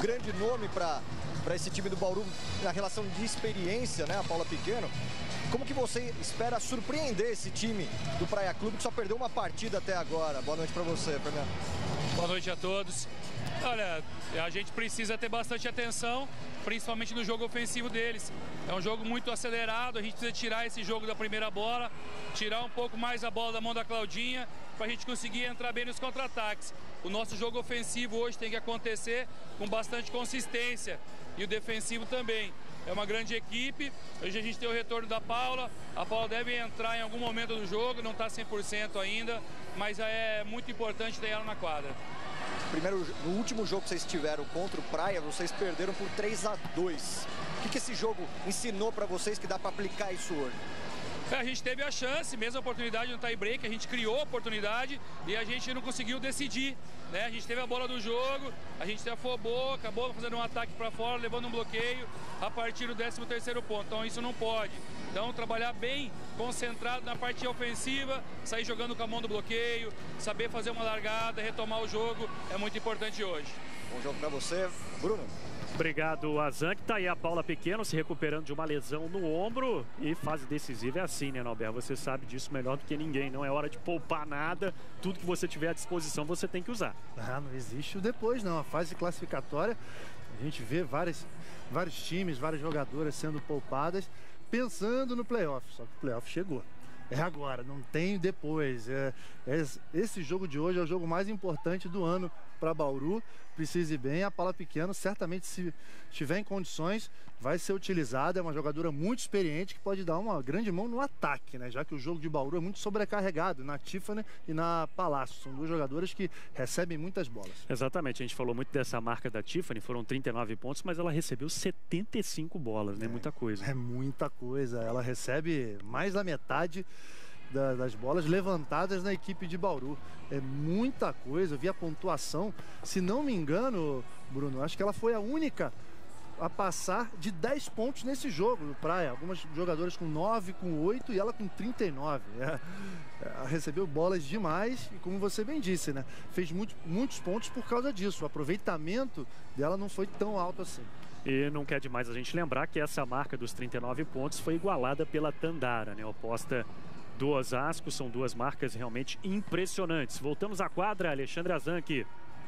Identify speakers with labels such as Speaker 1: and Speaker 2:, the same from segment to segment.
Speaker 1: grande nome para esse time do Bauru na relação de experiência, né, a Paula Pequeno. Como que você espera surpreender esse time do Praia Clube, que só perdeu uma partida até agora? Boa noite para você, Fernando.
Speaker 2: Boa noite a todos. Olha, a gente precisa ter bastante atenção, principalmente no jogo ofensivo deles. É um jogo muito acelerado, a gente precisa tirar esse jogo da primeira bola, tirar um pouco mais a bola da mão da Claudinha, para a gente conseguir entrar bem nos contra-ataques. O nosso jogo ofensivo hoje tem que acontecer com bastante consistência e o defensivo também. É uma grande equipe, hoje a gente tem o retorno da Paula, a Paula deve entrar em algum momento do jogo, não está 100% ainda, mas é muito importante ter ela na quadra.
Speaker 1: No último jogo que vocês tiveram contra o Praia, vocês perderam por 3-2. O que esse jogo ensinou para vocês que dá para aplicar isso hoje?
Speaker 2: A gente teve a chance, mesma oportunidade no tie-break, a gente criou a oportunidade e a gente não conseguiu decidir, né? A gente teve a bola do jogo, a gente se afobou, acabou fazendo um ataque para fora, levando um bloqueio a partir do 13º ponto. Então isso não pode. Então trabalhar bem concentrado na parte ofensiva, sair jogando com a mão do bloqueio, saber fazer uma largada, retomar o jogo é muito importante hoje.
Speaker 1: Bom jogo para você, Bruno.
Speaker 3: Obrigado, Azan, que tá aí a Paula Pequeno se recuperando de uma lesão no ombro. E fase decisiva é assim, né, Norberto? Você sabe disso melhor do que ninguém. Não é hora de poupar nada. Tudo que você tiver à disposição, você tem que usar.
Speaker 4: Não existe o depois, não. A fase classificatória, a gente vê vários times, várias jogadoras sendo poupadas, pensando no playoff. Só que o playoff chegou. É agora, não tem depois. Esse jogo de hoje é o jogo mais importante do ano para Bauru. Precise bem, a Paula Pequeno certamente, se estiver em condições, vai ser utilizada. É uma jogadora muito experiente que pode dar uma grande mão no ataque, né? Já que o jogo de Bauru é muito sobrecarregado na Tiffany e na Palácio. São duas jogadoras que recebem muitas bolas.
Speaker 3: Exatamente, a gente falou muito dessa marca da Tiffany, foram 39 pontos, mas ela recebeu 75 bolas, né? Muita coisa.
Speaker 4: É muita coisa, ela recebe mais da metade das bolas levantadas na equipe de Bauru. É muita coisa. Eu vi a pontuação, se não me engano, Bruno, acho que ela foi a única a passar de 10 pontos nesse jogo no Praia. Algumas jogadoras com 9, com 8 e ela com 39. Recebeu bolas demais e, como você bem disse, né, fez muitos pontos por causa disso. O aproveitamento dela não foi tão alto assim.
Speaker 3: E não quer demais a gente lembrar que essa marca dos 39 pontos foi igualada pela Tandara, né, oposta do Osasco. São duas marcas realmente impressionantes. Voltamos à quadra, Alexandre Azanqui.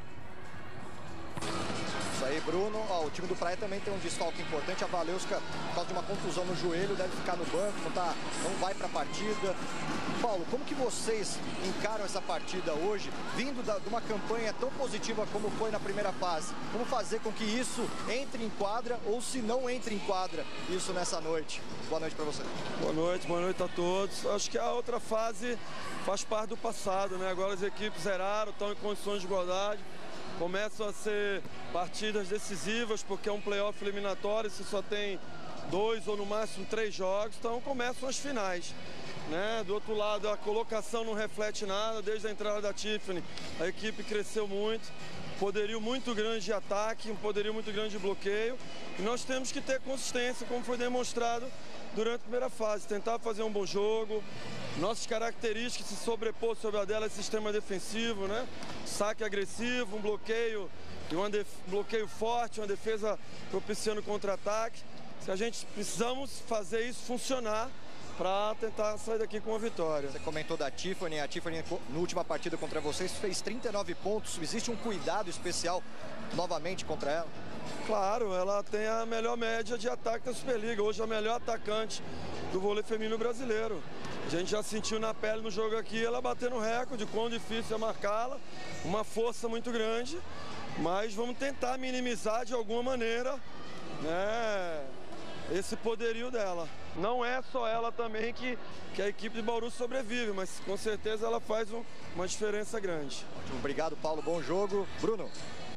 Speaker 1: Isso aí, Bruno. O time do Praia também tem um desfalque importante. A Valeuska, por causa de uma contusão no joelho, deve ficar no banco, não vai para a partida. Paulo, como que vocês encaram essa partida hoje, vindo de uma campanha tão positiva como foi na primeira fase? Como fazer com que isso entre em quadra ou, se não entre em quadra, isso nessa noite? Boa noite para você.
Speaker 5: Boa noite a todos. Acho que a outra fase faz parte do passado, né? Agora as equipes zeraram, estão em condições de igualdade. Começam a ser partidas decisivas, porque é um playoff eliminatório, se só tem 2 ou no máximo 3 jogos, então começam as finais, né? Do outro lado, a colocação não reflete nada. Desde a entrada da Tiffany, a equipe cresceu muito, poderio muito grande de ataque, um poderio muito grande de bloqueio, e nós temos que ter consistência, como foi demonstrado durante a primeira fase, tentar fazer um bom jogo. Nossas características se sobrepor sobre a dela é sistema defensivo, né? Saque agressivo, um bloqueio e bloqueio forte, uma defesa propiciando contra-ataque. A gente precisamos fazer isso funcionar para tentar sair daqui com uma vitória.
Speaker 1: Você comentou da Tiffany, a Tiffany na última partida contra vocês fez 39 pontos. Existe um cuidado especial novamente contra ela?
Speaker 5: Claro, ela tem a melhor média de ataque da Superliga, hoje a melhor atacante do vôlei feminino brasileiro. A gente já sentiu na pele no jogo aqui, ela batendo recorde, quão difícil é marcá-la, uma força muito grande, mas vamos tentar minimizar de alguma maneira, né, esse poderio dela. Não é só ela também que a equipe de Bauru sobrevive, mas com certeza ela faz uma diferença grande.
Speaker 1: Ótimo, obrigado, Paulo, bom jogo. Bruno.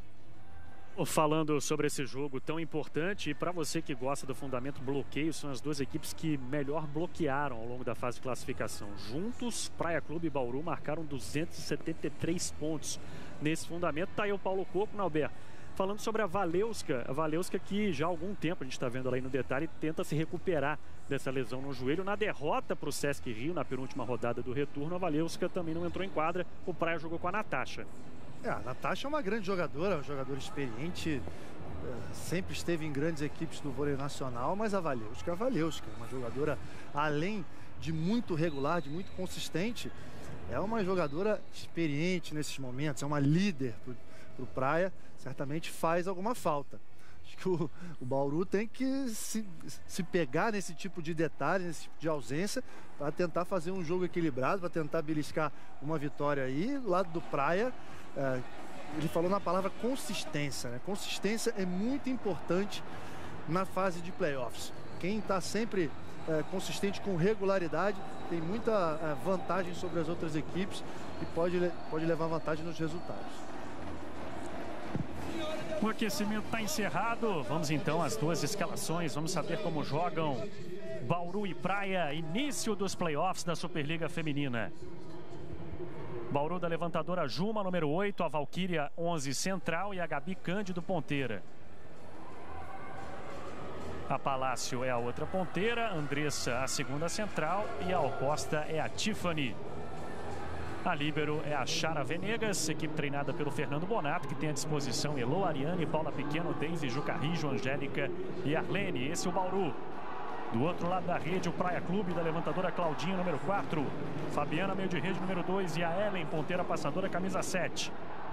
Speaker 3: Falando sobre esse jogo tão importante, e para você que gosta do fundamento bloqueio, são as duas equipes que melhor bloquearam ao longo da fase de classificação. Juntos, Praia Clube e Bauru marcaram 273 pontos nesse fundamento. Tá aí o Paulo Coco, Alberto, falando sobre a Valeuska que já há algum tempo, a gente está vendo ela aí no detalhe, tenta se recuperar dessa lesão no joelho. Na derrota para o Sesc Rio, na penúltima rodada do retorno, a Valeuska também não entrou em quadra. O Praia jogou com a Natasha.
Speaker 4: A Natasha é uma grande jogadora experiente, sempre esteve em grandes equipes do vôlei nacional, mas a Valeuska é uma jogadora, além de muito regular, de muito consistente, é uma jogadora experiente nesses momentos, é uma líder para o Praia, certamente faz alguma falta. Acho que o Bauru tem que se pegar nesse tipo de detalhe, nesse tipo de ausência, para tentar fazer um jogo equilibrado, para tentar beliscar uma vitória aí. Do lado do Praia, ele falou na palavra consistência, né? Consistência é muito importante na fase de playoffs. Quem está sempre consistente com regularidade tem muita vantagem sobre as outras equipes e pode levar vantagem nos resultados.
Speaker 3: O aquecimento está encerrado. Vamos então às duas escalações. Vamos saber como jogam Bauru e Praia. Início dos playoffs da Superliga Feminina. Bauru da levantadora Juma, número 8. A Valquíria 11 central e a Gabi Cândido ponteira. A Palácio é a outra ponteira. Andressa a segunda central e a Alcosta é a Tiffany. A líbero é a Chara Venegas, equipe treinada pelo Fernando Bonato, que tem à disposição Elo, Ariane, Paula Pequeno, Deise, Jucarrijo, Angélica e Arlene. Esse é o Bauru. Do outro lado da rede, o Praia Clube da levantadora Claudinha, número 4. Fabiana, meio de rede, número 2. E a Ellen, ponteira passadora, camisa 7.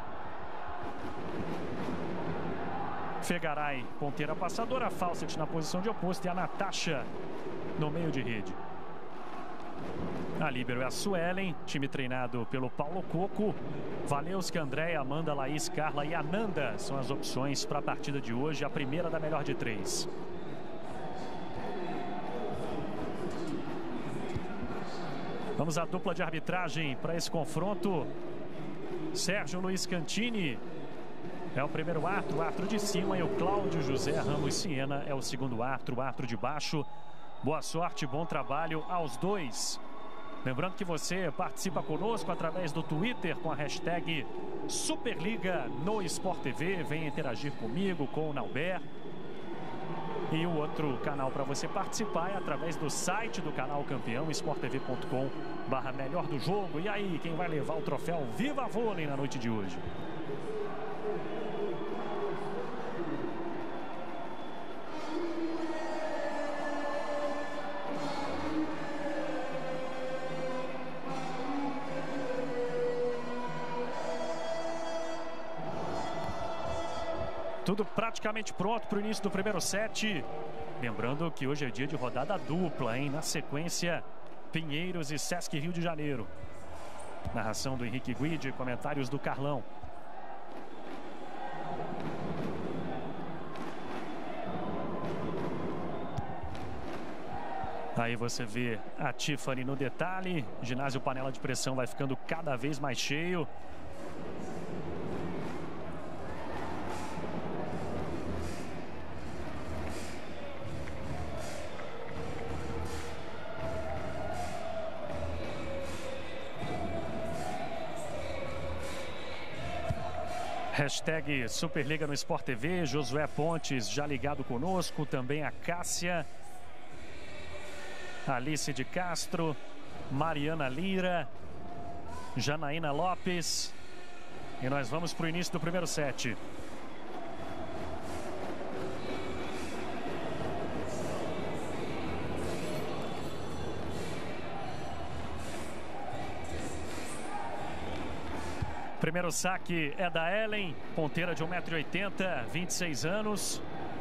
Speaker 3: Fegaray, ponteira passadora. Fawcett na posição de oposto. E a Natasha no meio de rede. A líbero é a Suelen, time treinado pelo Paulo Coco. Valeuska, Andréia, Amanda, Laís, Carla e Ananda são as opções para a partida de hoje, a primeira da melhor de 3. Vamos à dupla de arbitragem para esse confronto. Sérgio Luiz Cantini é o primeiro árbitro, o árbitro de cima, e o Cláudio José Ramos Siena é o segundo árbitro, o árbitro de baixo. Boa sorte, bom trabalho aos dois. Lembrando que você participa conosco através do Twitter com a hashtag Superliga no Sport TV. Venha interagir comigo, com o Nauber. E o outro canal para você participar é através do site do canal Campeão, sporttv.com/melhor do jogo. E aí, quem vai levar o troféu Viva Vôlei na noite de hoje? Tudo praticamente pronto para o início do primeiro set. Lembrando que hoje é dia de rodada dupla, hein? Na sequência, Pinheiros e Sesc Rio de Janeiro. Narração do Henrique Guidi, comentários do Carlão. Aí você vê a Tiffany no detalhe. Ginásio Panela de Pressão vai ficando cada vez mais cheio. Hashtag Superliga no Sport TV. Josué Pontes já ligado conosco. Também a Cássia. Alice de Castro. Mariana Lira. Janaína Lopes. E nós vamos para o início do primeiro set. Primeiro saque é da Ellen, ponteira de 1,80 m, 26 anos.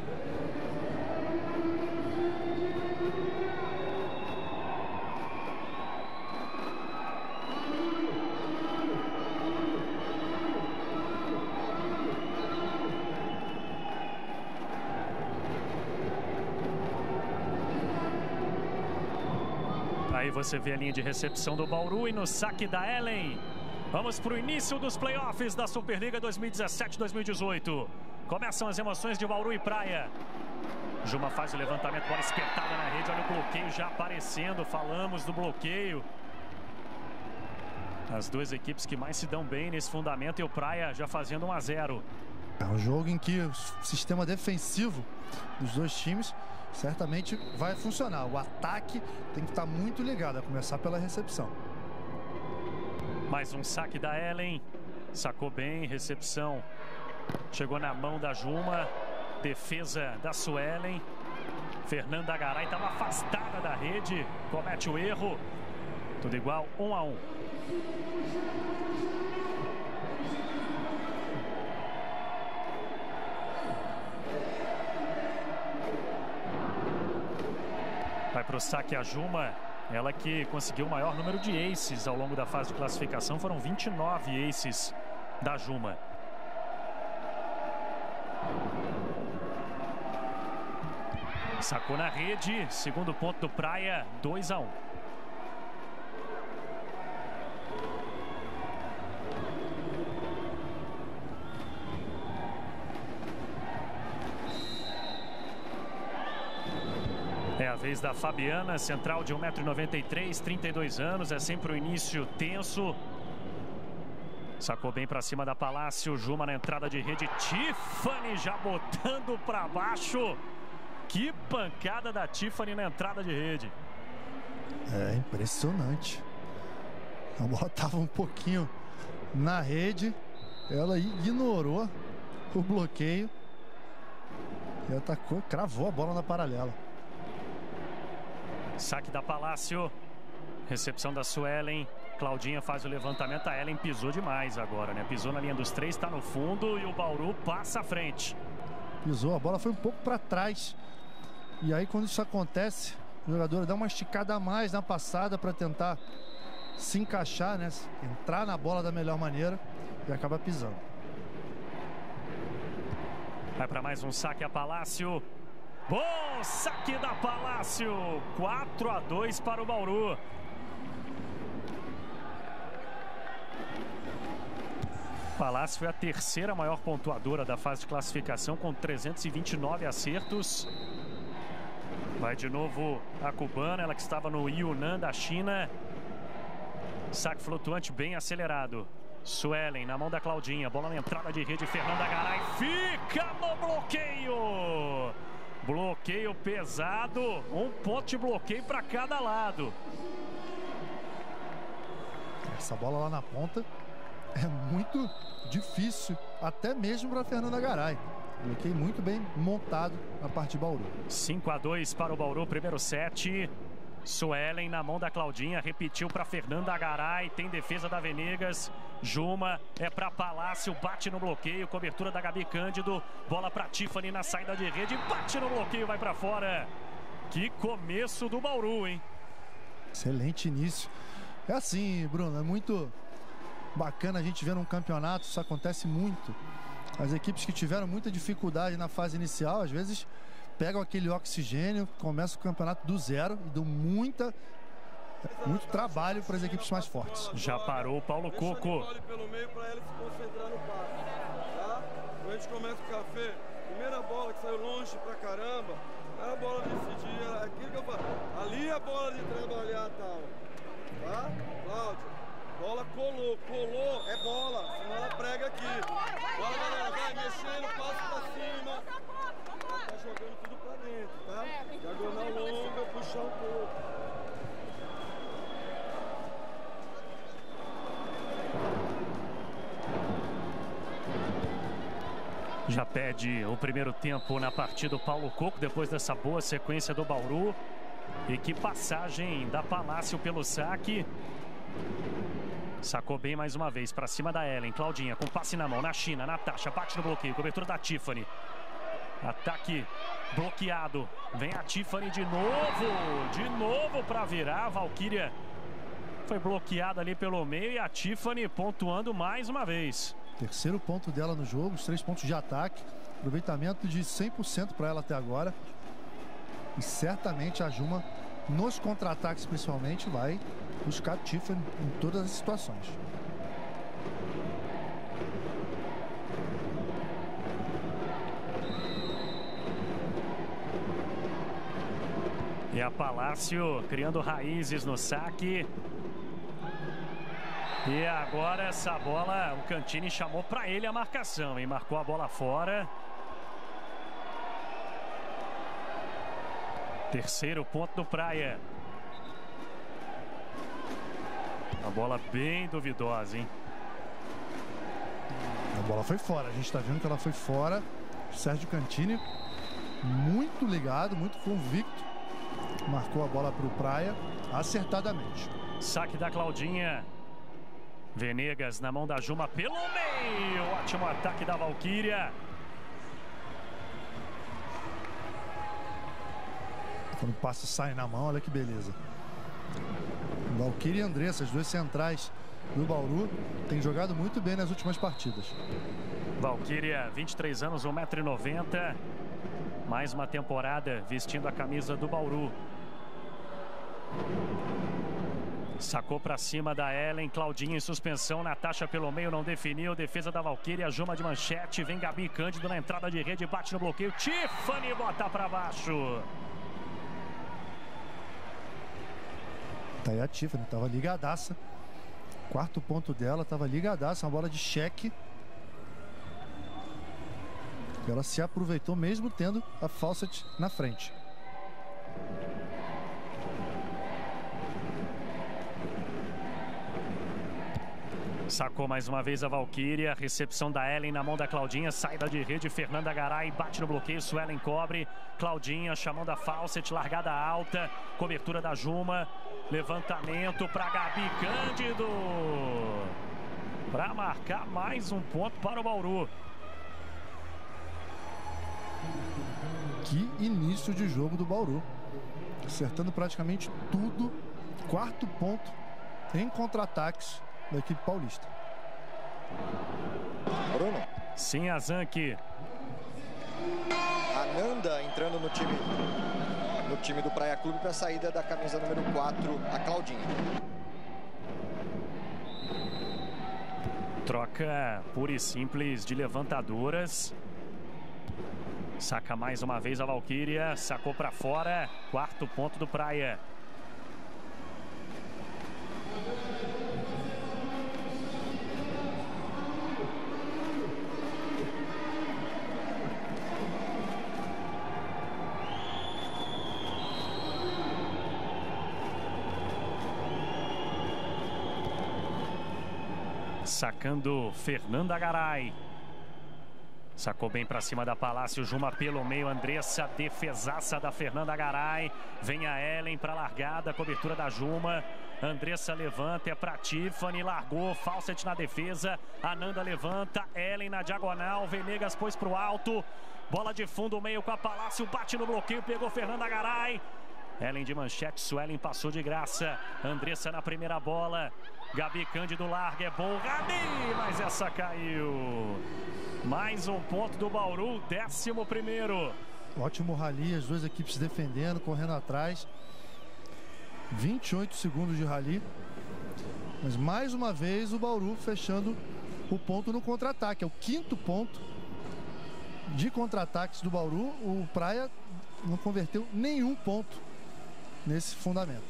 Speaker 3: Aí você vê a linha de recepção do Bauru e no saque da Ellen. Vamos para o início dos playoffs da Superliga 2017-2018. Começam as emoções de Bauru e Praia. Juma faz o levantamento, bola espetada na rede. Olha o bloqueio já aparecendo. Falamos do bloqueio. As duas equipes que mais se dão bem nesse fundamento, e o Praia já fazendo 1-0.
Speaker 4: É um jogo em que o sistema defensivo dos dois times certamente vai funcionar. O ataque tem que estar muito ligado, a começar pela recepção.
Speaker 3: Mais um saque da Ellen. Sacou bem, recepção. Chegou na mão da Juma. defesa da Suelen. Fernanda Garay estava afastada da rede, comete o erro. Tudo igual, 1-1. Vai para o saque a Juma, ela que conseguiu o maior número de aces ao longo da fase de classificação. Foram 29 aces da Juma. Sacou na rede, segundo ponto do Praia, 2-1. É a vez da Fabiana, central de 1,93 m, 32 anos, é sempre o início tenso. Sacou bem para cima da Palácio, Juma na entrada de rede, Tiffany já botando para baixo. Que pancada da Tiffany na entrada de rede.
Speaker 4: É impressionante. A bola estava um pouquinho na rede, ela ignorou o bloqueio e atacou, cravou a bola na paralela.
Speaker 3: Saque da Palácio, recepção da Suelen. Claudinha faz o levantamento, a Ellen pisou demais agora, né? Pisou na linha dos 3, está no fundo e o Bauru passa à frente.
Speaker 4: Pisou, a bola foi um pouco para trás. E aí quando isso acontece, o jogador dá uma esticada a mais na passada para tentar se encaixar, né? Entrar na bola da melhor maneira e acaba pisando.
Speaker 3: Vai para mais um saque a Palácio. Bom saque da Palácio, 4-2 para o Bauru. Palácio foi a terceira maior pontuadora da fase de classificação, com 329 acertos. Vai de novo a cubana, ela que estava no Yunnan da China. Saque flutuante bem acelerado. Suelen na mão da Claudinha, bola na entrada de rede, Fernanda Garay fica no bloqueio. Bloqueio pesado, um ponto de bloqueio para cada lado.
Speaker 4: Essa bola lá na ponta é muito difícil, até mesmo para Fernanda Garay. Bloqueio muito bem montado na parte de Bauru.
Speaker 3: 5-2 para o Bauru, primeiro set. Suelen na mão da Claudinha, repetiu para Fernanda Garay, tem defesa da Venegas. Juma é para Palácio, bate no bloqueio, cobertura da Gabi Cândido, bola para Tiffany na saída de rede, bate no bloqueio, vai para fora. Que começo do Bauru, hein?
Speaker 4: Excelente início. É assim, Bruno, é muito bacana a gente ver num campeonato, isso acontece muito. As equipes que tiveram muita dificuldade na fase inicial, às vezes pegam aquele oxigênio, começam o campeonato do zero e dão muito trabalho para as equipes mais fortes.
Speaker 3: Já parou o Paulo Coco.
Speaker 5: Pelo meio para ela se concentrar no passe, tá? Quando a gente começa o café, primeira bola que saiu longe pra caramba, era a bola de decidir, aquilo que eu falo, ali é a bola de trabalhar tal, tá? Cláudia, bola colou, é bola, senão ela prega aqui. Bola, galera, vai mexendo, passa pra cima. Tá jogando tudo pra dentro, tá? Diagonal longa, puxar um pouco.
Speaker 3: Já pede o primeiro tempo na partida o Paulo Coco, depois dessa boa sequência do Bauru. E que passagem da Palácio pelo saque. Sacou bem mais uma vez, para cima da Ellen. Claudinha com passe na mão, na China, Natasha, bate no bloqueio, cobertura da Tiffany. Ataque bloqueado, vem a Tiffany de novo para virar. A Valkyria foi bloqueada ali pelo meio e a Tiffany pontuando mais uma vez.
Speaker 4: Terceiro ponto dela no jogo, os 3 pontos de ataque. Aproveitamento de 100% para ela até agora. E certamente a Juma, nos contra-ataques principalmente, vai buscar Tiffany em todas as situações.
Speaker 3: E a Palácio criando raízes no saque. E agora essa bola, o Cantini chamou para ele a marcação, e marcou a bola fora. Terceiro ponto do Praia. Uma bola bem duvidosa, hein?
Speaker 4: A bola foi fora, a gente está vendo que ela foi fora. Sérgio Cantini, muito ligado, muito convicto. Marcou a bola para o Praia acertadamente.
Speaker 3: Saque da Claudinha. Venegas na mão da Juma pelo meio. Ótimo ataque da Valquíria.
Speaker 4: Quando o passe sai na mão, olha que beleza. Valquíria e Andressa, as duas centrais do Bauru, têm jogado muito bem nas últimas partidas.
Speaker 3: Valquíria, 23 anos, 1,90 m. Mais uma temporada vestindo a camisa do Bauru. Sacou para cima da Ellen. Claudinha em suspensão. Natasha pelo meio, não definiu. Defesa da Valquíria. Juma de manchete. Vem Gabi Cândido na entrada de rede. Bate no bloqueio. Tiffany bota para baixo.
Speaker 4: Tá aí a Tiffany, tava ligadaça. Quarto ponto dela, tava ligadaça. Uma bola de cheque. Ela se aproveitou mesmo tendo a Fawcett na frente.
Speaker 3: Sacou mais uma vez a Valquíria. Recepção da Ellen na mão da Claudinha. Saída de rede. Fernanda Garay bate no bloqueio. Suelen cobre. Claudinha chamando a Fawcett. Largada alta. Cobertura da Juma. Levantamento para Gabi Cândido. Para marcar mais um ponto para o Bauru.
Speaker 4: Que início de jogo do Bauru. Acertando praticamente tudo. Quarto ponto em contra-ataques da equipe paulista.
Speaker 1: Bruno.
Speaker 3: Sim, Azanque.
Speaker 1: A Nanda entrando no time do Praia Clube para a saída da camisa número 4, a Claudinha.
Speaker 3: Troca pura e simples de levantadoras. Saca mais uma vez a Valquíria. Sacou para fora. Quarto ponto do Praia. Sacando Fernanda Garay. Sacou bem para cima da Palácio. Juma pelo meio. Andressa, defesaça da Fernanda Garay. Vem a Ellen para largada. Cobertura da Juma. Andressa levanta. É para Tiffany. Largou. Fawcett na defesa. Ananda levanta. Ellen na diagonal. Venegas pôs para o alto. Bola de fundo, meio com a Palácio. Bate no bloqueio. Pegou Fernanda Garay. Ellen de manchete. Suelen passou de graça. Andressa na primeira bola. Gabi Cândido larga, é bom, Gabi, mas essa caiu. Mais um ponto do Bauru, 11º.
Speaker 4: Ótimo rally, as duas equipes defendendo, correndo atrás. 28 segundos de rally. Mas mais uma vez o Bauru fechando o ponto no contra-ataque. É o quinto ponto de contra-ataques do Bauru. O Praia não converteu nenhum ponto nesse fundamento.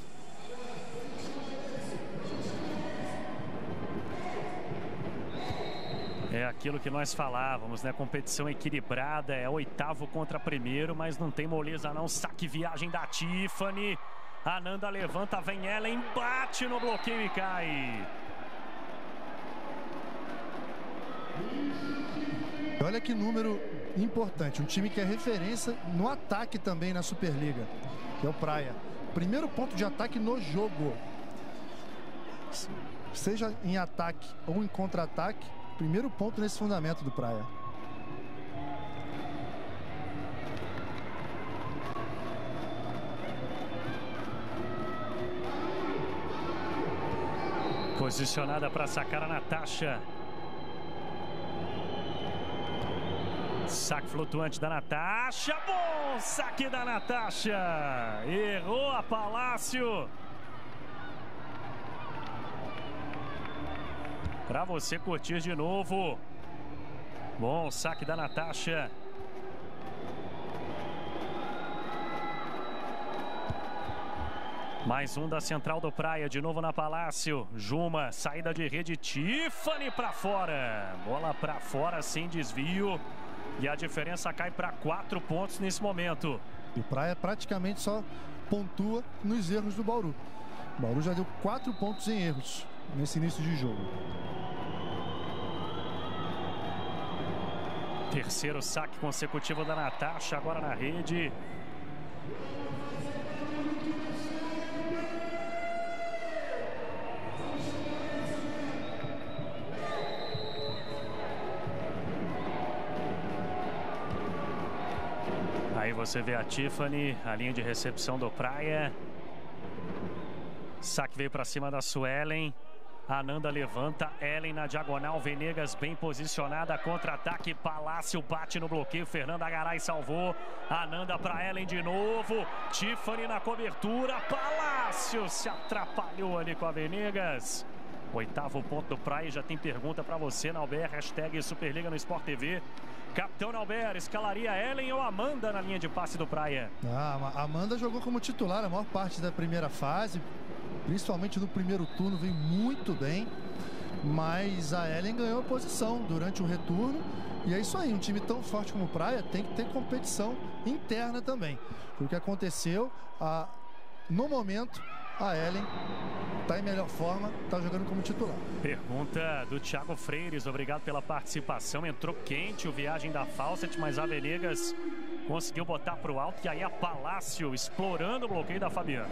Speaker 3: É aquilo que nós falávamos, né? Competição equilibrada, é 8º contra 1º, mas não tem moleza não. Saque viagem da Tiffany. Ananda levanta, vem Ellen, bate no bloqueio e cai.
Speaker 4: Olha que número importante. Um time que é referência no ataque também na Superliga, que é o Praia. Primeiro ponto de ataque no jogo. Seja em ataque ou em contra-ataque, primeiro ponto nesse fundamento do Praia.
Speaker 3: Posicionada para sacar a Natasha. Saque flutuante da Natasha. Bom saque da Natasha. Errou a Palácio. Para você curtir de novo. Bom saque da Natasha. Mais um da central do Praia, de novo na Palácio. Juma, saída de rede, Tiffany para fora. Bola para fora sem desvio. E a diferença cai para 4 pontos nesse momento.
Speaker 4: E o Praia praticamente só pontua nos erros do Bauru. O Bauru já deu 4 pontos em erros nesse início de jogo.
Speaker 3: Terceiro saque consecutivo da Natasha, agora na rede. Aí você vê a Tiffany, a linha de recepção do Praia. Saque veio para cima da Suelen. A Ananda levanta, Ellen na diagonal, Venegas bem posicionada, contra-ataque, Palácio bate no bloqueio, Fernanda Garay salvou, Ananda para Ellen de novo, Tiffany na cobertura, Palácio se atrapalhou ali com a Venegas. Oitavo ponto do Praia, já tem pergunta para você, Nauber, hashtag Superliga no Sport TV. Capitão Nauber, escalaria Ellen ou Amanda na linha de passe do Praia?
Speaker 4: A Amanda jogou como titular a maior parte da primeira fase. Principalmente no primeiro turno, veio muito bem. Mas a Ellen ganhou a posição durante o retorno. E é isso aí, um time tão forte como o Praia tem que ter competição interna também. Foi o que aconteceu. No momento, a Ellen está em melhor forma, está jogando como titular.
Speaker 3: Pergunta do Thiago Freires, obrigado pela participação. Entrou quente o Viagem da Fawcett, mas a Venegas conseguiu botar para o alto. E aí a Palácio explorando o bloqueio da Fabiana.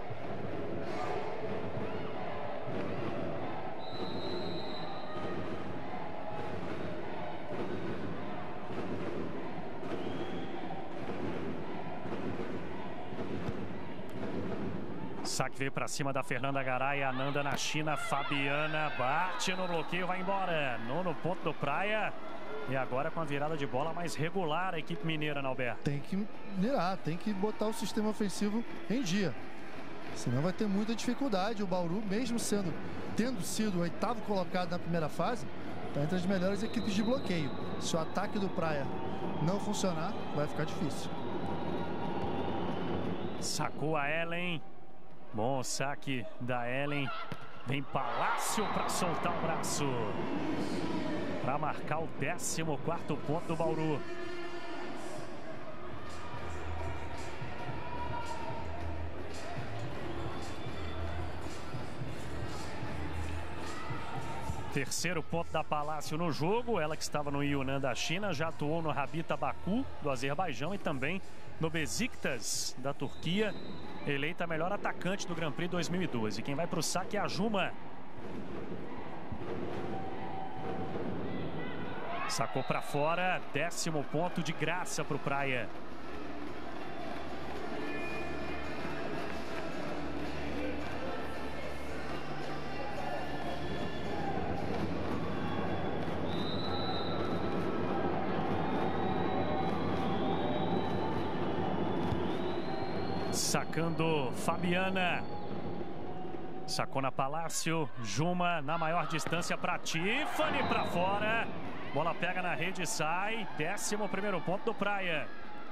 Speaker 3: Saque veio para cima da Fernanda Garay, Ananda na China, Fabiana bate no bloqueio, vai embora. Nono ponto do Praia. E agora com a virada de bola mais regular a equipe mineira, Nauber.
Speaker 4: Tem que mirar, tem que botar o sistema ofensivo em dia. Senão vai ter muita dificuldade. O Bauru, mesmo tendo sido o oitavo colocado na primeira fase, está entre as melhores equipes de bloqueio. Se o ataque do Praia não funcionar, vai ficar difícil.
Speaker 3: Sacou a Ellen. Bom saque da Ellen. Vem Palácio para soltar o braço. Para marcar o 14º ponto do Bauru. Terceiro ponto da Palácio no jogo. Ela que estava no Yunnan da China, já atuou no Rabita Baku do Azerbaijão e também no Besiktas da Turquia. Eleita a melhor atacante do Grand Prix 2012. Quem vai para o saque é a Juma. Sacou para fora. 10º ponto de graça para o Praia. Sacando Fabiana. Sacou na Palácio. Juma na maior distância para Tiffany, para fora. Bola pega na rede e sai. 11º ponto do Praia.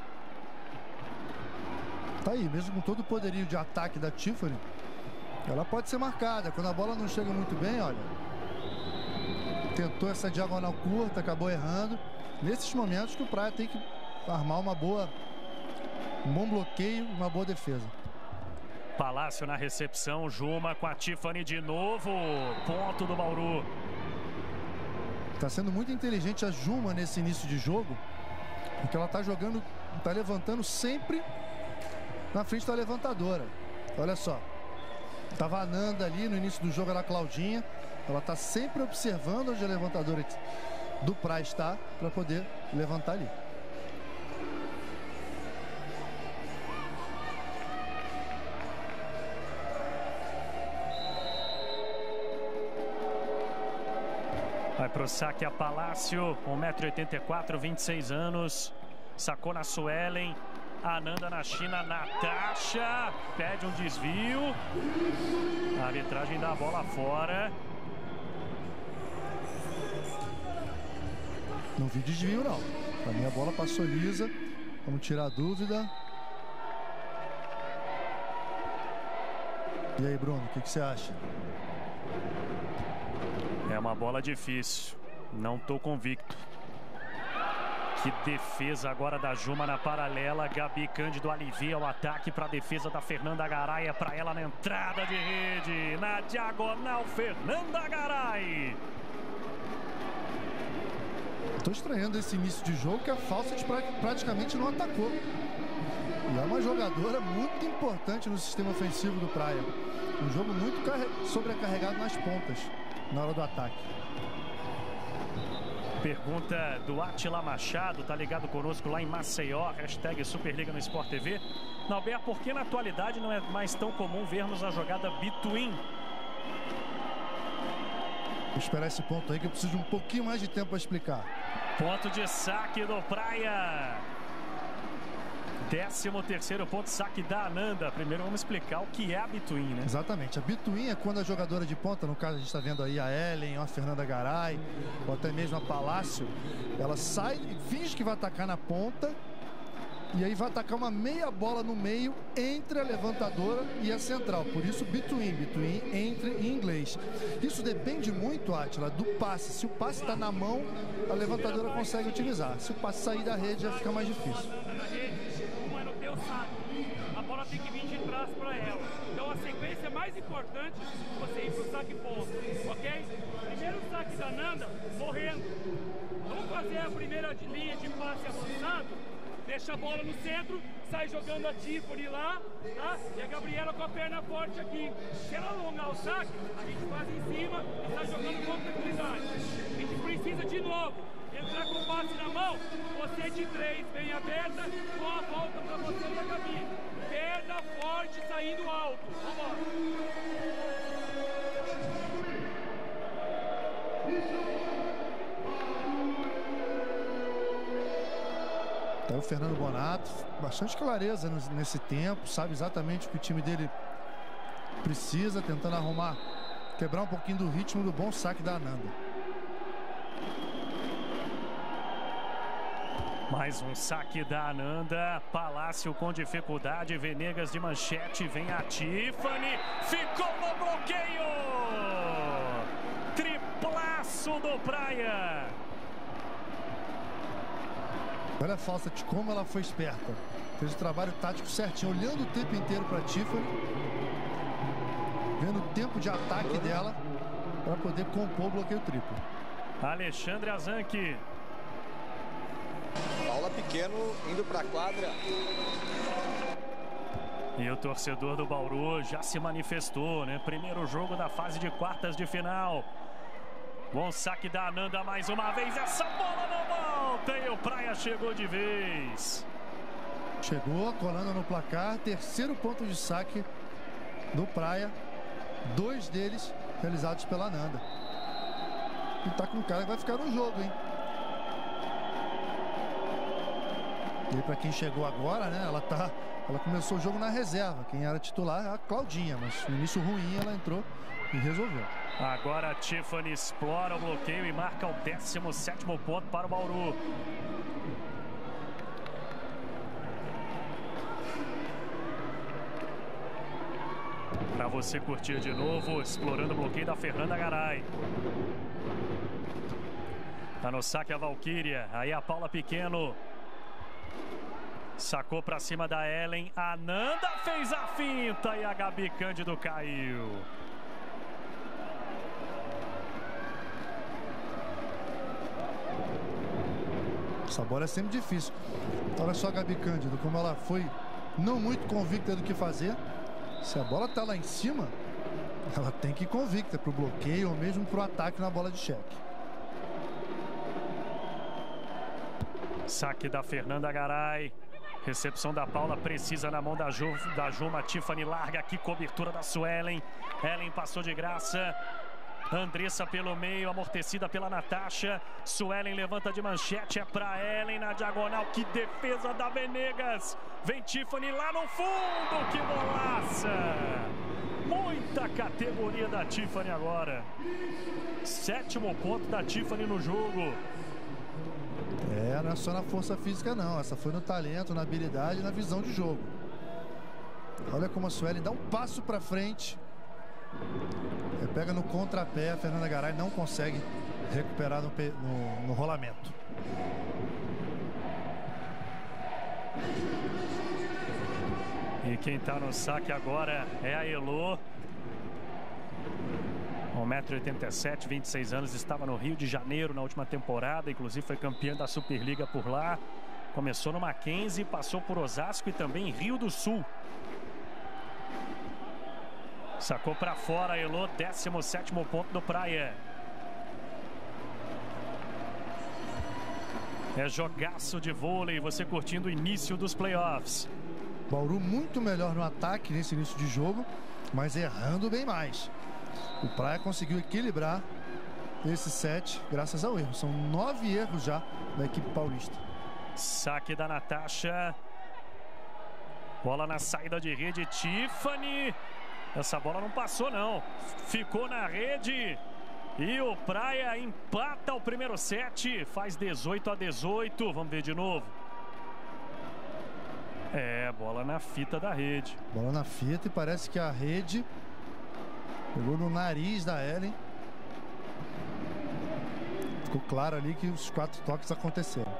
Speaker 4: Tá aí, mesmo com todo o poderio de ataque da Tiffany, ela pode ser marcada. Quando a bola não chega muito bem, olha. Tentou essa diagonal curta, acabou errando. Nesses momentos que o Praia tem que armar um bom bloqueio, uma boa defesa.
Speaker 3: Palácio na recepção, Juma com a Tiffany de novo. Ponto do Bauru.
Speaker 4: Tá sendo muito inteligente a Juma nesse início de jogo, porque ela tá jogando, tá levantando sempre na frente da levantadora. Olha só. Tava a Ananda ali no início do jogo, era a Claudinha. Ela tá sempre observando onde a levantadora do Praia está para poder levantar ali.
Speaker 3: Vai pro saque a Palácio, 1,84 m, 26 anos. Sacou na Suelen. Ananda na China, Natasha. Pede um desvio. A arbitragem dá a bola fora.
Speaker 4: Não vi desvio, não. Pra mim a bola passou lisa. Vamos tirar a dúvida. E aí, Bruno, o que você acha?
Speaker 3: É uma bola difícil. Não tô convicto. Que defesa agora da Juma na paralela. Gabi Cândido alivia o ataque para a defesa da Fernanda Garay. É para ela na entrada de rede. Na diagonal, Fernanda Garay.
Speaker 4: Estou estranhando esse início de jogo, que a Fawcett praticamente não atacou. E é uma jogadora muito importante no sistema ofensivo do Praia. Um jogo muito sobrecarregado nas pontas, na hora do ataque.
Speaker 3: Pergunta do Atila Machado, tá ligado conosco lá em Maceió, hashtag Superliga no Sport TV. Nauber, por que na atualidade não é mais tão comum vermos a jogada between?
Speaker 4: Vou esperar esse ponto aí, que eu preciso de um pouquinho mais de tempo para explicar.
Speaker 3: Ponto de saque do Praia. 13º ponto de saque da Ananda. Primeiro vamos explicar o que é a between, né?
Speaker 4: Exatamente. A between é quando a jogadora de ponta, no caso a gente está vendo aí a Ellen, a Fernanda Garay, ou até mesmo a Palácio, ela sai e finge que vai atacar na ponta, e aí vai atacar uma meia bola no meio entre a levantadora e a central. Por isso between entre em inglês. Isso depende muito, Atila, do passe. Se o passe está na mão, a levantadora consegue utilizar. Se o passe sair da rede, já fica mais difícil.
Speaker 2: A bola tem que vir de trás para ela. Então a sequência mais importante é você ir para o saque ponto, ok? Primeiro saque da Nanda, morrendo. Vamos fazer a primeira linha de passe avançado. Deixa a bola no centro, sai jogando a Tiffany lá, tá? E a Gabriela com a perna forte aqui. Se ela alongar o saque, a gente faz em cima e sai jogando com tranquilidade. A gente precisa de novo entrar com o passe na mão, você de 3 bem aberta, com a volta para você e a Gabi. Perna forte saindo alto. Vamos
Speaker 4: Tá o Fernando Bonato, bastante clareza nesse tempo, sabe exatamente o que o time dele precisa, tentando arrumar, quebrar um pouquinho do ritmo do bom saque da Ananda.
Speaker 3: Mais um saque da Ananda. Palácio com dificuldade. Venegas de manchete. Vem a Tiffany. Ficou no bloqueio. Triplaço do Praia.
Speaker 4: Olha a Fawcett, como ela foi esperta. Fez o trabalho tático certinho, olhando o tempo inteiro para a Tiffany. Vendo o tempo de ataque dela para poder compor o bloqueio triplo.
Speaker 3: Alexandre Azanqui.
Speaker 1: Paula Pequeno indo para a quadra.
Speaker 3: E o torcedor do Bauru já se manifestou, né? Primeiro jogo da fase de quartas de final. Bom saque da Ananda mais uma vez. Essa bola não volta e o Praia chegou de vez.
Speaker 4: Chegou, colando no placar. Terceiro ponto de saque do Praia. 2 deles realizados pela Ananda. E tá com cara que vai ficar no jogo, hein? E aí, pra quem chegou agora, né? Ela começou o jogo na reserva. Quem era titular era a Claudinha, mas no início ruim ela entrou e resolveu.
Speaker 3: Agora a Tiffany explora o bloqueio e marca o 17º ponto para o Bauru. Para você curtir de novo, explorando o bloqueio da Fernanda Garay. Tá no saque a Valquíria. Aí a Paula Pequeno. Sacou para cima da Ellen. A Ananda fez a finta e a Gabi Cândido caiu.
Speaker 4: Essa bola é sempre difícil. Olha só a Gabi Cândido, como ela foi não muito convicta do que fazer. Se a bola tá lá em cima, ela tem que ir convicta para o bloqueio ou mesmo para o ataque na bola de cheque.
Speaker 3: Saque da Fernanda Garay. Recepção da Paula precisa na mão da Juma. Tiffany larga aqui, cobertura da Suelen. Ellen passou de graça. Andressa pelo meio, amortecida pela Natasha. Suelen levanta de manchete, é pra Ellen na diagonal. Que defesa da Venegas. Vem Tiffany lá no fundo, que golaça. Muita categoria da Tiffany agora. 7º ponto da Tiffany no jogo.
Speaker 4: Não é só na força física não, essa foi no talento, na habilidade e na visão de jogo. Olha como a Suelen dá um passo para frente. Pega no contrapé, a Fernanda Garay não consegue recuperar no rolamento. E
Speaker 3: quem tá no saque agora é a Elô. 1,87 m, 26 anos, estava no Rio de Janeiro na última temporada, inclusive foi campeão da Superliga por lá. Começou no Mackenzie, passou por Osasco e também Rio do Sul. Sacou para fora, Elô, 17º ponto do Praia. É jogaço de vôlei, você curtindo o início dos playoffs.
Speaker 4: Bauru muito melhor no ataque nesse início de jogo, mas errando bem mais. O Praia conseguiu equilibrar esse set graças ao erro. São 9 erros já da equipe paulista.
Speaker 3: Saque da Natasha. Bola na saída de rede, Tiffany. Essa bola não passou não. Ficou na rede. E o Praia empata o primeiro set. Faz 18-18. Vamos ver de novo. Bola na fita da rede.
Speaker 4: Bola na fita e parece que a rede pegou no nariz da Ellen. Ficou claro ali que os 4 toques aconteceram.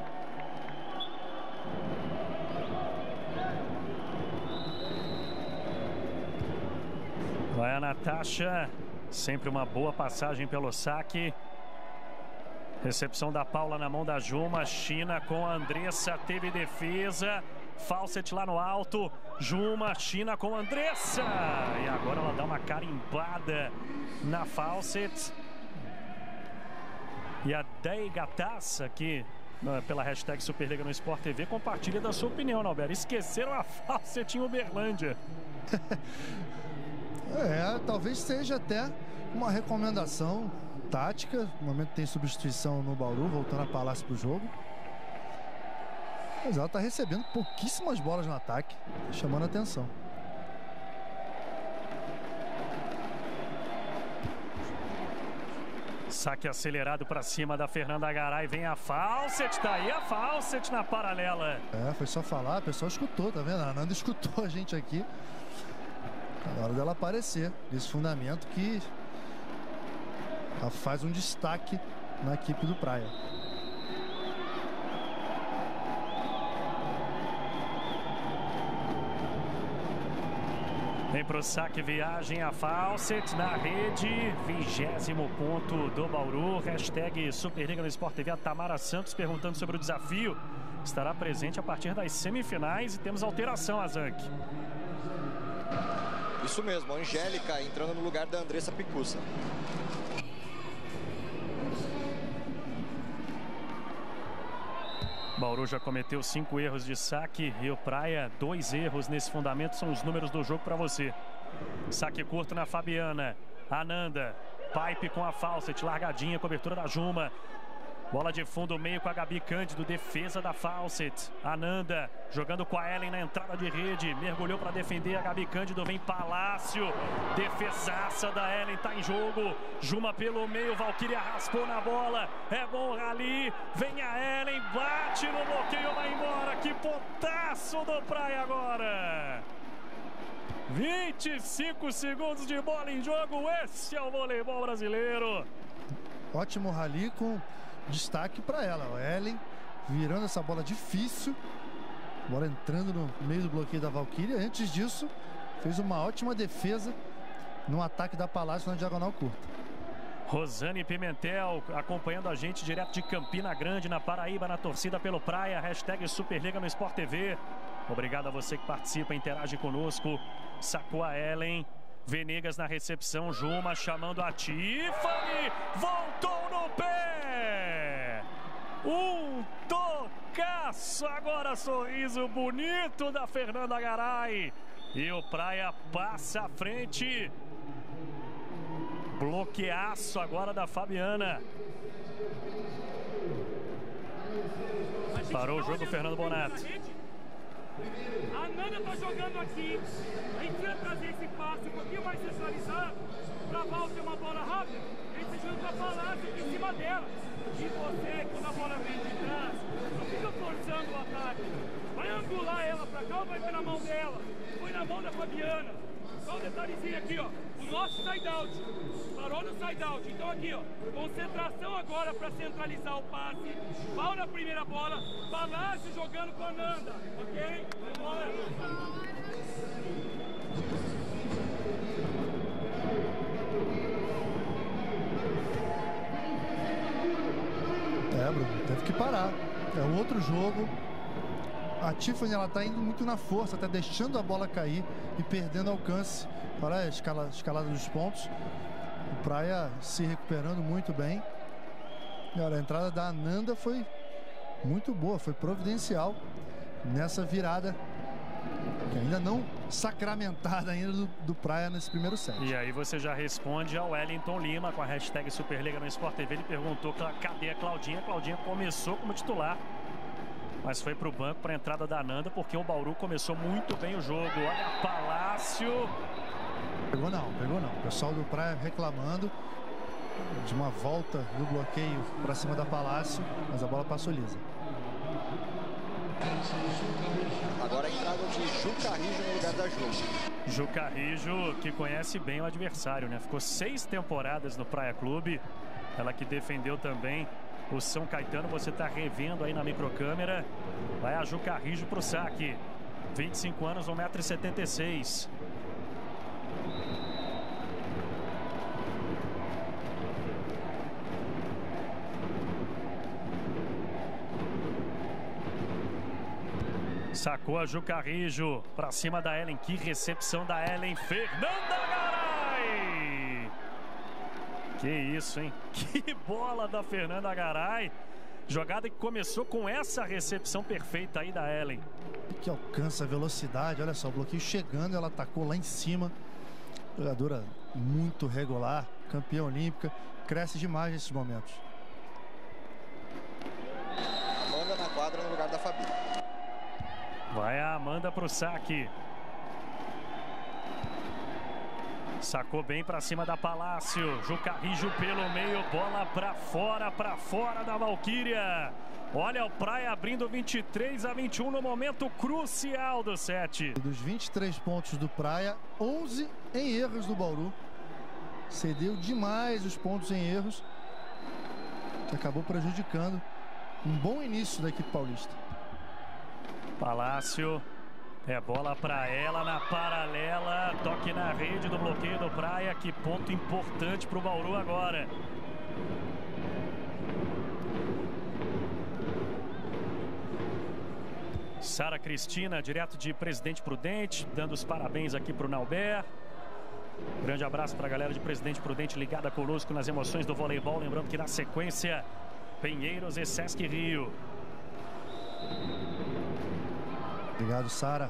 Speaker 3: Vai a Natasha. Sempre uma boa passagem pelo saque. Recepção da Paula na mão da Juma. China com a Andressa. Teve defesa. Fawcett lá no alto. Juma, China com a Andressa. E agora ela dá uma carimbada na Fawcett. E a Dei Gatassa aqui pela hashtag Superliga no Sport TV compartilha da sua opinião, Nauber. Esqueceram a Fawcett em Uberlândia.
Speaker 4: Talvez seja até uma recomendação tática. No momento tem substituição no Bauru, voltando a Palácio para o jogo. Mas ela está recebendo pouquíssimas bolas no ataque, chamando a atenção.
Speaker 3: Saque acelerado para cima da Fernanda Garay. Vem a Fawcett, tá aí a Fawcett na paralela.
Speaker 4: Foi só falar, a pessoa escutou, tá vendo? A Nanda escutou a gente aqui. Na hora dela aparecer, esse fundamento que ela faz um destaque na equipe do Praia.
Speaker 3: Vem pro saque, viagem a Fawcett na rede. 20º ponto do Bauru. Hashtag Superliga no Sport TV. A Tamara Santos perguntando sobre o desafio. Estará presente a partir das semifinais e temos alteração, Azanc.
Speaker 1: Isso mesmo, a Angélica entrando no lugar da Andressa Picussa.
Speaker 3: Bauru já cometeu 5 erros de saque e o Praia 2 erros nesse fundamento. São os números do jogo para você. Saque curto na Fabiana. Ananda, pipe com a Fawcett, largadinha, cobertura da Juma. Bola de fundo, meio com a Gabi Cândido, defesa da Fawcett. Ananda jogando com a Ellen na entrada de rede, mergulhou para defender a Gabi Cândido, vem Palácio, defesaça da Ellen, tá em jogo. Juma pelo meio, Valkyria raspou na bola, é bom rally, vem a Ellen, bate no bloqueio, vai embora. Que pontaço do Praia agora. 25 segundos de bola em jogo, esse é o voleibol brasileiro.
Speaker 4: Ótimo rally com destaque para ela, a Ellen virando essa bola difícil, bola entrando no meio do bloqueio da Valkyria. Antes disso fez uma ótima defesa no ataque da Palácio na diagonal curta.
Speaker 3: Rosane Pimentel acompanhando a gente direto de Campina Grande, na Paraíba, na torcida pelo Praia. Hashtag Superliga no Sport TV. Obrigado a você que participa, interage conosco. Sacou a Ellen. Venegas na recepção, Juma chamando a Tiffany, voltou no pé, um tocaço, agora sorriso bonito da Fernanda Garay, e o Praia passa à frente, bloqueaço agora da Fabiana. Parou o jogo, Fernando Bonato.
Speaker 6: A Nanda tá jogando aqui, a gente vai trazer esse passe um pouquinho mais centralizado pra Val ter uma bola rápida, a gente joga com a Palácio em cima dela. E você, quando a bola vem de trás, não fica forçando o ataque, vai angular ela pra cá ou vai vir na mão dela? Foi na mão da Fabiana. Só um detalhezinho aqui, ó, o nosso side-out, parou no side-out, então aqui, ó, concentração agora para centralizar o passe, Val na primeira bola, Palácio jogando com a Nanda, ok? Vambora!
Speaker 4: parar. É outro jogo. A Tiffany, ela tá indo muito na força, tá deixando a bola cair e perdendo alcance. Olha a escalada dos pontos. O Praia se recuperando muito bem. E olha, a entrada da Ananda foi muito boa, foi providencial nessa virada, que ainda não sacramentada ainda do Praia nesse primeiro set.
Speaker 3: E aí você já responde ao Wellington Lima com a hashtag Superliga no Sport TV. Ele perguntou cadê a Claudinha. A Claudinha começou como titular, mas foi para o banco para a entrada da Ananda, porque o Bauru começou muito bem o jogo. Olha, Palácio.
Speaker 4: Pegou não. O pessoal do Praia reclamando de uma volta do bloqueio para cima da Palácio, mas a bola passou lisa.
Speaker 1: Agora a entrada de Ju Carrijo no lugar da Ju.
Speaker 3: Ju Carrijo, que conhece bem o adversário, né? Ficou 6 temporadas no Praia Clube. Ela que defendeu também o São Caetano. Você está revendo aí na microcâmera. Vai a Ju Carrijo para o saque. 25 anos, 1,76 m. Sacou a Ju Carrijo para cima da Ellen. Que recepção da Ellen. Fernanda Garay. Que isso, hein? Que bola da Fernanda Garay. Jogada que começou com essa recepção perfeita aí da Ellen.
Speaker 4: Que alcança a velocidade. Olha só, o bloqueio chegando. Ela atacou lá em cima. Jogadora muito regular. Campeã olímpica. Cresce demais nesses momentos.
Speaker 1: Amanda na quadra no lugar da Fabi.
Speaker 3: Vai a Amanda para o saque. Sacou bem para cima da Palácio. Ju Carrijo pelo meio. Bola para fora da Valquíria. Olha o Praia abrindo 23-21 no momento crucial do set.
Speaker 4: Dos 23 pontos do Praia, 11 em erros do Bauru. Cedeu demais os pontos em erros, que acabou prejudicando um bom início da equipe paulista.
Speaker 3: Palácio, é bola para ela na paralela, toque na rede do bloqueio do Praia. Que ponto importante para o Bauru agora. Sara Cristina, direto de Presidente Prudente, dando os parabéns aqui para o Nauber. Grande abraço para a galera de Presidente Prudente ligada conosco nas emoções do voleibol. Lembrando que na sequência, Pinheiros e Sesc Rio.
Speaker 4: Obrigado, Sara.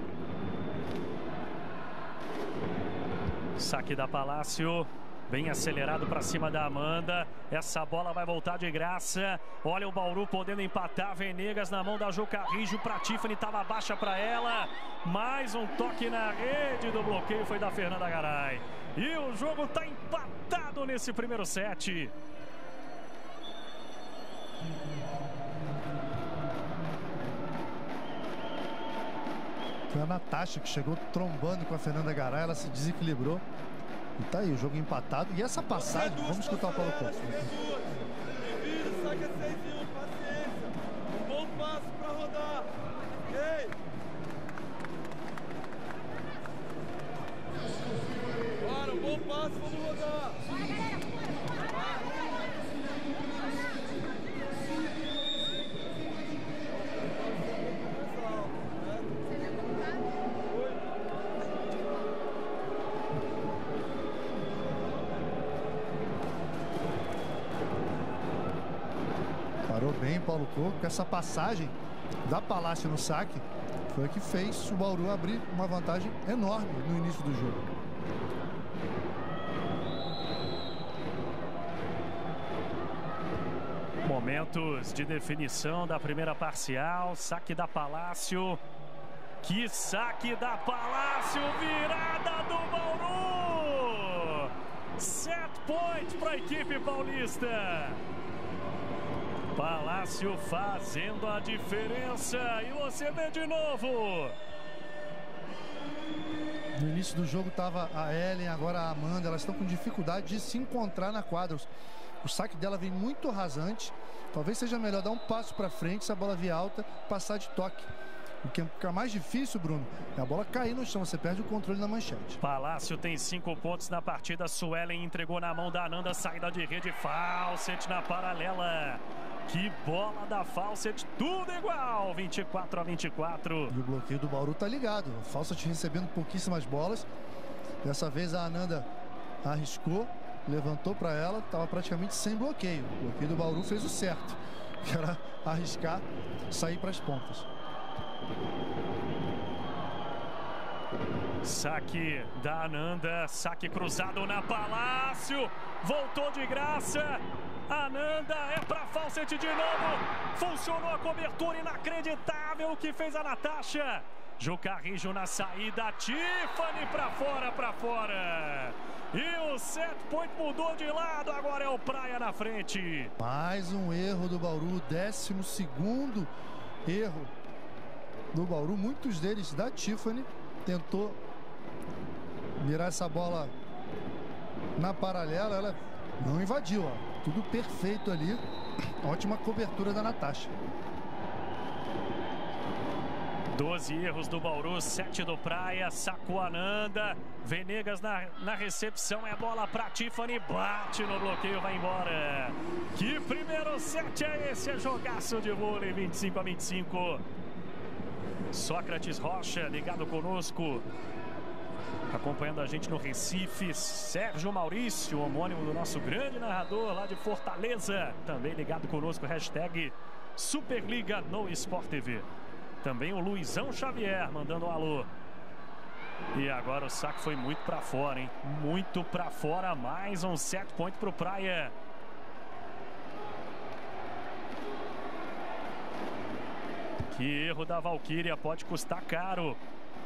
Speaker 3: Saque da Palácio. Bem acelerado para cima da Amanda. Essa bola vai voltar de graça. Olha o Bauru podendo empatar. Venegas na mão da Ju Carrijo para Tiffany. Estava baixa para ela. Mais um toque na rede do bloqueio. Foi da Fernanda Garay. E o jogo está empatado nesse primeiro set.
Speaker 4: Foi a Natasha que chegou trombando com a Fernanda Garay. Ela se desequilibrou. E tá aí o jogo empatado. E essa passagem, vamos escutar o Paulo Couto.
Speaker 5: Saque 6-1, paciência. Um bom passo para rodar. Ok? Bora, um bom passo, vamos rodar.
Speaker 4: Parou bem Paulo Coco, que essa passagem da Palácio no saque foi a que fez o Bauru abrir uma vantagem enorme no início do jogo.
Speaker 3: Momentos de definição da primeira parcial. Saque da Palácio. Que saque da Palácio! Virada do Bauru! Set point para a equipe paulista. Palácio fazendo a diferença. E você vê de novo.
Speaker 4: No início do jogo estava a Ellen, agora a Amanda. Elas estão com dificuldade de se encontrar na quadra. O saque dela vem muito rasante. Talvez seja melhor dar um passo para frente se a bola vier alta, passar de toque. O que fica mais difícil, Bruno, é a bola cair no chão, você perde o controle na manchete.
Speaker 3: Palácio tem 5 pontos na partida. Suelen entregou na mão da Ananda, saída de rede. Fawcett na paralela. Que bola da Fawcett, tudo igual, 24-24.
Speaker 4: E o bloqueio do Bauru tá ligado. O Fawcett recebendo pouquíssimas bolas. Dessa vez a Ananda arriscou, levantou para ela, estava praticamente sem bloqueio. O bloqueio do Bauru fez o certo, que era arriscar, sair para as pontas.
Speaker 3: Saque da Ananda, saque cruzado na Palácio, voltou de graça. Ananda é para Fawcett de novo. Funcionou a cobertura, inacreditável que fez a Natasha. Jucarrijo na saída, Tiffany para fora. E o set point mudou de lado, agora é o Praia na frente.
Speaker 4: Mais um erro do Bauru, 12º erro do Bauru, muitos deles da Tiffany. Tentou virar essa bola na paralela, ela não invadiu, ó. Tudo perfeito ali, ótima cobertura da Natasha.
Speaker 3: 12 erros do Bauru, 7 do Praia, sacou a Ananda, Venegas na recepção, é bola para Tiffany, bate no bloqueio, vai embora. Que primeiro set é esse? É jogaço de vôlei, 25-25. Sócrates Rocha, ligado conosco, acompanhando a gente no Recife. Sérgio Maurício, homônimo do nosso grande narrador lá de Fortaleza, também ligado conosco, hashtag Superliga no Sport TV. Também o Luizão Xavier mandando um alô. E agora o saque foi muito para fora, hein? Muito para fora, mais um set point pro Praia. Que erro da Valkyria, pode custar caro.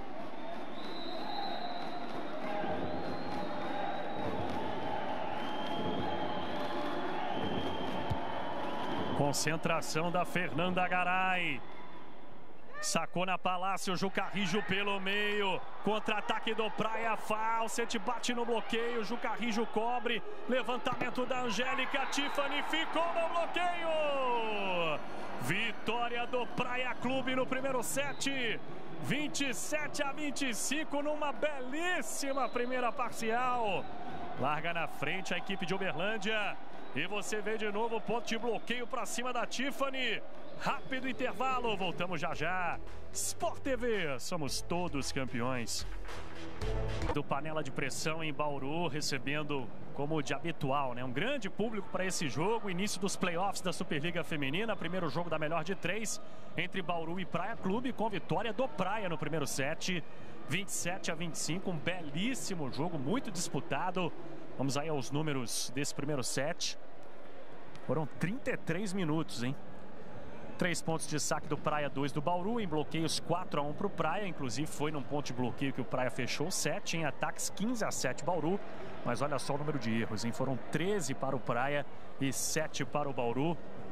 Speaker 3: Concentração da Fernanda Garay. Sacou na Palácio, Jucarrijo pelo meio. Contra-ataque do Praia, Fawcett bate no bloqueio. Jucarrijo cobre. Levantamento da Angélica. Tiffany ficou no bloqueio. Vitória do Praia Clube no primeiro set. 27-25 numa belíssima primeira parcial. Larga na frente a equipe de Uberlândia. E você vê de novo o ponto de bloqueio para cima da Tiffany. Rápido intervalo, voltamos já. Sport TV, somos todos campeões. Do Panela de Pressão em Bauru, recebendo como de habitual, né? Um grande público para esse jogo, início dos playoffs da Superliga Feminina, primeiro jogo da melhor de 3 entre Bauru e Praia Clube, com vitória do Praia no primeiro set, 27-25, um belíssimo jogo, muito disputado. Vamos aí aos números desse primeiro set. Foram 33 minutos, hein? 3 pontos de saque do Praia, 2 do Bauru. Em bloqueios, 4-1 para o Praia. Inclusive, foi num ponto de bloqueio que o Praia fechou 7. Em ataques, 15-7 Bauru. Mas olha só o número de erros, hein? Foram 13 para o Praia e 7 para o Bauru.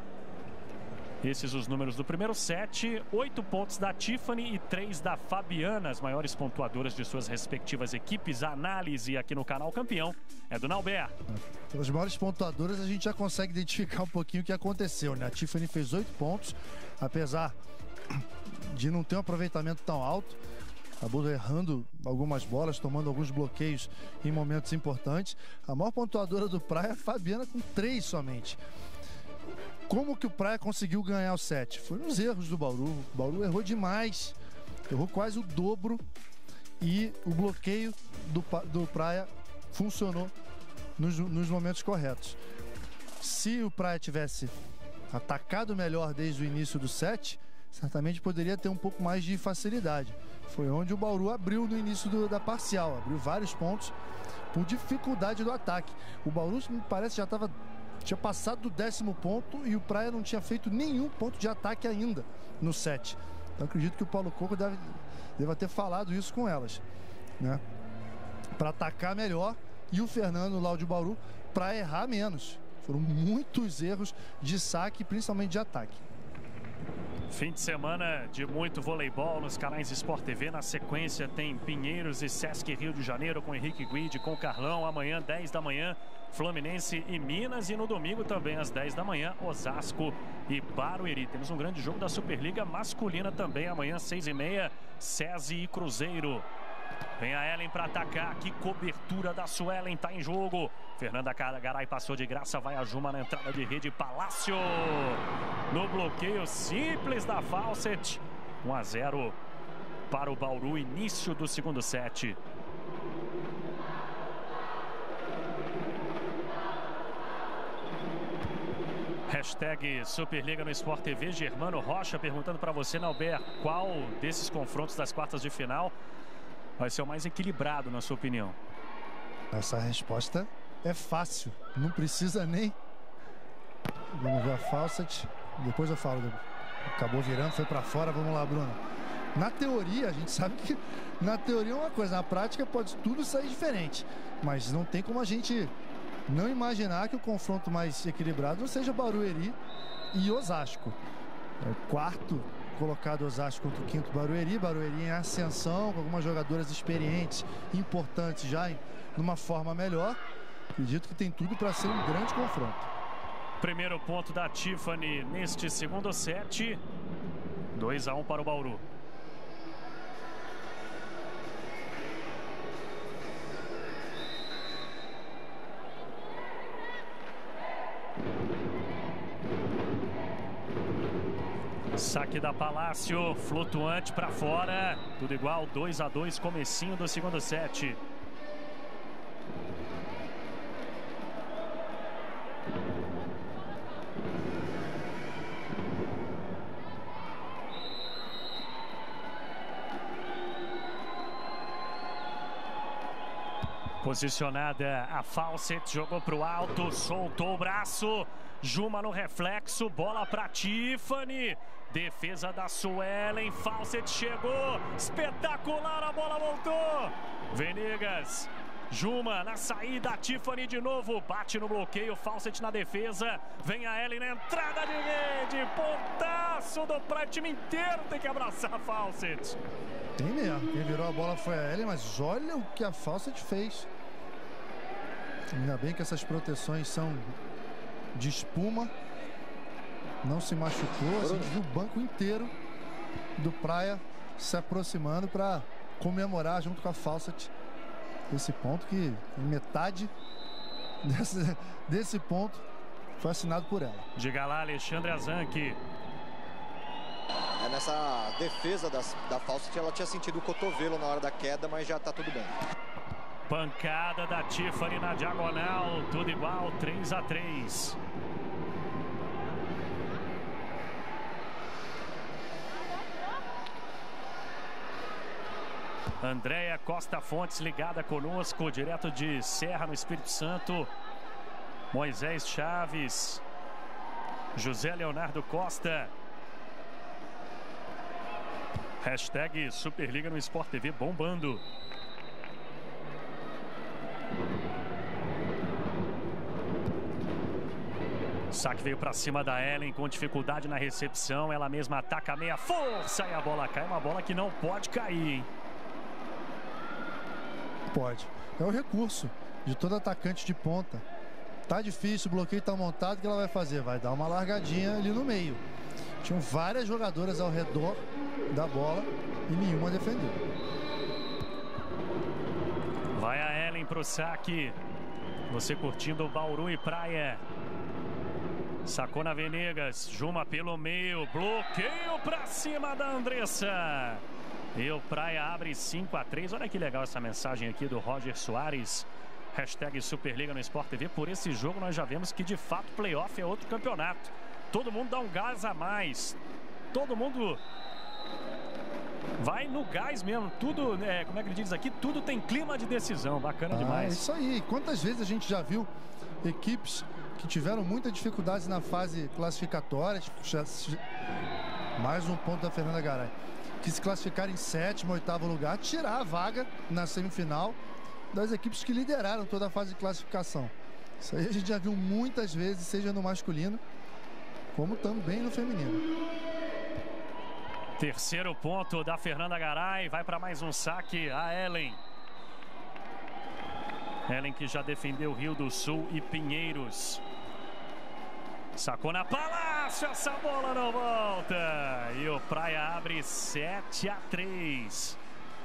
Speaker 3: Esses os números do primeiro set. 8 pontos da Tiffany e 3 da Fabiana, as maiores pontuadoras de suas respectivas equipes. A análise aqui no canal Campeão é do Nauber.
Speaker 4: Pelas maiores pontuadoras a gente já consegue identificar um pouquinho o que aconteceu, né? A Tiffany fez 8 pontos, apesar de não ter um aproveitamento tão alto. Acabou errando algumas bolas, tomando alguns bloqueios em momentos importantes. A maior pontuadora do Praia é a Fabiana, com 3 somente. Como que o Praia conseguiu ganhar o set? Foi nos erros do Bauru. O Bauru errou demais, errou quase o dobro, e o bloqueio do Praia funcionou nos momentos corretos. Se o Praia tivesse atacado melhor desde o início do set, certamente poderia ter um pouco mais de facilidade. Foi onde o Bauru abriu no início da parcial, abriu vários pontos por dificuldade do ataque. O Bauru, me parece, tinha passado do 10º ponto e o Praia não tinha feito nenhum ponto de ataque ainda no set. Então acredito que o Paulo Coco deva ter falado isso com elas, né? Para atacar melhor, e o Fernando lá de Bauru para errar menos. Foram muitos erros de saque, principalmente de ataque.
Speaker 3: Fim de semana de muito voleibol nos canais Sport TV. Na sequência tem Pinheiros e Sesc Rio de Janeiro com Henrique Guide, com Carlão. Amanhã, 10 da manhã, Fluminense e Minas. E no domingo também, às 10 da manhã, Osasco e Barueri. Temos um grande jogo da Superliga masculina também. Amanhã, 6h30, SESI e Cruzeiro. Vem a Ellen para atacar. Que cobertura da Suelen, tá em jogo. Fernanda Garay passou de graça. Vai a Juma na entrada de rede. Palácio no bloqueio simples da Fawcett. 1-0 para o Bauru. Início do segundo set. Hashtag Superliga no Sport TV. Germano Rocha perguntando para você, Nauber, qual desses confrontos das quartas de final vai ser o mais equilibrado, na sua opinião?
Speaker 4: Essa resposta é fácil. Não precisa nem... Vamos ver a Fawcett. Depois eu falo. Acabou virando, foi para fora. Vamos lá, Bruno. Na teoria, a gente sabe que na teoria é uma coisa. Na prática pode tudo sair diferente. Mas não tem como a gente não imaginar que o confronto mais equilibrado não seja Barueri e Osasco. Quarto colocado Osasco contra o quinto Barueri. Barueri em ascensão, com algumas jogadoras experientes, importantes já numa forma melhor. Acredito que tem tudo para ser um grande confronto.
Speaker 3: Primeiro ponto da Tiffany neste segundo set. 2-1 para o Bauru. Saque da Palácio, flutuante para fora. Tudo igual, 2-2, comecinho do segundo set. Posicionada a Fawcett, jogou para o alto, soltou o braço. Juma no reflexo, bola para Tiffany. Defesa da Suelen, Fawcett chegou, espetacular, a bola voltou. Venegas, Juma na saída, Tiffany de novo, bate no bloqueio, Fawcett na defesa. Vem a Ellen na entrada de rede, pontaço do Praia, o time inteiro tem que abraçar a Fawcett.
Speaker 4: Tem mesmo, quem virou a bola foi a Ellen, mas olha o que a Fawcett fez. Ainda bem que essas proteções são de espuma. Não se machucou, a gente viu o banco inteiro do Praia se aproximando para comemorar junto com a Fawcett esse ponto, que metade desse ponto foi assinado por ela.
Speaker 3: Diga lá, Alexandre Azanqui.
Speaker 1: Nessa defesa da Fawcett, ela tinha sentido o cotovelo na hora da queda, mas já tá tudo bem.
Speaker 3: Pancada da Tiffany na diagonal, tudo igual, 3-3. Andréia Costa Fontes ligada conosco, direto de Serra, no Espírito Santo. Moisés Chaves, José Leonardo Costa. Hashtag Superliga no Sport TV bombando. Saque veio para cima da Ellen com dificuldade na recepção. Ela mesma ataca a meia força e a bola cai. Uma bola que não pode cair, hein?
Speaker 4: Pode. É o recurso de todo atacante de ponta. Tá difícil, o bloqueio tá montado, o que ela vai fazer? Vai dar uma largadinha ali no meio. Tinham várias jogadoras ao redor da bola e nenhuma defendeu.
Speaker 3: Vai a Ellen pro saque. Você curtindo o Bauru e Praia. Sacou na Venegas. Juma pelo meio. Bloqueio pra cima da Andressa. E o Praia abre 5-3. Olha que legal essa mensagem aqui do Roger Soares. Hashtag Superliga no Sport TV. Por esse jogo nós já vemos que de fato playoff é outro campeonato. Todo mundo dá um gás a mais. Todo mundo vai no gás mesmo. Tudo, como é que ele diz aqui? Tudo tem clima de decisão. Bacana demais.
Speaker 4: É isso aí. Quantas vezes a gente já viu equipes que tiveram muita dificuldade na fase classificatória. Mais um ponto da Fernanda Garay. Que se classificar em 7º, 8º lugar, tirar a vaga na semifinal das equipes que lideraram toda a fase de classificação. Isso aí a gente já viu muitas vezes, seja no masculino como também no feminino.
Speaker 3: Terceiro ponto da Fernanda Garay. Vai para mais um saque a Ellen. Ellen que já defendeu Rio do Sul e Pinheiros. Sacou na Palácio, essa bola não volta. E o Praia abre 7-3.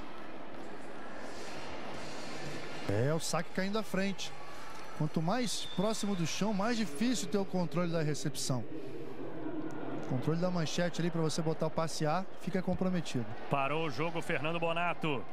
Speaker 4: É o saque caindo à frente. Quanto mais próximo do chão, mais difícil ter o controle da recepção. O controle da manchete ali para você botar o passear fica comprometido.
Speaker 3: Parou o jogo, Fernando Bonato.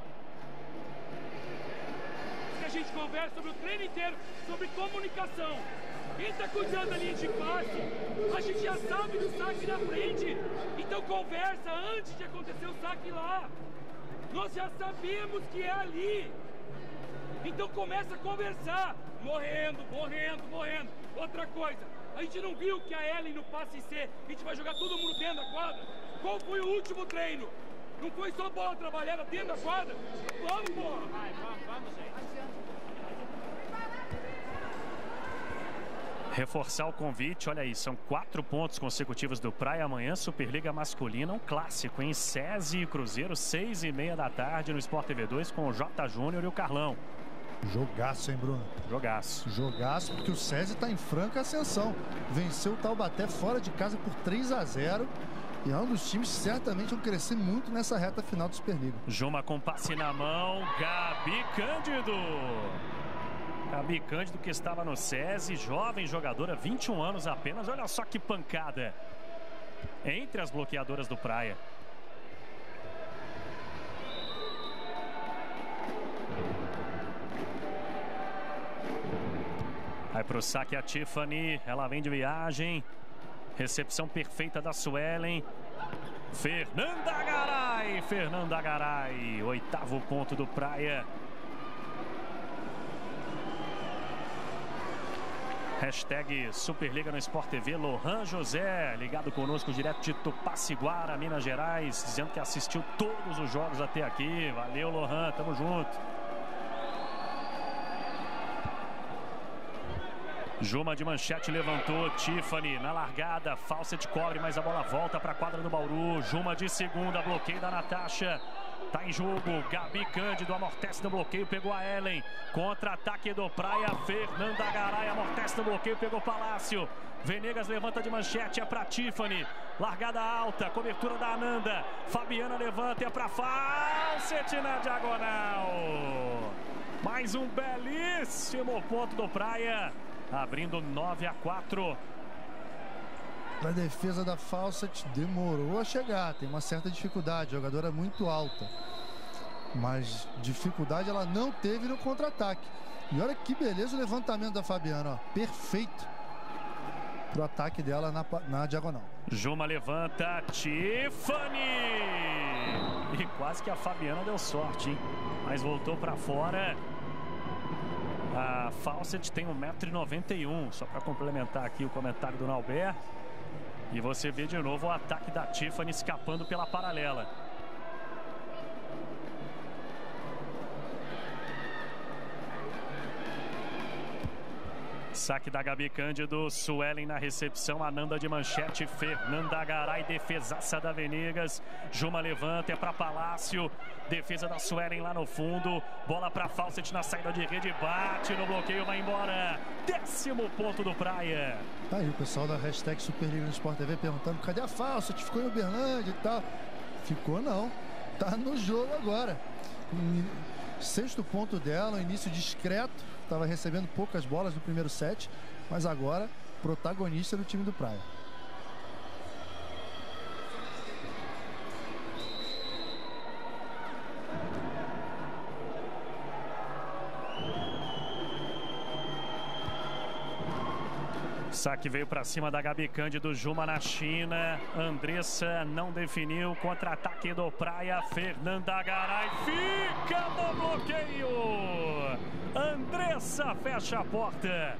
Speaker 6: A gente conversa sobre o treino inteiro, sobre comunicação. Quem está cuidando da linha de passe, a gente já sabe do saque na frente. Então conversa antes de acontecer o saque lá. Nós já sabemos que é ali. Então começa a conversar. Morrendo. Outra coisa, a gente não viu que a Ellen no passe C, a gente vai jogar todo mundo dentro da quadra. Qual foi o último treino? Não foi só bola trabalhada dentro da quadra? Vamos, porra! Vamos, gente.
Speaker 3: Reforçar o convite, olha aí, são 4 pontos consecutivos do Praia. Amanhã, Superliga Masculina, um clássico, hein? SESI e Cruzeiro, 6h30 da tarde no Sport TV 2 com o J. Júnior e o Carlão.
Speaker 4: Jogaço, hein, Bruno?
Speaker 3: Jogaço.
Speaker 4: Jogaço, porque o SESI está em franca ascensão. Venceu o Taubaté fora de casa por 3-0. E é um dos times que certamente vão crescer muito nessa reta final do Superliga.
Speaker 3: Juma com passe na mão, Gabi Cândido. Gabi Cândido que estava no SESI, jovem jogadora, 21 anos apenas. Olha só que pancada entre as bloqueadoras do Praia. Vai pro saque a Tiffany, ela vem de viagem. Recepção perfeita da Suelen. Fernanda Garay, 8º ponto do Praia. Hashtag Superliga no Sport TV. Lohan José, ligado conosco direto de Tupaciguara, Minas Gerais, dizendo que assistiu todos os jogos até aqui. Valeu, Lohan, tamo junto. Juma de manchete levantou, Tiffany na largada, Fawcett cobre, mas a bola volta para a quadra do Bauru. Juma de segunda, bloqueio da Natasha. Tá em jogo, Gabi Cândido amortece no bloqueio, pegou a Ellen. Contra-ataque do Praia, Fernanda Garay amortece no bloqueio, pegou Palácio. Venegas levanta de manchete, é para Tiffany. Largada alta, cobertura da Ananda. Fabiana levanta, é para Fawcett na diagonal. Mais um belíssimo ponto do Praia. Abrindo 9-4.
Speaker 4: A defesa da Fawcett demorou a chegar. Tem uma certa dificuldade. Jogadora muito alta. Mas dificuldade ela não teve no contra-ataque. E olha que beleza o levantamento da Fabiana. Ó. Perfeito pro ataque dela na diagonal.
Speaker 3: Juma levanta. Tiffany. E quase que a Fabiana deu sorte, hein? Mas voltou para fora. A Fawcett tem 1,91 m, só para complementar aqui o comentário do Nauber. E você vê de novo o ataque da Tiffany escapando pela paralela. Saque da Gabi Cândido, Suelen na recepção, Ananda de manchete, Fernanda Garay, defesaça da Venegas. Juma levanta, é para Palácio, defesa da Suelen lá no fundo, bola para Fawcett na saída de rede, bate no bloqueio, vai embora. 10º ponto do Praia.
Speaker 4: Tá aí o pessoal da hashtag Superliga no Sport TV perguntando cadê a Fawcett, ficou em Uberlândia e tal. Ficou não, tá no jogo agora. 6º ponto dela, início discreto. Estava recebendo poucas bolas no primeiro set, mas agora protagonista do time do Praia.
Speaker 3: Saque veio para cima da Gabi Cândido, Juma na China. Andressa não definiu. Contra-ataque do Praia. Fernanda Garay fica no bloqueio. Andressa fecha a porta.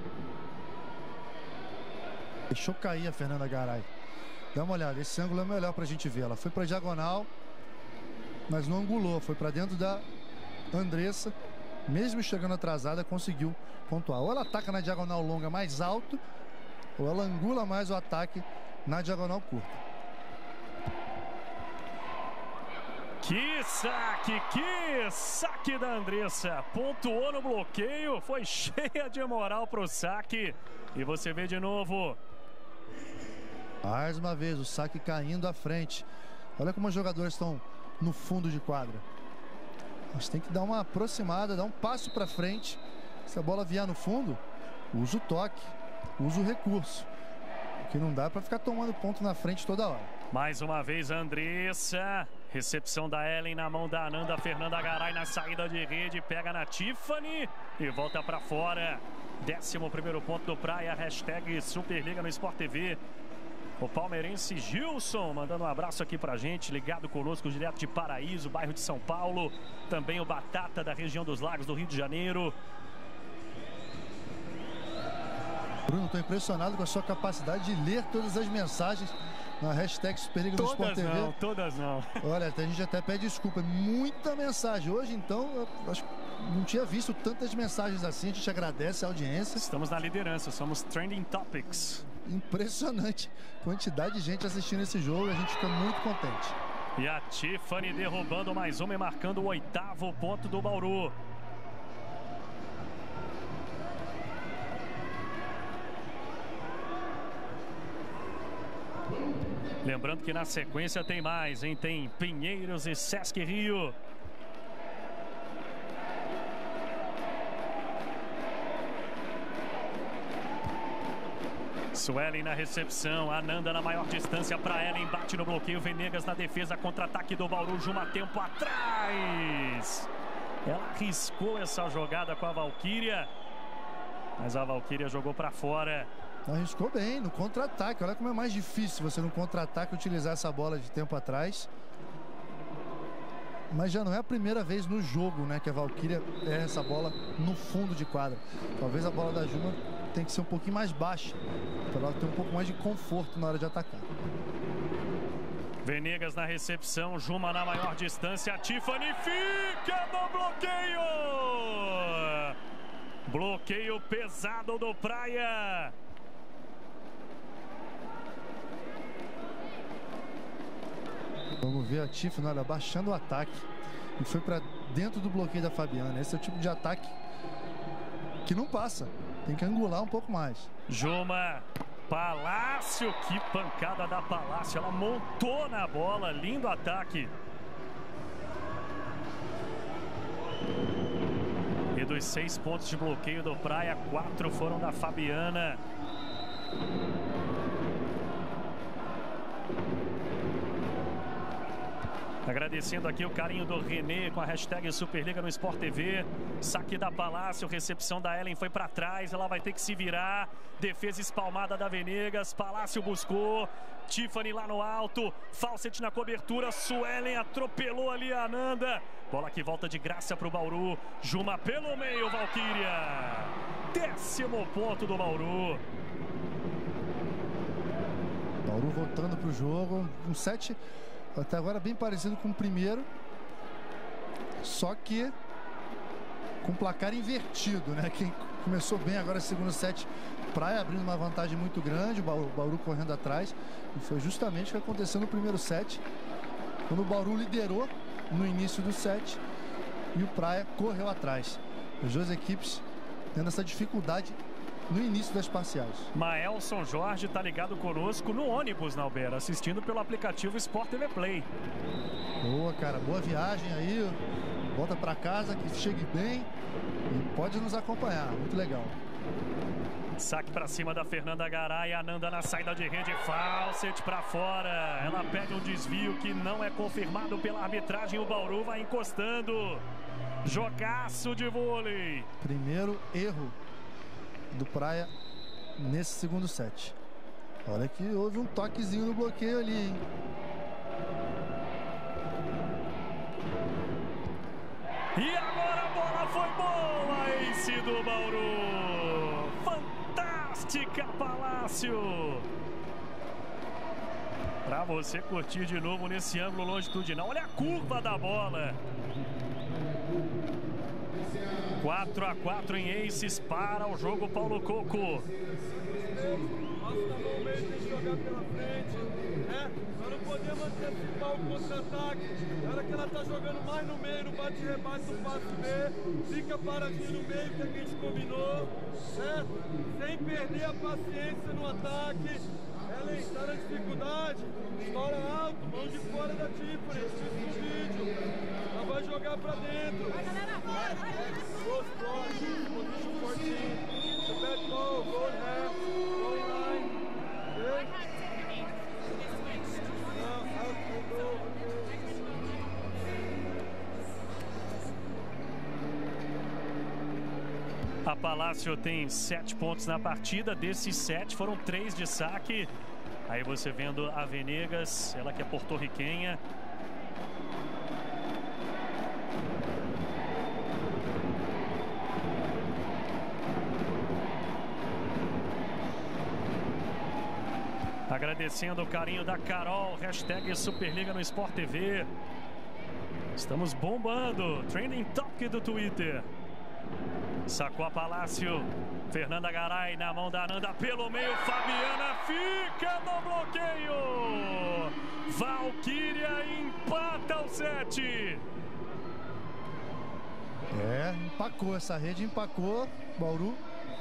Speaker 4: Deixou cair a Fernanda Garay. Dá uma olhada, esse ângulo é melhor pra gente ver. Ela foi pra diagonal, mas não angulou. Foi pra dentro da Andressa. Mesmo chegando atrasada, conseguiu pontuar. Ou ela ataca na diagonal longa mais alto, ou ela angula mais o ataque na diagonal curta.
Speaker 3: Que saque da Andressa. Pontuou no bloqueio, foi cheia de moral pro saque. E você vê de novo.
Speaker 4: Mais uma vez, o saque caindo à frente. Olha como os jogadores estão no fundo de quadra. Mas tem que dar uma aproximada, dar um passo para frente. Se a bola vier no fundo, usa o toque, usa o recurso. Porque não dá para ficar tomando ponto na frente toda hora. Mais uma vez a Andressa. Recepção da Ellen na mão da Ananda. Fernanda Garay na saída de rede. Pega na Tiffany e volta para fora. 11º ponto do Praia. Hashtag Superliga no Sport TV. O palmeirense Gilson mandando um abraço aqui pra gente. Ligado conosco direto de Paraíso, bairro de São Paulo. Também o Batata da região dos Lagos do Rio de Janeiro. Bruno, estou impressionado com a sua capacidade de ler todas as mensagens na hashtag Superliga do Sport TV.
Speaker 3: Todas não.
Speaker 4: Olha, a gente até pede desculpa. Muita mensagem. Hoje, então, eu acho que não tinha visto tantas mensagens assim. A gente agradece a audiência.
Speaker 3: Estamos na liderança, somos Trending Topics.
Speaker 4: Impressionante quantidade de gente assistindo esse jogo. A gente fica muito contente.
Speaker 3: E a Tiffany derrubando mais uma e marcando o 8º ponto do Bauru. Lembrando que na sequência tem mais, hein? Tem Pinheiros e Sesc Rio. Suelen na recepção, Ananda na maior distância para Ellen, bate no bloqueio, Venegas na defesa, contra-ataque do Bauru, Juma tempo atrás. Ela arriscou essa jogada com a Valquíria, mas a Valquíria jogou para fora.
Speaker 4: Arriscou bem no contra-ataque. Olha como é mais difícil você no contra-ataque utilizar essa bola de tempo atrás. Mas já não é a primeira vez no jogo, né, que a Valquíria erra essa bola no fundo de quadra. Talvez a bola da Juma tem que ser um pouquinho mais baixa, para ela ter um pouco mais de conforto na hora de atacar.
Speaker 3: Venegas na recepção, Juma na maior distância, a Tiffany fica no bloqueio! Bloqueio pesado do Praia.
Speaker 4: Vamos ver a Tiffany, olha, baixando o ataque. E foi para dentro do bloqueio da Fabiana. Esse é o tipo de ataque que não passa. Tem que angular um pouco mais.
Speaker 3: Juma, Palácio, que pancada da Palácio. Ela montou na bola, lindo ataque. E dos 6 pontos de bloqueio do Praia, 4 foram da Fabiana. Agradecendo aqui o carinho do Renê com a hashtag Superliga no Sport TV. Saque da Palácio, recepção da Ellen foi para trás, ela vai ter que se virar. Defesa espalmada da Venegas, Palácio buscou, Tiffany lá no alto, Fawcett na cobertura, Suelen atropelou ali a Ananda. Bola que volta de graça para o Bauru, Juma pelo meio, Valquíria. 10º ponto do Bauru.
Speaker 4: Bauru voltando para o jogo, um set até agora bem parecido com o primeiro, só que com placar invertido, né? Quem começou bem agora, segundo set, Praia abrindo uma vantagem muito grande, o Bauru correndo atrás, e foi justamente o que aconteceu no primeiro set, quando o Bauru liderou no início do set e o Praia correu atrás. As duas equipes tendo essa dificuldade no início das parciais.
Speaker 3: Maelson Jorge está ligado conosco no ônibus, Nalbera, assistindo pelo aplicativo Sport TV Play.
Speaker 4: Boa, cara, boa viagem aí, volta para casa, que chegue bem e pode nos acompanhar, muito legal.
Speaker 3: Saque para cima da Fernanda Garay, Ananda na saída de rede, Fawcett para fora, ela pede um desvio que não é confirmado pela arbitragem, o Bauru vai encostando. Jogaço de vôlei.
Speaker 4: Primeiro erro do Praia nesse segundo set. Olha que houve um toquezinho no bloqueio ali, hein?
Speaker 3: E agora a bola foi boa, ace do Bauru. Fantástica, Palácio. Para você curtir de novo nesse ângulo longitudinal. Olha a curva da bola. 4-4 em aces para o jogo Paulo Coco.
Speaker 5: Nossa, tá bom mesmo, tem que jogar pela frente. né? Nós não podemos antecipar o contra-ataque. Na hora que ela tá jogando mais no meio, no bate-rebate do passe B, fica paradinho no meio que a gente combinou, certo? Sem perder a paciência no ataque. Ela está na dificuldade, estoura alto, mão de fora da Tiffany, no vídeo. Ela vai jogar pra dentro. Vai, galera, vai! Close cross, position 14. The back goal, go in half, go in line. Okay? Now, out we go,
Speaker 3: A Palácio tem 7 pontos na partida, desses 7 foram 3 de saque. Aí você vendo a Venegas, ela que é porto-riquenha. Agradecendo o carinho da Carol, hashtag Superliga no Sport TV. Estamos bombando, trending topic do Twitter. Sacou a Palácio, Fernanda Garay na mão da Ananda pelo meio, Fabiana fica no bloqueio. Valquíria empata o 7.
Speaker 4: Empacou essa rede, empacou. Bauru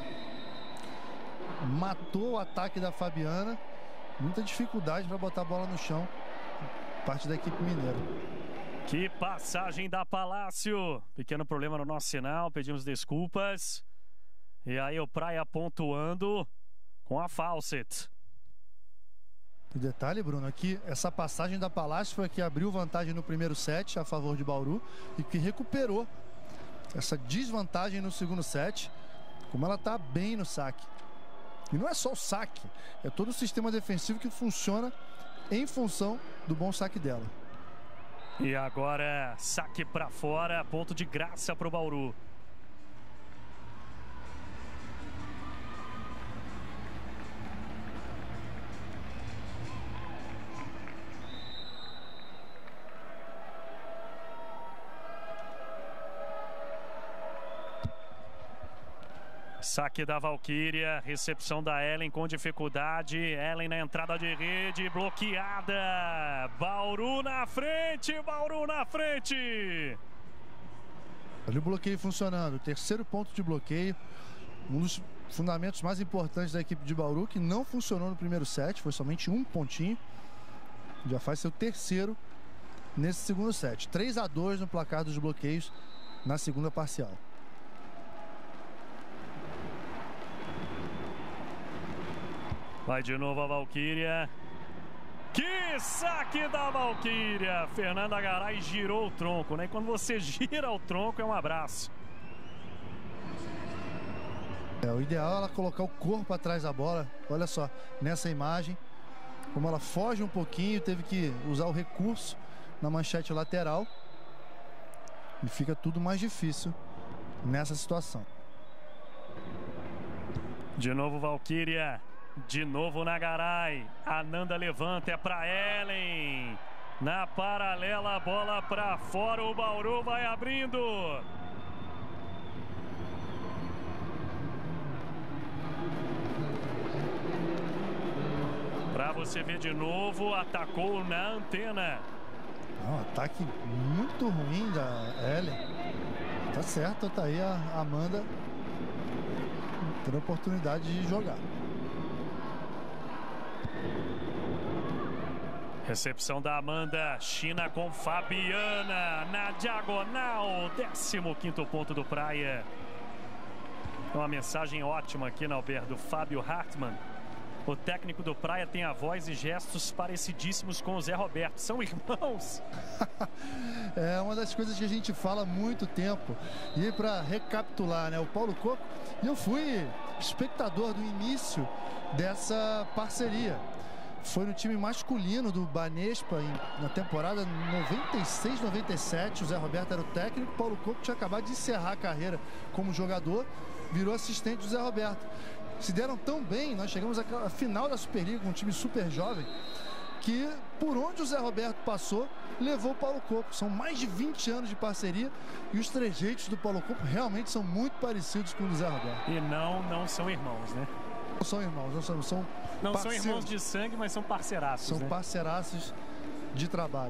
Speaker 4: matou o ataque da Fabiana. Muita dificuldade para botar a bola no chão, parte da equipe mineira.
Speaker 3: Que passagem da Palácio. Pequeno problema no nosso sinal, pedimos desculpas. E aí o Praia pontuando com a Fawcett.
Speaker 4: O detalhe, Bruno, aqui essa passagem da Palácio foi a que abriu vantagem no primeiro set a favor de Bauru e que recuperou essa desvantagem no segundo set, como ela está bem no saque. E não é só o saque, é todo o sistema defensivo que funciona em função do bom saque dela.
Speaker 3: E agora saque para fora, ponto de graça para o Bauru. Saque da Valquíria, recepção da Ellen com dificuldade. Ellen na entrada de rede, bloqueada. Bauru na frente, Bauru na frente.
Speaker 4: Olha o bloqueio funcionando, terceiro ponto de bloqueio. Um dos fundamentos mais importantes da equipe de Bauru, que não funcionou no primeiro set, foi somente um pontinho. Já faz seu terceiro nesse segundo set. 3-2 no placar dos bloqueios na segunda parcial.
Speaker 3: Vai de novo a Valquíria. Que saque da Valquíria! Fernanda Garay girou o tronco, né? E quando você gira o tronco é um abraço.
Speaker 4: O ideal é ela colocar o corpo atrás da bola. Olha só, nessa imagem, como ela foge um pouquinho, teve que usar o recurso na manchete lateral. E fica tudo mais difícil nessa situação.
Speaker 3: De novo Valquíria. De novo na Garay. Ananda levanta, é para Ellen. Na paralela, bola para fora. O Bauru vai abrindo. Para você ver de novo, atacou na antena.
Speaker 4: Um ataque muito ruim da Ellen. Tá certo, tá aí a Amanda tendo a oportunidade de jogar.
Speaker 3: Recepção da Amanda, China com Fabiana na diagonal, 15º ponto do Praia. Uma mensagem ótima aqui na Alberto do Fábio Hartmann. O técnico do Praia tem a voz e gestos parecidíssimos com o Zé Roberto. São irmãos?
Speaker 4: É uma das coisas que a gente fala há muito tempo. E para recapitular, né? O Paulo Coco, eu fui espectador do início dessa parceria. Foi no time masculino do Banespa na temporada 96-97. O Zé Roberto era o técnico. O Paulo Coco tinha acabado de encerrar a carreira como jogador. Virou assistente do Zé Roberto. Se deram tão bem, nós chegamos à final da Superliga com um time super jovem, que por onde o Zé Roberto passou, levou o Paulo Coco. São mais de 20 anos de parceria e os trejeitos do Paulo Coco realmente são muito parecidos com o do Zé Roberto.
Speaker 3: E não são irmãos, né?
Speaker 4: Não são irmãos,
Speaker 3: não são irmãos de sangue, mas são parceiraços.
Speaker 4: São parceiraços de trabalho.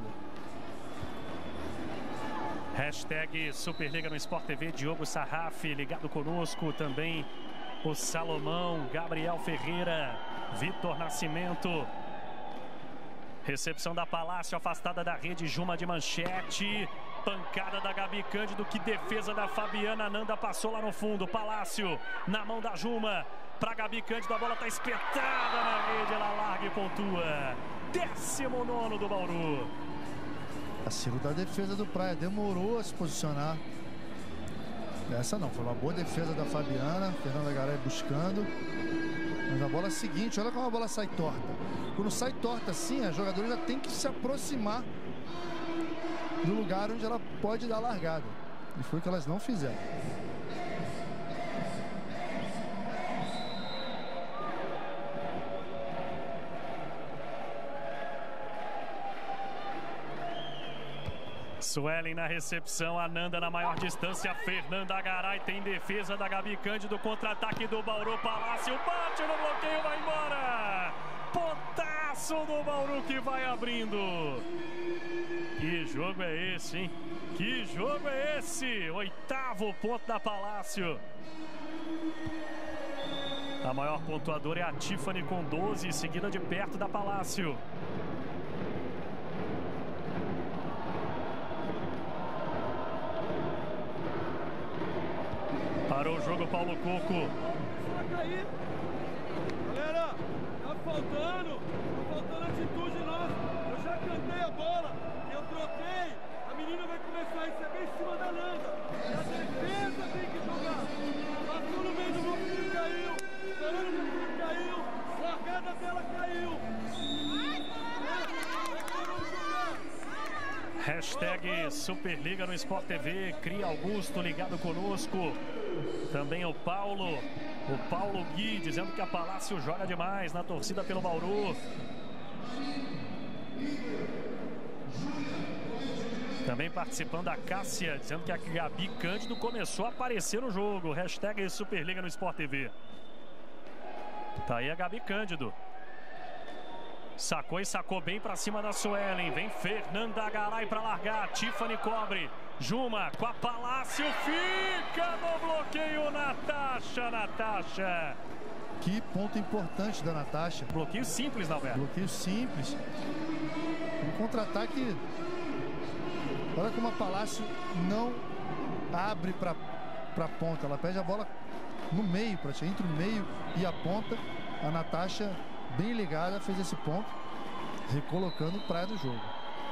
Speaker 3: Hashtag Superliga no Sport TV, Diogo Sarraf ligado conosco, também o Salomão, Gabriel Ferreira, Vitor Nascimento. Recepção da Palácio, afastada da rede, Juma de manchete. Pancada da Gabi Cândido, que defesa da Fabiana. Nanda passou lá no fundo, Palácio na mão da Juma. Pra Gabi Cândido, a bola tá espetada na rede, ela larga e pontua. 19º do Bauru.
Speaker 4: Vacilo da defesa do Praia, demorou a se posicionar. Essa não, foi uma boa defesa da Fabiana. Fernanda Garay buscando. Mas a bola seguinte, olha como a bola sai torta. Quando sai torta assim, a jogadora já tem que se aproximar do lugar onde ela pode dar a largada. E foi o que elas não fizeram.
Speaker 3: Suelen na recepção, Ananda na maior distância, Fernanda Garay tem defesa da Gabi Cândido, contra-ataque do Bauru, Palácio bate no bloqueio, vai embora! Pontaço do Bauru que vai abrindo. Que jogo é esse, hein? Que jogo é esse? 8º ponto da Palácio. A maior pontuadora é a Tiffany com 12, seguida de perto da Palácio. Parou o jogo, Paulo Coco.
Speaker 5: Galera, tá faltando atitude nossa. Eu já cantei a bola, eu troquei. A menina vai começar a receber em cima da Nanda. E a defesa tem que jogar. Passou no meio do meu filho, caiu. Estourando meu filho, caiu. Largada dela, caiu.
Speaker 3: Hashtag Superliga no Sport TV, Cria Augusto ligado conosco. Também o Paulo Gui dizendo que a Palácio joga demais na torcida pelo Bauru. Também participando a Cássia, dizendo que a Gabi Cândido começou a aparecer no jogo. Hashtag Superliga no Sport TV. Tá aí a Gabi Cândido. Sacou e sacou bem pra cima da Suelen. Vem Fernanda Garay pra largar. Tiffany cobre. Juma com a Palácio. Fica no bloqueio, Natasha.
Speaker 4: Que ponto importante da Natasha.
Speaker 3: Bloqueio simples, Alberto.
Speaker 4: Bloqueio simples. Um contra-ataque. Olha como a Palácio não abre pra ponta. Ela perde a bola no meio, praticamente entre o meio e a ponta. A Natasha, bem ligada, fez esse ponto, recolocando o Praia do jogo.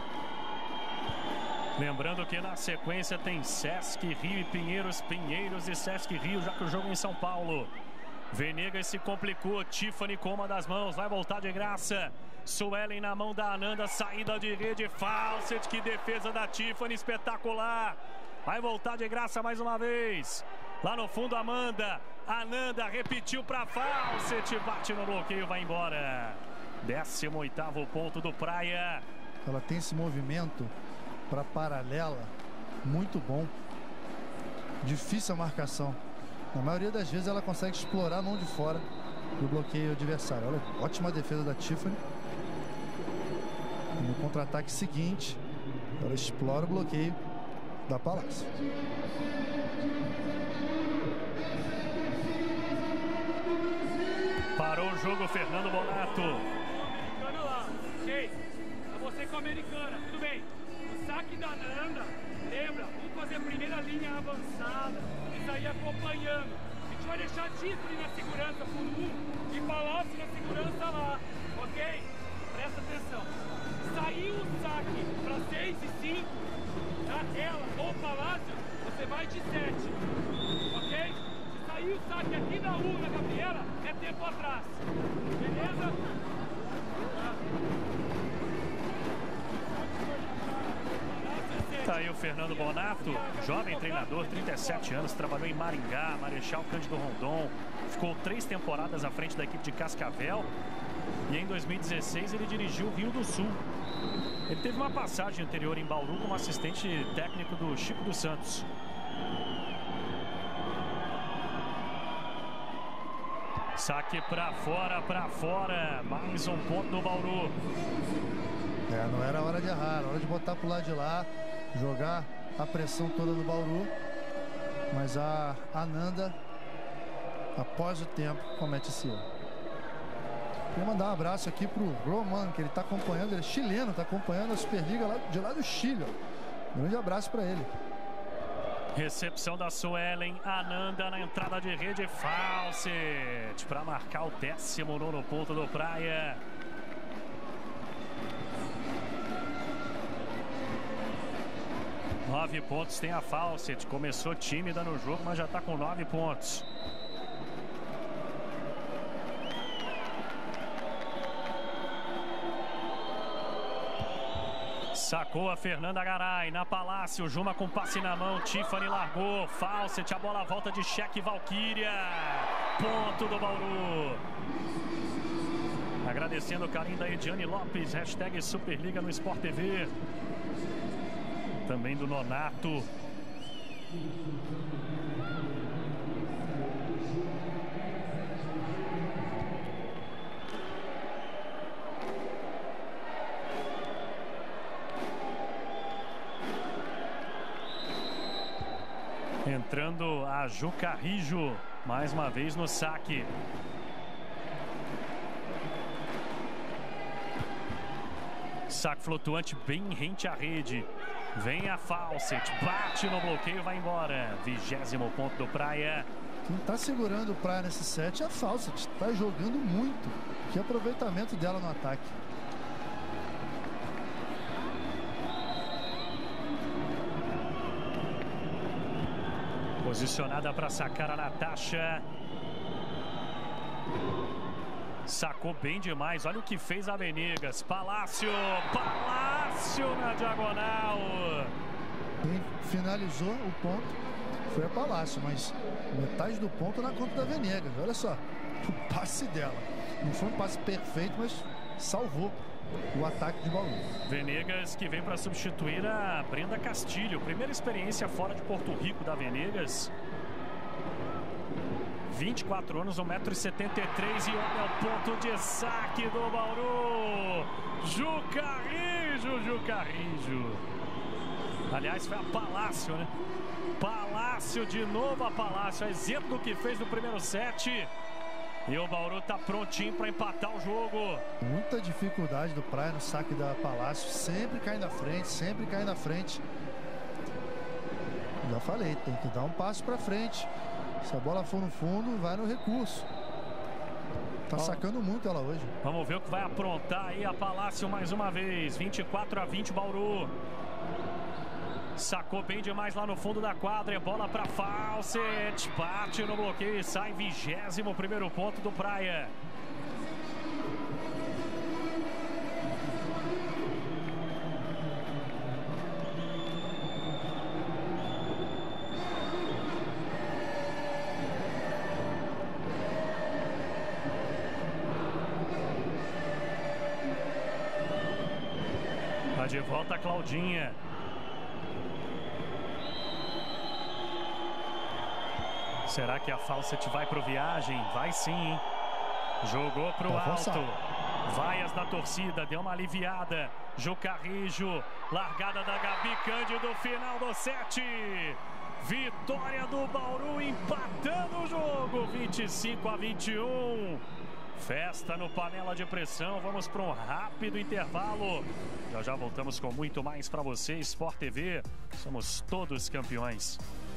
Speaker 3: Lembrando que na sequência tem Sesc Rio e Pinheiros e Sesc Rio, já que o jogo é em São Paulo. Venegas se complicou, Tiffany com uma das mãos, vai voltar de graça. Suelen na mão da Ananda, saída de rede, Fawcett, que defesa da Tiffany, espetacular. Vai voltar de graça mais uma vez. Lá no fundo, Amanda. Ananda repetiu para Fawcett, bate no bloqueio, vai embora. 18º ponto do Praia.
Speaker 4: Ela tem esse movimento para paralela muito bom. Difícil a marcação. Na maioria das vezes ela consegue explorar a mão de fora do bloqueio adversário. Olha, ótima defesa da Tiffany. E no contra-ataque seguinte, ela explora o bloqueio da Palácio.
Speaker 3: Parou o jogo, Fernando Bonato.
Speaker 6: Americana lá, ok? Pra você com a americana, tudo bem. O saque da Nanda, lembra? Vamos fazer a primeira linha avançada e sair acompanhando. A gente vai deixar Tiffany na segurança por 1 e Palácio na segurança lá, ok? Presta atenção. Saiu o saque para 6 e 5, tá? Ela ou Palácio, você vai de 7, ok? Saiu o saque aqui na U, na Gabriela, é tempo atrás. Beleza?
Speaker 3: Tá aí o Fernando Bonato, jovem treinador, 37 anos, trabalhou em Maringá, Marechal Cândido Rondon, ficou 3 temporadas à frente da equipe de Cascavel e em 2016 ele dirigiu o Rio do Sul. Ele teve uma passagem anterior em Bauru como assistente técnico do Chico dos Santos. Saque para fora. Mais um ponto do Bauru.
Speaker 4: Não era hora de errar, era hora de botar pro lado de lá, jogar a pressão toda no Bauru. Mas a Ananda, após o tempo, comete esse erro. Queria mandar um abraço aqui pro Roman, que ele tá acompanhando, ele é chileno, tá acompanhando a Superliga de lá do Chile. Grande abraço para ele.
Speaker 3: Recepção da Suelen, Ananda na entrada de rede, Fawcett para marcar o 19º ponto do Praia. Nove pontos tem a Fawcett, começou tímida no jogo, mas já está com 9 pontos. Sacou a Fernanda Garay na Palácio, Juma com passe na mão, Tiffany largou, Fawcett, a bola volta de cheque, Valquíria, ponto do Bauru. Agradecendo o carinho da Ediane Lopes, hashtag Superliga no Sport TV. Também do Nonato. Entrando a Ju Carrijo, mais uma vez no saque. Saque flutuante bem rente à rede. Vem a Fawcett, bate no bloqueio, vai embora. 20º ponto do Praia.
Speaker 4: Quem está segurando o Praia nesse set é a Fawcett. Está jogando muito. Que aproveitamento dela no ataque.
Speaker 3: Posicionada para sacar a Natasha. Sacou bem demais. Olha o que fez a Venegas. Palácio na diagonal.
Speaker 4: Quem finalizou o ponto foi a Palácio, mas metade do ponto na conta da Venegas. Olha só, o passe dela. Não foi um passe perfeito, mas salvou o ataque de Bauru.
Speaker 3: Venegas que vem para substituir a Brenda Castilho. Primeira experiência fora de Porto Rico da Venegas. 24 anos, 1,73 m e olha o ponto de saque do Bauru. Ju Carrijo. Aliás, foi a Palácio, né? Palácio, de novo a Palácio. Exemplo do que fez no primeiro set. E o Bauru tá prontinho para empatar o jogo.
Speaker 4: Muita dificuldade do Praia no saque da Palácio. Sempre cai na frente. Já falei, tem que dar um passo para frente. Se a bola for no fundo, vai no recurso. Tá sacando muito ela hoje.
Speaker 3: Vamos ver o que vai aprontar aí a Palácio mais uma vez. 24-20 Bauru. Sacou bem demais lá no fundo da quadra. É bola para Fawcett. Bate no bloqueio e sai. 21º ponto do Praia. Tá de volta a Claudinha. Será que a Fawcett vai pro viagem? Vai sim, hein? Jogou pro alto. Vaias da torcida, deu uma aliviada. Ju Carrijo, largada da Gabi Cândido, final do set. Vitória do Bauru, empatando o jogo. 25-21. Festa no Panela de Pressão. Vamos para um rápido intervalo. Já voltamos com muito mais para você. Sport TV, somos todos campeões.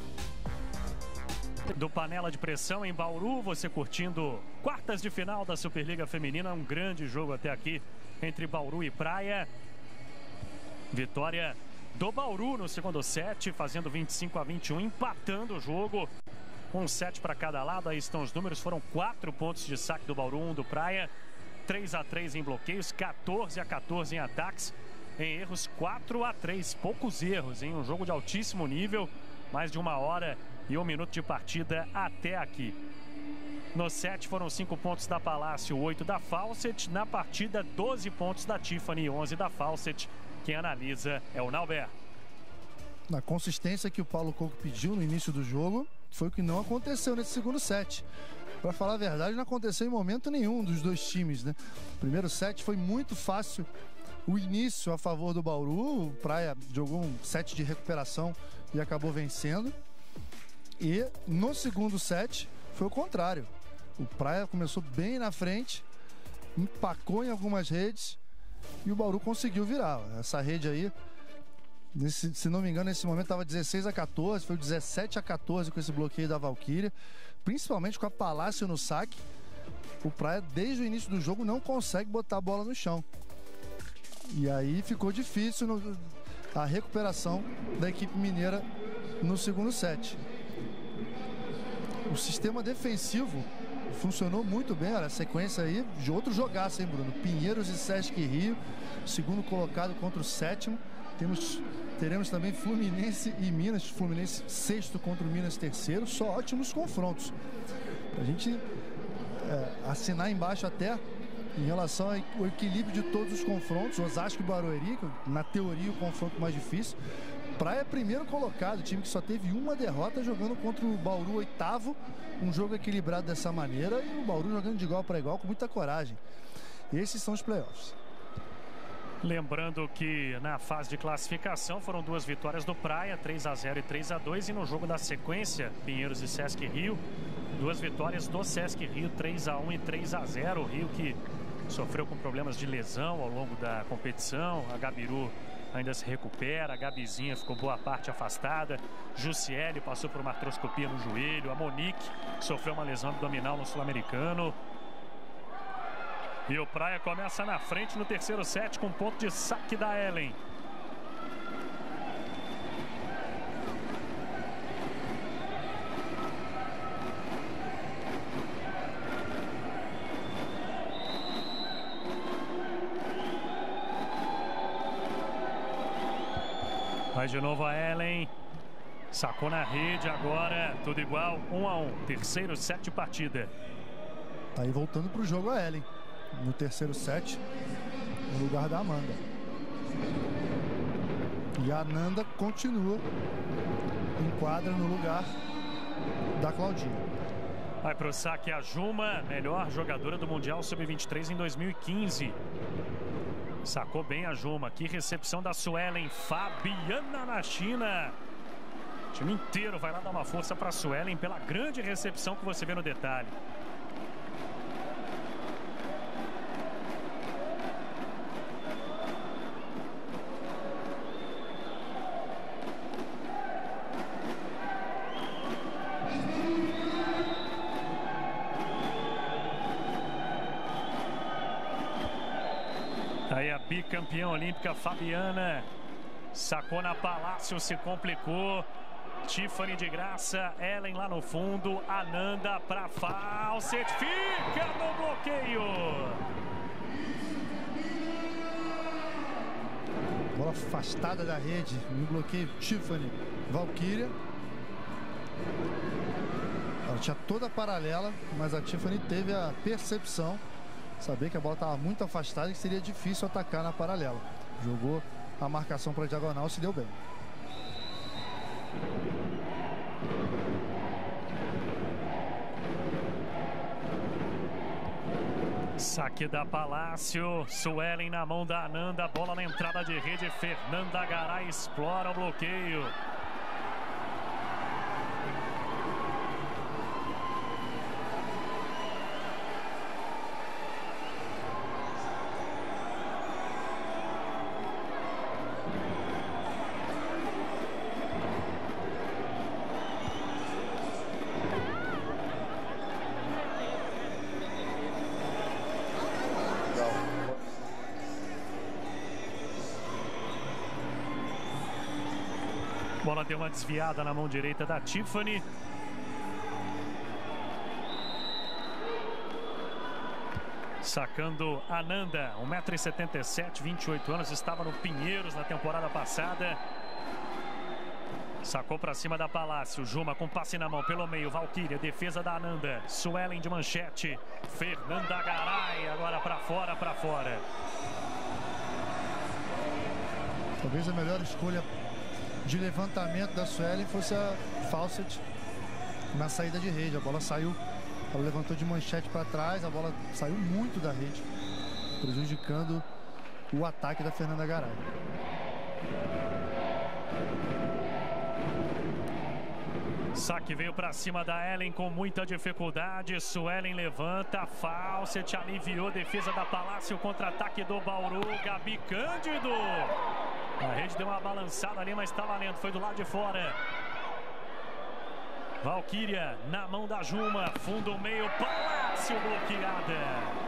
Speaker 3: Do Panela de Pressão em Bauru, você curtindo quartas de final da Superliga Feminina. Um grande jogo até aqui entre Bauru e Praia. Vitória do Bauru no segundo set, fazendo 25-21, empatando o jogo. Um set para cada lado, aí estão os números. Foram 4 pontos de saque do Bauru, 1 do Praia. 3-3 em bloqueios, 14-14 em ataques. Em erros, 4-3. Poucos erros em um jogo de altíssimo nível. Mais de 1 hora e 1 minuto de partida até aqui. No set foram 5 pontos da Palácio, 8 da Fawcett. Na partida, 12 pontos da Tiffany, 11 da Fawcett. Quem analisa é o Nauber.
Speaker 4: Na consistência que o Paulo Coco pediu no início do jogo, foi o que não aconteceu nesse segundo set. Para falar a verdade, não aconteceu em momento nenhum dos dois times, né? O primeiro set foi muito fácil. O início a favor do Bauru, o Praia jogou um set de recuperação e acabou vencendo. E no segundo set foi o contrário. O Praia começou bem na frente, empacou em algumas redes e o Bauru conseguiu virar. Essa rede aí, se não me engano, nesse momento estava 16-14, foi 17-14 com esse bloqueio da Valkyria, principalmente com a Palácio no saque. O Praia, desde o início do jogo, não consegue botar a bola no chão. E aí ficou difícil a recuperação da equipe mineira no segundo set. O sistema defensivo funcionou muito bem. Olha, a sequência aí de outro jogaço, hein, Bruno? Pinheiros e Sesc Rio, segundo colocado contra o sétimo. Teremos também Fluminense e Minas. Fluminense sexto contra o Minas terceiro. Só ótimos confrontos. A gente assinar embaixo até em relação ao equilíbrio de todos os confrontos. Osasco e Barueri, na teoria, o confronto mais difícil. Praia primeiro colocado, time que só teve uma derrota, jogando contra o Bauru oitavo. Um jogo equilibrado dessa maneira e o Bauru jogando de igual para igual com muita coragem. Esses são os playoffs.
Speaker 3: Lembrando que na fase de classificação foram duas vitórias do Praia, 3-0 e 3-2. E no jogo da sequência, Pinheiros e Sesc Rio, duas vitórias do Sesc Rio, 3-1 e 3-0. O Rio que sofreu com problemas de lesão ao longo da competição. A Gabiru ainda se recupera, a Gabizinha ficou boa parte afastada. Jussiele passou por uma artroscopia no joelho. A Monique sofreu uma lesão abdominal no Sul-Americano. E o Praia começa na frente no terceiro set com ponto de saque da Ellen. Vai de novo a Ellen. Sacou na rede agora, tudo igual, 1-1. Terceiro set de partida.
Speaker 4: Tá aí voltando pro jogo a Ellen. No terceiro set, no lugar da Amanda. E a Ananda continua em quadra no lugar da Claudinha.
Speaker 3: Vai pro saque a Juma, melhor jogadora do Mundial Sub-23 em 2015. Sacou bem a Juma. Que recepção da Suelen. Fabiana na China. O time inteiro vai lá dar uma força para a Suelen pela grande recepção que você vê no detalhe. Aí a bicampeã olímpica Fabiana sacou na Palácio, se complicou. Tiffany de graça, Ellen lá no fundo, Ananda para Fawcett, fica no bloqueio.
Speaker 4: Bola afastada da rede, no bloqueio Tiffany, Valkyria. Ela tinha toda a paralela, mas a Tiffany teve a percepção, saber que a bola estava muito afastada e que seria difícil atacar na paralela. Jogou a marcação para a diagonal, se deu bem.
Speaker 3: Saque da Palácio, Suelen na mão da Ananda, bola na entrada de rede, Fernanda Garay explora o bloqueio. Bola deu uma desviada na mão direita da Tiffany. Sacando Ananda, 1,77 m, 28 anos, estava no Pinheiros na temporada passada. Sacou para cima da Palácio, Juma com passe na mão pelo meio, Valkyria, defesa da Ananda, Suelen de manchete, Fernanda Garay, agora para fora, para fora.
Speaker 4: Talvez a melhor escolha de levantamento da Suelen fosse a Fawcett na saída de rede. A bola saiu Ela levantou de manchete para trás, a bola saiu muito da rede, prejudicando o ataque da Fernanda Garay.
Speaker 3: Saque veio para cima da Ellen com muita dificuldade. Suelen levanta, Fawcett aliviou, defesa da Palácio, contra-ataque do Bauru. Gabi Cândido. A rede deu uma balançada ali, mas está valendo, foi do lado de fora. Valquíria na mão da Juma, fundo meio, Palácio bloqueada.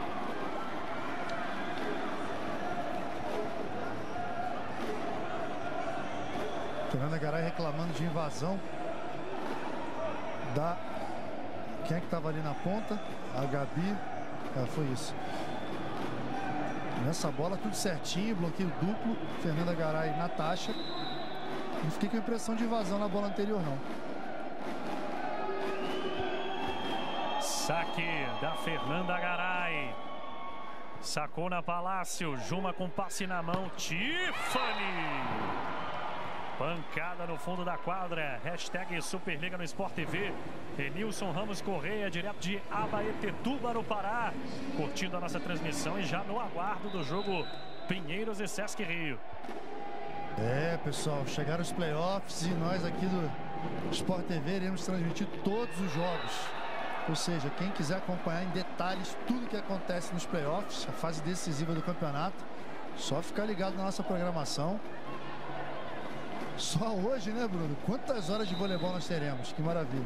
Speaker 4: Fernanda Garay reclamando de invasão da... Quem é que estava ali na ponta? A Gabi. Foi isso. Nessa bola tudo certinho, bloqueio duplo, Fernanda Garay e Natasha. Não fiquei com a impressão de invasão na bola anterior, não.
Speaker 3: Saque da Fernanda Garay. Sacou na Palácio, Juma com passe na mão, Tiffany. Pancada no fundo da quadra. Hashtag Superliga no Sport TV. Enilson Ramos Correia, direto de Abaetetuba, no Pará, curtindo a nossa transmissão e já no aguardo do jogo Pinheiros e Sesc Rio.
Speaker 4: Pessoal, chegaram os playoffs e nós aqui do Sport TV iremos transmitir todos os jogos. Ou seja, quem quiser acompanhar em detalhes tudo que acontece nos playoffs, a fase decisiva do campeonato, só ficar ligado na nossa programação. Só hoje, né, Bruno? Quantas horas de voleibol nós teremos? Que maravilha.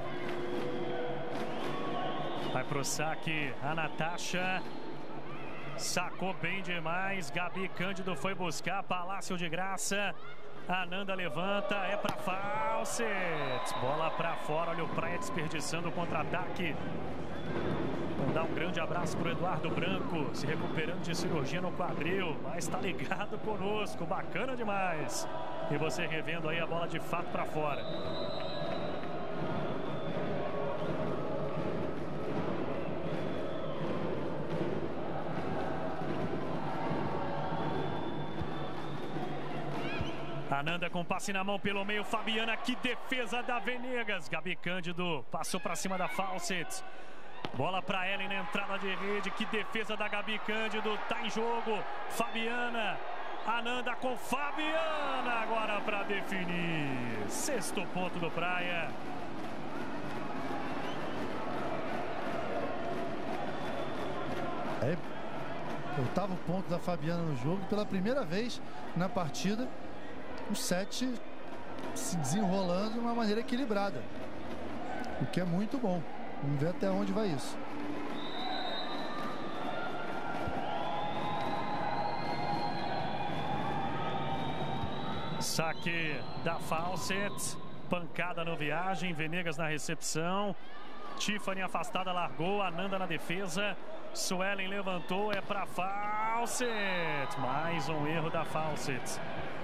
Speaker 3: Vai pro saque a Natasha. Sacou bem demais. Gabi Cândido foi buscar. Palácio de graça. A Nanda levanta. É pra Fawcett. Bola pra fora. Olha o Praia desperdiçando o contra-ataque. Vamos dar um grande abraço pro Eduardo Branco, se recuperando de cirurgia no quadril, mas tá ligado conosco. Bacana demais. E você revendo aí a bola de fato para fora. Ananda com passe na mão pelo meio, Fabiana, que defesa da Venegas. Gabi Cândido passou para cima da Fawcett. Bola para Ellen na entrada de rede, que defesa da Gabi Cândido, tá em jogo. Fabiana, Ananda com Fabiana agora para definir. Sexto ponto do Praia.
Speaker 4: Oitavo ponto da Fabiana no jogo, pela primeira vez na partida. O set se desenrolando de uma maneira equilibrada, o que é muito bom. Vamos ver até onde vai isso.
Speaker 3: Saque da Fawcett. Pancada no Viagem. Venegas na recepção. Tiffany afastada, largou. Ananda na defesa. Suelen levantou. É para Fawcett. Mais um erro da Fawcett.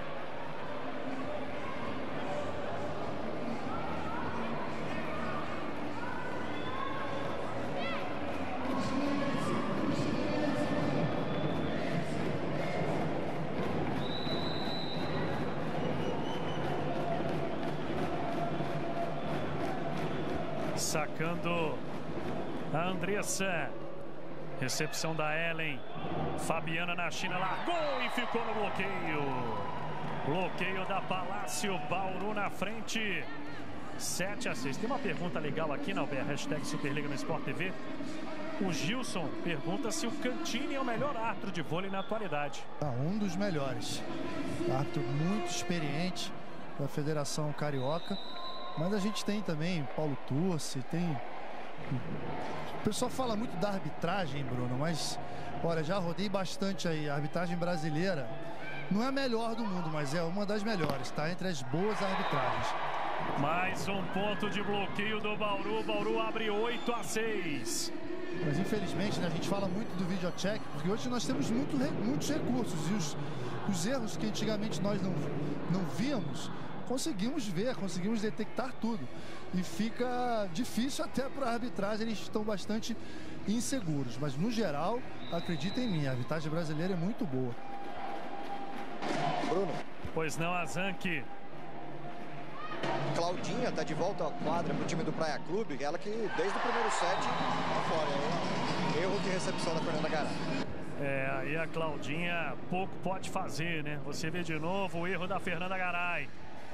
Speaker 3: Sacando a Andressa. Recepção da Ellen. Fabiana na China, largou e ficou no bloqueio. Bloqueio da Palácio. Bauru na frente. 7-6. Tem uma pergunta legal aqui, Nalber. Hashtag Superliga no Sport TV. O Gilson pergunta se o Cantini é o melhor árbitro de vôlei na atualidade.
Speaker 4: Um dos melhores. Árbitro muito experiente da Federação Carioca. Mas a gente tem também Paulo Turci, tem... O pessoal fala muito da arbitragem, Bruno, mas, olha, já rodei bastante aí. A arbitragem brasileira não é a melhor do mundo, mas é uma das melhores, tá? Entre as boas arbitragens.
Speaker 3: Mais um ponto de bloqueio do Bauru. Bauru abre 8-6.
Speaker 4: Mas, infelizmente, né, a gente fala muito do videocheck, porque hoje nós temos muitos recursos. E os erros que antigamente nós não víamos, conseguimos ver, conseguimos detectar tudo. E fica difícil até para a arbitragem, eles estão bastante inseguros. Mas, no geral, acredita em mim, a arbitragem brasileira é muito boa.
Speaker 1: Bruno.
Speaker 3: Pois não, Azanque.
Speaker 1: Claudinha está de volta à quadra para o time do Praia Clube. Ela que desde o primeiro set tá fora. Erro de recepção da Fernanda Garay.
Speaker 3: Aí a Claudinha pouco pode fazer, né? Você vê de novo o erro da Fernanda Garay.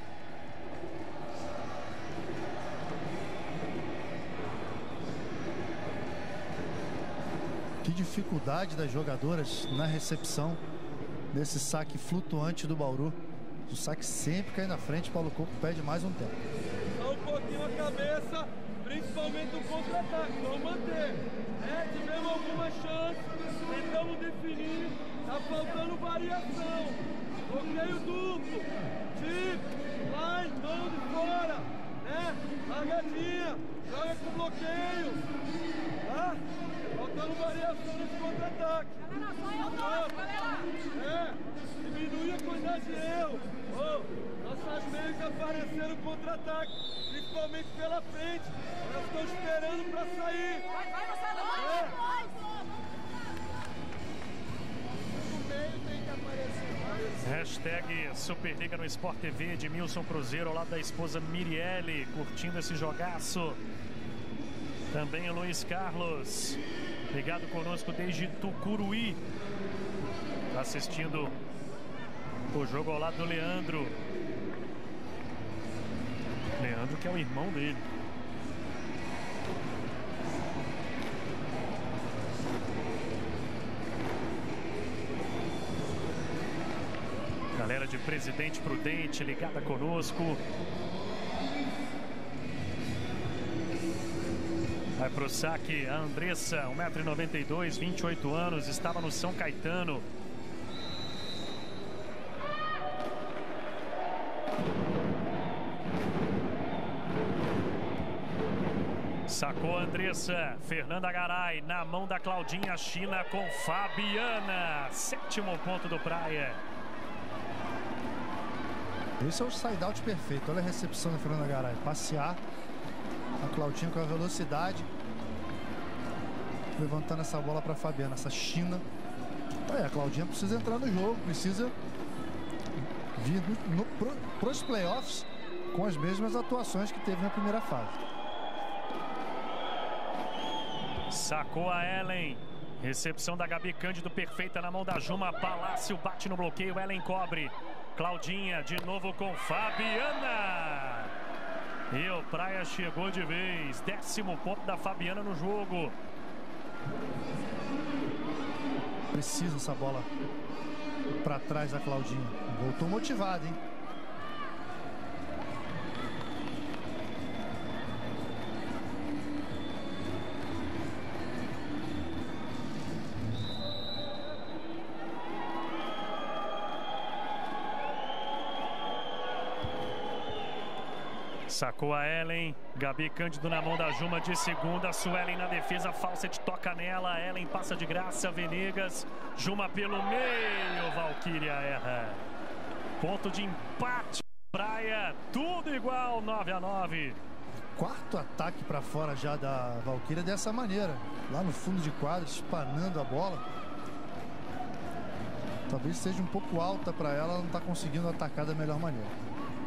Speaker 4: Que dificuldade das jogadoras na recepção desse saque flutuante do Bauru. O saque sempre cai na frente, Paulo Coco pede mais um tempo.
Speaker 5: Dá um pouquinho a cabeça, principalmente no contra-ataque, vamos manter. Tivemos algumas chances, tentamos definir, tá faltando variação. Bloqueio duplo, tip, line, mão de fora, largadinha, joga com bloqueio, tá? Faltando variação nesse contra-ataque. Diminui a quantidade de erro. Nossas meias apareceram no contra-ataque, principalmente pela frente. Elas estão esperando para sair.
Speaker 1: No meio tem que aparecer mais.
Speaker 3: Hashtag Superliga no Sport TV, Edmilson Cruzeiro ao lado da esposa Mirielle, curtindo esse jogaço. Também o Luiz Carlos, ligado conosco desde Tucuruí, assistindo o jogo ao lado do Leandro. Leandro que é o irmão dele. Galera de Presidente Prudente ligada conosco. Vai pro saque a Andressa, 1,92 m, 28 anos, estava no São Caetano. Sacou a Andressa, Fernanda Garay na mão da Claudinha, China com Fabiana. 7º ponto do Praia.
Speaker 4: Esse é o side-out perfeito. Olha a recepção da Fernanda Garay. Passear. A Claudinha com a velocidade. Levantando essa bola para Fabiana. Essa China. A Claudinha precisa entrar no jogo. Precisa vir para os playoffs com as mesmas atuações que teve na primeira fase.
Speaker 3: Sacou a Ellen. Recepção da Gabi Cândido perfeita na mão da Juma. Palácio bate no bloqueio. Ellen cobre. Claudinha de novo com Fabiana. E o Praia chegou de vez. 10º ponto da Fabiana no jogo.
Speaker 4: Precisa essa bola para trás da Claudinha. Voltou motivada, hein?
Speaker 3: Sacou a Ellen, Gabi Cândido na mão da Juma de segunda, Suelen na defesa, Fawcett toca nela, Ellen passa de graça, Venegas, Juma pelo meio, Valquíria erra. Ponto de empate, Praia, tudo igual, 9-9.
Speaker 4: Quarto ataque para fora já da Valquíria dessa maneira, lá no fundo de quadra, espanando a bola. Talvez seja um pouco alta para ela, não está conseguindo atacar da melhor maneira.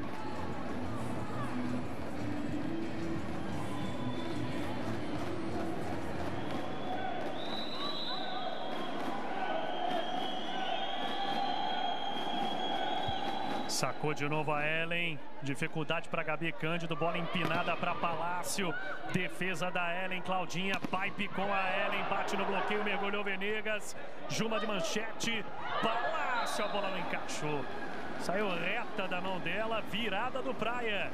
Speaker 3: Sacou de novo a Ellen, dificuldade para Gabi Cândido, bola empinada para Palácio, defesa da Ellen, Claudinha, pipe com a Ellen, bate no bloqueio, mergulhou Venegas, Juma de manchete, Palácio, a bola não encaixou, saiu reta da mão dela, virada do Praia.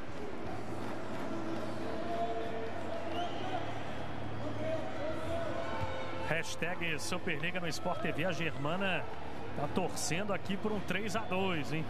Speaker 3: Hashtag Superliga no Sport TV, a Germana tá torcendo aqui por um 3-2, hein?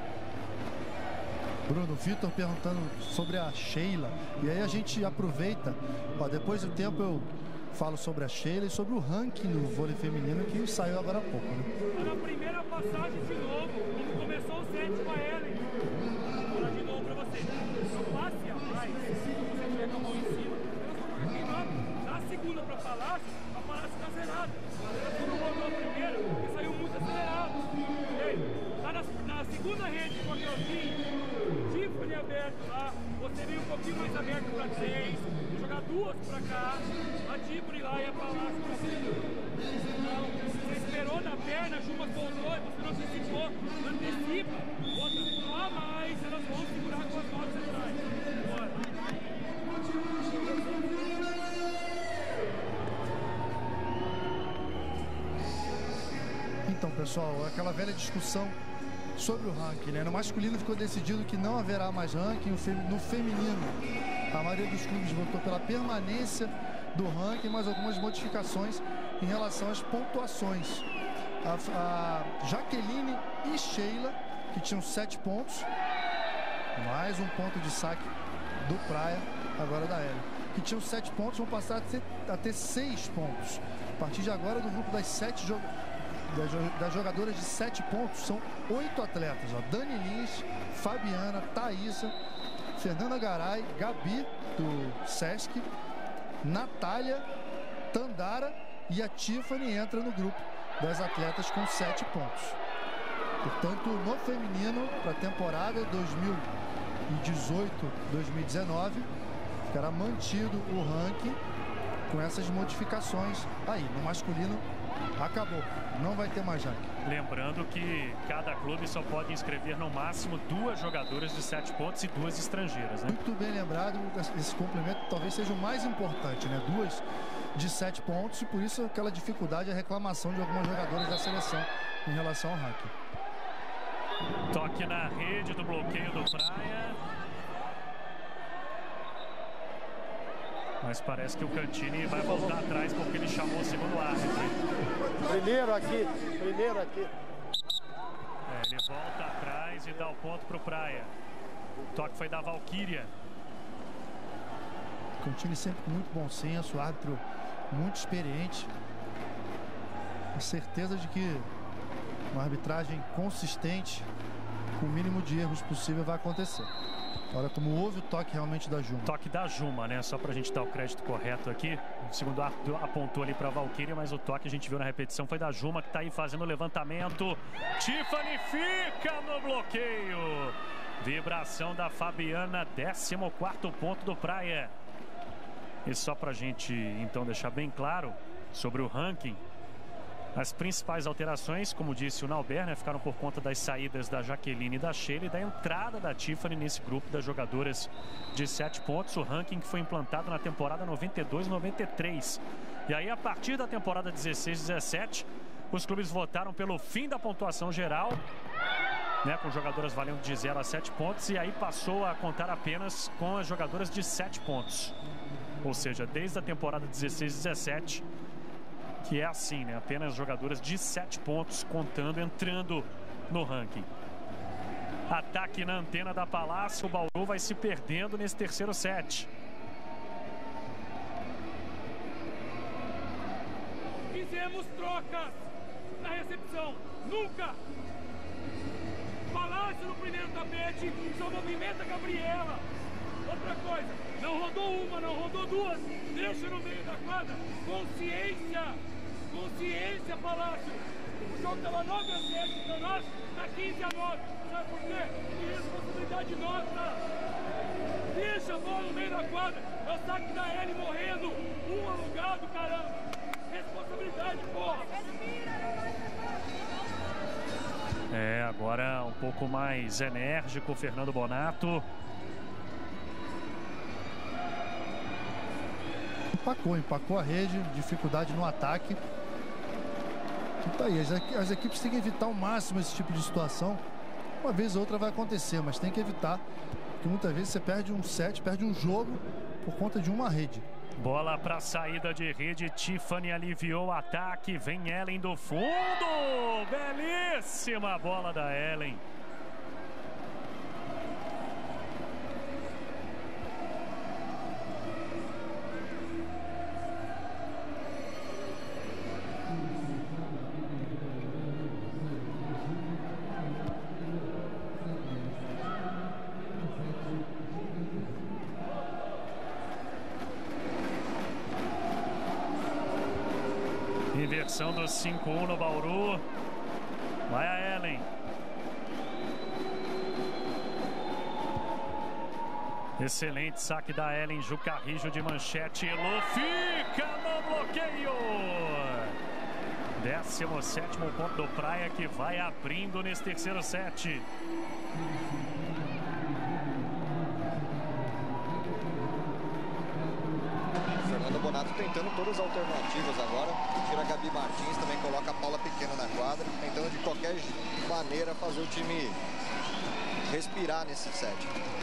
Speaker 4: Bruno, Vitor perguntando sobre a Sheila. E aí a gente aproveita. Ó, depois do tempo eu falo sobre a Sheila e sobre o ranking do vôlei feminino que saiu agora há pouco, né?
Speaker 6: Na primeira passagem de novo, quando começou o set com a Ellen. Vou falar de novo pra você. Não passe atrás, se você tiver com a mão em cima. Na segunda pra Palácio, a Palácio tá zerada. Quando voltou a primeira, ele saiu muito acelerado. Tá na segunda rede com a Claudinha, Tiffany, a aberto lá, você veio um pouquinho mais aberto para 3, jogar 2 para cá, a Tifani lá e a Palácio para frente. Então, você esperou na perna, a Juma voltou e você não antecipou, antecipa, outra, lá mais, elas vão segurar com as notas atrás. Bora.
Speaker 4: Então, pessoal, aquela velha discussão sobre o ranking, né? No masculino ficou decidido que não haverá mais ranking. No feminino, a maioria dos clubes votou pela permanência do ranking, mas algumas modificações em relação às pontuações. A Jaqueline e Sheila, que tinham 7 pontos, mais um ponto de saque do Praia, agora da Ellen, que tinham 7 pontos, vão passar a ter 6 pontos. A partir de agora, do grupo das jogadoras de 7 pontos, são 8 atletas, ó. Dani Lins, Fabiana, Thaísa, Fernanda Garay, Gabi do Sesc, Natália, Tandara e a Tifani entra no grupo das atletas com 7 pontos. Portanto, no feminino, para a temporada 2018-2019, ficará mantido o ranking com essas modificações aí. No masculino, acabou, não vai ter mais ranking.
Speaker 3: Lembrando que cada clube só pode inscrever no máximo 2 jogadoras de 7 pontos e 2 estrangeiras, né?
Speaker 4: Muito bem lembrado, esse complemento talvez seja o mais importante, né? 2 de 7 pontos, e por isso aquela dificuldade, a reclamação de algumas jogadoras da seleção em relação ao ranking.
Speaker 3: Toque na rede do bloqueio do Praia. Mas parece que o Cantini vai voltar atrás porque ele chamou o segundo árbitro.
Speaker 7: Primeiro aqui, primeiro aqui.
Speaker 3: Ele volta atrás e dá o ponto para o Praia. O toque foi da Valquíria.
Speaker 4: Cantini sempre com muito bom senso, o árbitro muito experiente. Com certeza de que uma arbitragem consistente, com o mínimo de erros possível, vai acontecer. Olha como houve o toque realmente da Juma.
Speaker 3: Toque da Juma, né? Só pra gente dar o crédito correto aqui. O segundo árbitro apontou ali pra Valquíria, mas o toque a gente viu na repetição foi da Juma, que tá aí fazendo o levantamento. Tifani fica no bloqueio. Vibração da Fabiana, 14º ponto do Praia. E só pra gente então deixar bem claro sobre o ranking, as principais alterações, como disse o Nauber, né, ficaram por conta das saídas da Jaqueline e da Sheila e da entrada da Tifani nesse grupo das jogadoras de 7 pontos. O ranking que foi implantado na temporada 92-93. E aí, a partir da temporada 16-17, os clubes votaram pelo fim da pontuação geral, né, com jogadoras valendo de 0 a 7 pontos, e aí passou a contar apenas com as jogadoras de 7 pontos. Ou seja, desde a temporada 16-17, que é assim, né? Apenas jogadoras de 7 pontos contando, entrando no ranking. Ataque na antena da Palácio. O Bauru vai se perdendo nesse terceiro set.
Speaker 6: Fizemos trocas na recepção. Nunca! Palácio no primeiro tapete, só movimenta a Gabriela. Outra coisa, não rodou uma, não rodou 2. Deixa no meio da quadra. Consciência! Consciência, Palácio! O jogo estava 9 a 7 para nós, está 15 a 9. Sabe por quê? Irresponsabilidade nossa! Deixa a bola no meio da quadra. É o saque da Ellie morrendo. Um alugado, caramba! Responsabilidade, porra!
Speaker 3: Agora um pouco mais enérgico o Fernando Bonato.
Speaker 4: Empacou a rede, dificuldade no ataque. E tá aí, as equipes têm que evitar ao máximo esse tipo de situação. Uma vez ou outra vai acontecer, mas tem que evitar, porque muitas vezes você perde um set, perde um jogo por conta de uma rede.
Speaker 3: Bola para saída de rede, Tifani aliviou o ataque, vem Ellen do fundo, belíssima bola da Ellen. Inversão do 5-1 no Bauru. Vai a Ellen. Excelente saque da Ellen, Juca Rijo de manchete, Elô fica no bloqueio. 17º ponto do Praia, que vai abrindo nesse terceiro set.
Speaker 1: Fernando Bonato tentando todas as alternativas agora. Tira a Gabi Martins, também coloca a Paula Pequeno na quadra, tentando de qualquer maneira fazer o time respirar nesse set.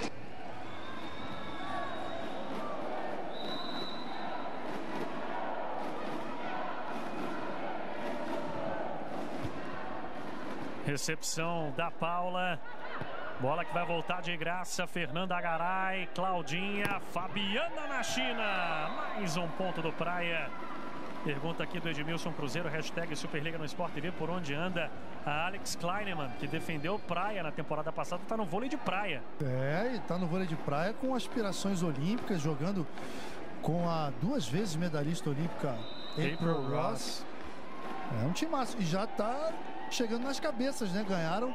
Speaker 3: Recepção da Paula. Bola que vai voltar de graça. Fernanda Garay, Claudinha, Fabiana na China. Mais um ponto do Praia. Pergunta aqui do Edmilson Cruzeiro, hashtag Superliga no Sport TV, por onde anda a Alex Kleinemann, que defendeu o Praia na temporada passada, está no vôlei de praia.
Speaker 4: É, e está no vôlei de praia com aspirações olímpicas, jogando com a 2 vezes medalhista olímpica April Ross. É um timaço, e já está chegando nas cabeças, né? Ganharam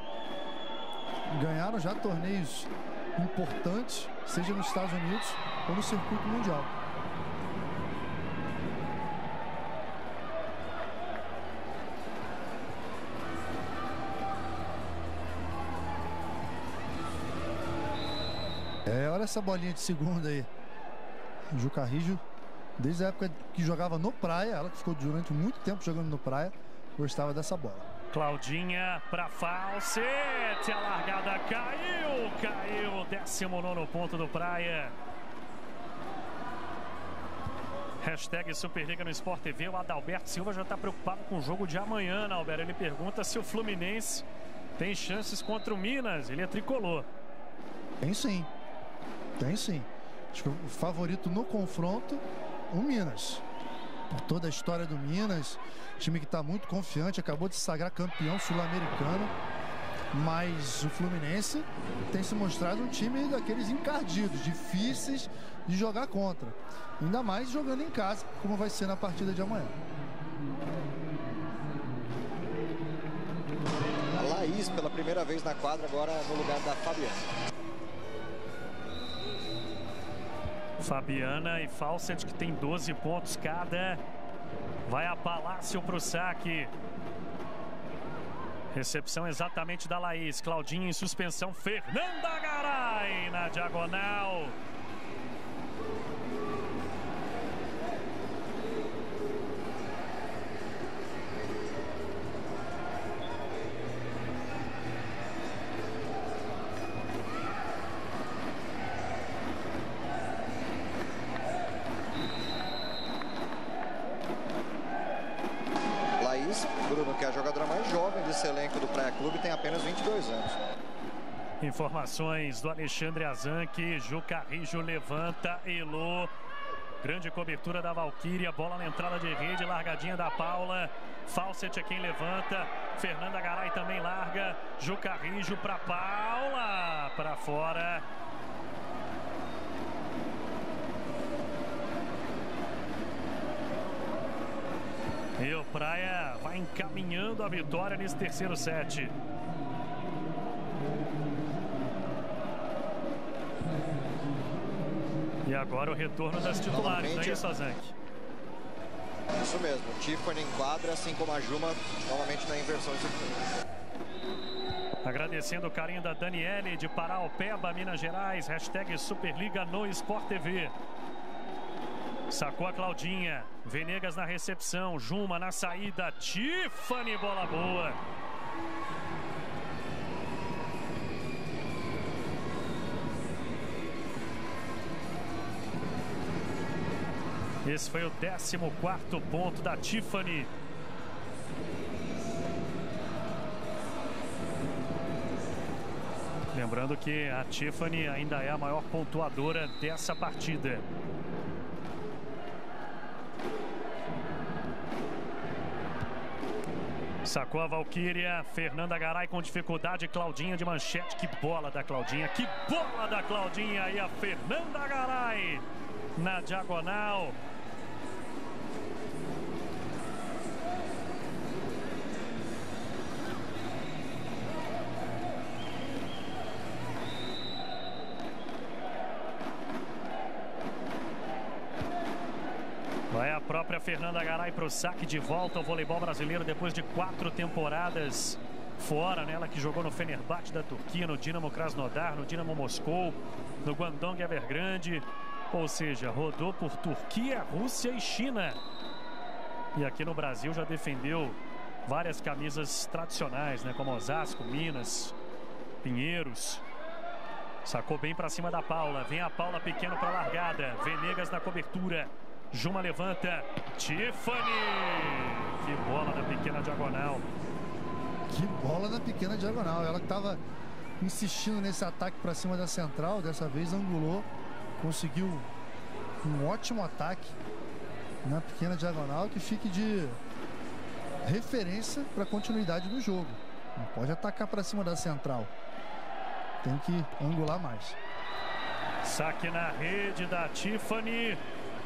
Speaker 4: já torneios importantes, seja nos Estados Unidos ou no circuito mundial. Olha essa bolinha de segunda aí. Juca Rijo, desde a época que jogava no Praia, ela que ficou durante muito tempo jogando no Praia, gostava dessa bola.
Speaker 3: Claudinha para Falsete, a largada caiu, 19º ponto do Praia. Hashtag Superliga no Sport TV. O Adalberto Silva já está preocupado com o jogo de amanhã, né, Alberto? Ele pergunta se o Fluminense tem chances contra o Minas. Ele é tricolor.
Speaker 4: Tem sim. Tem sim. Acho que o favorito no confronto, o Minas. Por toda a história do Minas, time que está muito confiante, acabou de se sagrar campeão sul-americano. Mas o Fluminense tem se mostrado um time daqueles encardidos, difíceis de jogar contra. Ainda mais jogando em casa, como vai ser na partida de amanhã.
Speaker 1: A Laís pela primeira vez na quadra, agora no lugar da Fabiana.
Speaker 3: Fabiana e Falsete, que tem 12 pontos cada. Vai a Palácio para o saque. Recepção exatamente da Laís. Claudinha em suspensão. Fernanda Garay na diagonal.
Speaker 1: Bruno, que é a jogadora mais jovem desse elenco do Praia Clube, tem apenas 22 anos.
Speaker 3: Informações do Alexandre Azanque. Juca Rijo levanta, Elô. Grande cobertura da Valquíria. Bola na entrada de rede, largadinha da Paula. Falsete é quem levanta. Fernanda Garay também larga. Juca Rijo para Paula. Para fora. E o Praia vai encaminhando a vitória nesse terceiro set. E agora o retorno das titulares, não é isso, Azanque?
Speaker 1: Isso mesmo, Tiffany em quadra, assim como a Juma, novamente na inversão de circuito.
Speaker 3: Agradecendo o carinho da Daniele de Paraopeba, Minas Gerais. Hashtag Superliga no Sport TV. Sacou a Claudinha. Venegas na recepção. Juma na saída. Tiffany, bola boa. Esse foi o 14º ponto da Tiffany. Lembrando que a Tiffany ainda é a maior pontuadora dessa partida. Sacou a Valquíria. Fernanda Garay com dificuldade. Claudinha de manchete. Que bola da Claudinha. Que bola da Claudinha. E a Fernanda Garay na diagonal. própria Fernanda Garay para o saque de volta ao voleibol brasileiro depois de 4 temporadas fora, né? Ela que jogou no Fenerbahçe da Turquia, no Dinamo Krasnodar, no Dinamo Moscou, no Guangdong Evergrande. Ou seja, rodou por Turquia, Rússia e China. E aqui no Brasil já defendeu várias camisas tradicionais, né? Como Osasco, Minas, Pinheiros. Sacou bem para cima da Paula. Vem a Paula pequeno para a largada. Venegas na cobertura. Juma levanta. Tiffany. Que bola na pequena diagonal.
Speaker 4: Que bola na pequena diagonal. Ela que estava insistindo nesse ataque para cima da central. Dessa vez angulou. Conseguiu um ótimo ataque na pequena diagonal que fique de referência para a continuidade do jogo. Não pode atacar para cima da central. Tem que angular mais.
Speaker 3: Saque na rede da Tiffany.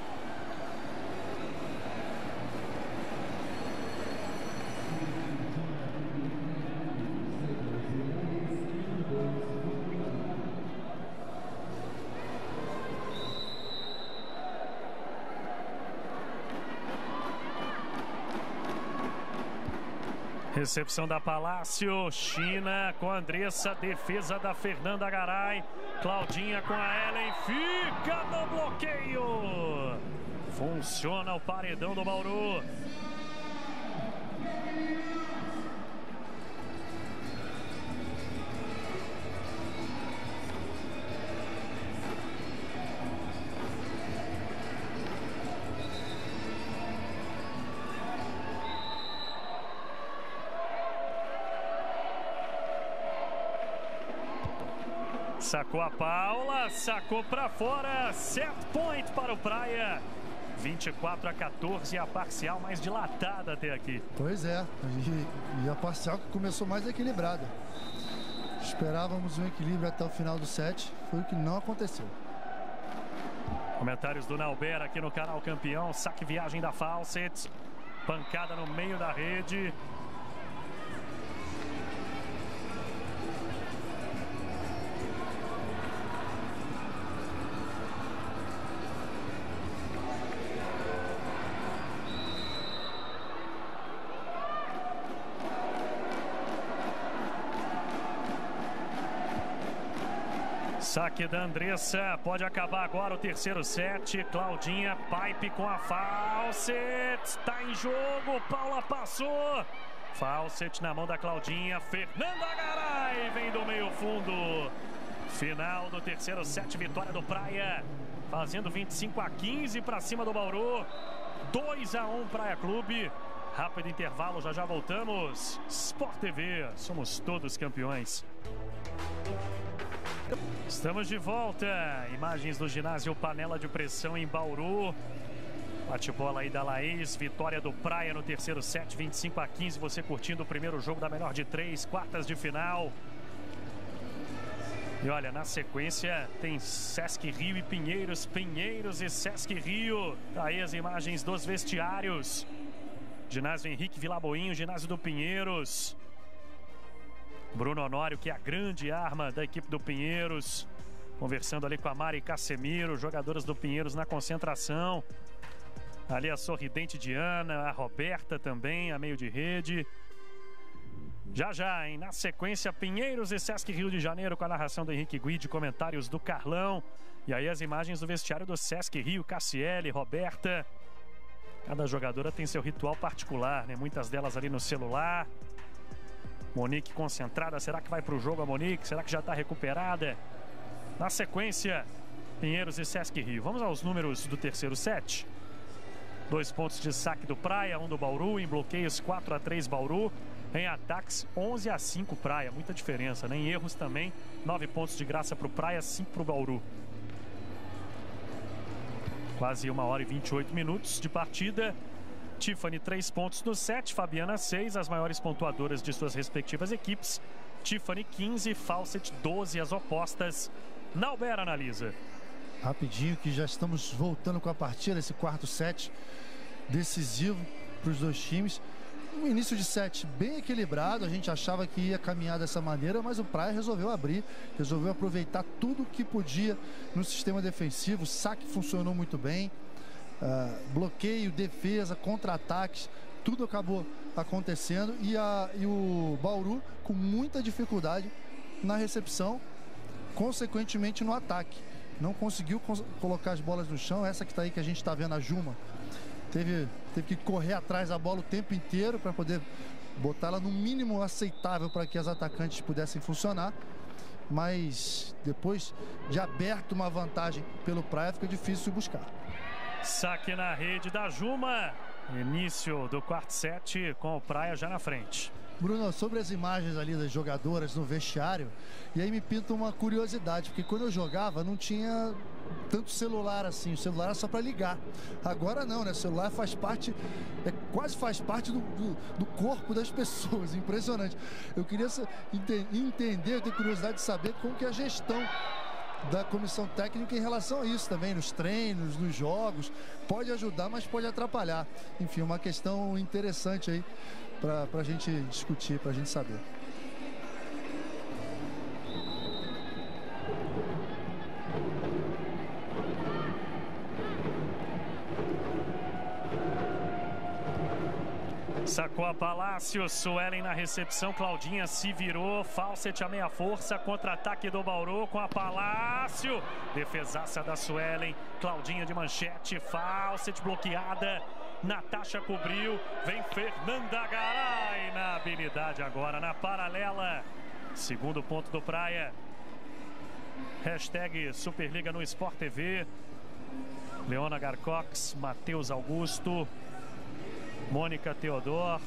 Speaker 3: Recepção da Palácio, China com a Andressa, defesa da Fernanda Garay, Claudinha com a Ellen, fica no bloqueio. Funciona o paredão do Bauru. Sacou a Paula, sacou para fora, set point para o Praia. 24-14, a parcial mais dilatada até aqui.
Speaker 4: Pois é, e a parcial que começou mais equilibrada. Esperávamos um equilíbrio até o final do set, foi o que não aconteceu.
Speaker 3: Comentários do Nauber aqui no canal Campeão. Saque viagem da Fawcett, pancada no meio da rede. Saque da Andressa, pode acabar agora o terceiro set. Claudinha, pipe com a Fawcett, está em jogo, Paula passou. Fawcett na mão da Claudinha, Fernanda Garay vem do meio fundo. Final do terceiro set, vitória do Praia, fazendo 25-15 para cima do Bauru. 2-1 Praia Clube. Rápido intervalo, já voltamos. Sport TV, somos todos campeões. Estamos de volta. Imagens do ginásio Panela de Pressão em Bauru. Bate-bola aí da Laís. Vitória do Praia no terceiro set, 25-15. Você curtindo o primeiro jogo da melhor de 3, quartas de final. E olha, na sequência tem Sesc Rio e Pinheiros. Pinheiros e Sesc Rio. Aí as imagens dos vestiários. Ginásio Henrique Vilaboinho, ginásio do Pinheiros. Bruno Honório, que é a grande arma da equipe do Pinheiros, conversando ali com a Mari Casemiro, jogadoras do Pinheiros na concentração. Ali a sorridente Diana, a Roberta também, a meio de rede. Já, hein? Na sequência, Pinheiros e Sesc Rio de Janeiro, com a narração do Henrique Guide, comentários do Carlão. E aí as imagens do vestiário do Sesc Rio, Cassiele, Roberta. Cada jogadora tem seu ritual particular, né? Muitas delas ali no celular. Monique concentrada, será que vai para o jogo a Monique? Será que já está recuperada? Na sequência, Pinheiros e Sesc Rio. Vamos aos números do terceiro set. 2 pontos de saque do Praia, 1 do Bauru. Em bloqueios, 4-3 Bauru. Em ataques, 11-5 Praia. Muita diferença, né? Em erros também, 9 pontos de graça para o Praia, 5 para o Bauru. Quase 1 hora e 28 minutos de partida. Tiffany 3 pontos no set, Fabiana 6, as maiores pontuadoras de suas respectivas equipes. Tiffany 15, Fawcett 12, as opostas. Nauber analisa.
Speaker 4: Rapidinho que já estamos voltando com a partida, esse quarto set decisivo para os dois times. Um início de set bem equilibrado, a gente achava que ia caminhar dessa maneira, mas o Praia resolveu abrir, resolveu aproveitar tudo que podia no sistema defensivo. O saque funcionou muito bem. bloqueio, defesa, contra-ataques, tudo acabou acontecendo e o Bauru com muita dificuldade na recepção, consequentemente no ataque. Não conseguiu colocar as bolas no chão. Essa que está aí que a gente está vendo, a Juma, teve que correr atrás da bola o tempo inteiro para poder botar ela no mínimo aceitável para que as atacantes pudessem funcionar. Mas depois de aberto uma vantagem pelo Praia, fica difícil buscar.
Speaker 3: Saque na rede da Juma. Início do quarto set com o Praia já na frente.
Speaker 4: Bruno, sobre as imagens ali das jogadoras no vestiário, e aí me pinta uma curiosidade, porque quando eu jogava não tinha tanto celular assim, o celular era só para ligar. Agora não, né? O celular faz parte, quase faz parte do corpo das pessoas, impressionante. Eu queria entender, eu tenho curiosidade de saber como que é a gestão da comissão técnica em relação a isso também, nos treinos, nos jogos. Pode ajudar, mas pode atrapalhar. Enfim, uma questão interessante aí para a gente discutir, para a gente saber.
Speaker 3: Sacou a Palácio, Suelen na recepção, Claudinha se virou, Fawcett a meia força, contra-ataque do Bauru com a Palácio, defesaça da Suelen, Claudinha de manchete, Fawcett bloqueada, Natasha cobriu, vem Fernanda Garay na habilidade agora, na paralela, segundo ponto do Praia, hashtag Superliga no Sport TV, Leona Garcox, Matheus Augusto, Mônica Teodoro.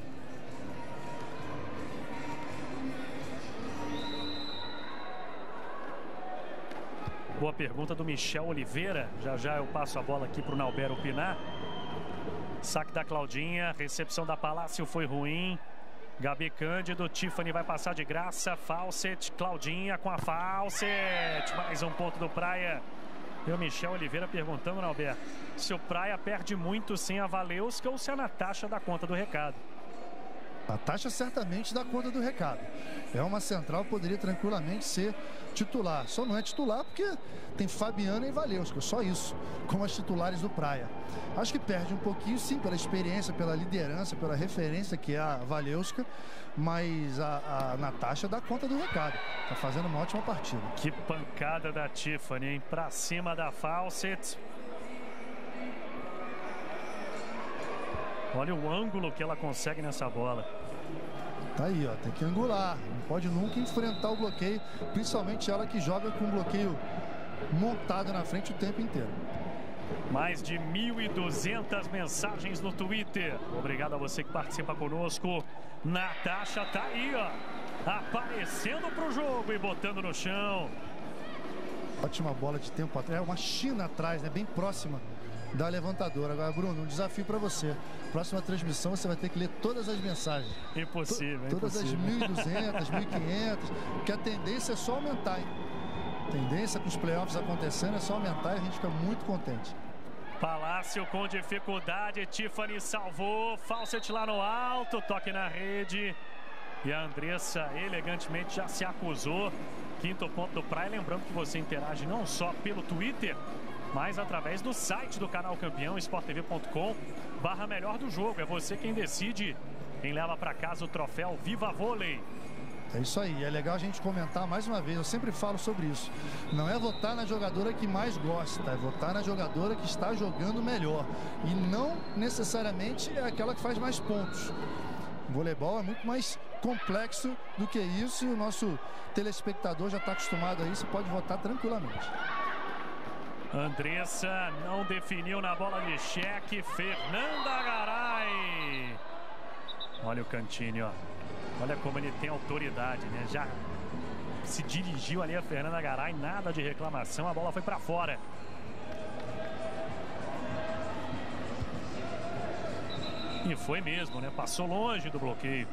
Speaker 3: Boa pergunta do Michel Oliveira. Já eu passo a bola aqui para o Nauber opinar. Saque da Claudinha. Recepção da Palácio foi ruim. Gabi Cândido. Tiffany vai passar de graça. Fawcett. Claudinha com a Fawcett. Mais um ponto do Praia. E o Michel Oliveira perguntando, Nauber, se o Praia perde muito sem a Valeuska ou se a Natasha dá conta do recado.
Speaker 4: A Natasha certamente dá conta do recado. É uma central, poderia tranquilamente ser titular. Só não é titular porque tem Fabiana e Valeuska, só isso, como as titulares do Praia. Acho que perde um pouquinho, sim, pela experiência, pela liderança, pela referência que é a Valeuska, mas a Natasha dá conta do recado. Tá fazendo uma ótima partida.
Speaker 3: Que pancada da Tiffany, hein? Pra cima da Fawcett. Olha o ângulo que ela consegue nessa bola.
Speaker 4: Tá aí, ó, tem que angular. Não pode nunca enfrentar o bloqueio, principalmente ela que joga com o bloqueio montado na frente o tempo inteiro.
Speaker 3: Mais de 1.200 mensagens no Twitter. Obrigado a você que participa conosco. Natasha tá aí, ó, aparecendo pro jogo e botando no chão.
Speaker 4: Ótima bola de tempo atrás, uma China atrás, né, bem próxima da levantadora. Agora, Bruno, um desafio para você. Próxima transmissão você vai ter que ler todas as mensagens.
Speaker 3: Impossível,
Speaker 4: todas
Speaker 3: impossível.
Speaker 4: As 1.200, 1.500, porque a tendência é só aumentar, hein? Tendência com os playoffs acontecendo é só aumentar e a gente fica muito contente.
Speaker 3: Palácio com dificuldade, Tiffany salvou, Fawcett lá no alto, toque na rede. E a Andressa elegantemente já se acusou. Quinto ponto do Praia, lembrando que você interage não só pelo Twitter, mas através do site do canal Campeão, sporttv.com/melhor do jogo. É você quem decide, quem leva para casa o troféu Viva Vôlei.
Speaker 4: É isso aí, é legal a gente comentar mais uma vez, eu sempre falo sobre isso. Não é votar na jogadora que mais gosta, é votar na jogadora que está jogando melhor. E não necessariamente é aquela que faz mais pontos. O voleibol é muito mais complexo do que isso e o nosso telespectador já está acostumado a isso e pode votar tranquilamente.
Speaker 3: Andressa não definiu na bola de cheque, Fernanda Garay. Olha o Cantini, ó. Olha como ele tem autoridade, né? Já se dirigiu ali a Fernanda Garay, nada de reclamação, a bola foi para fora. E foi mesmo, né? Passou longe do bloqueio.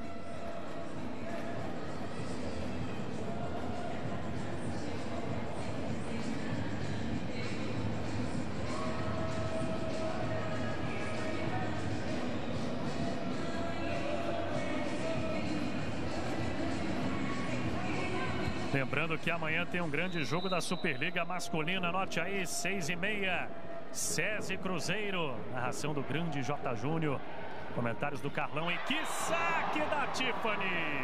Speaker 3: Lembrando que amanhã tem um grande jogo da Superliga Masculina. Anote aí, 6h30. SESI Cruzeiro, narração do grande J. Júnior, comentários do Carlão e que saque da Tiffany!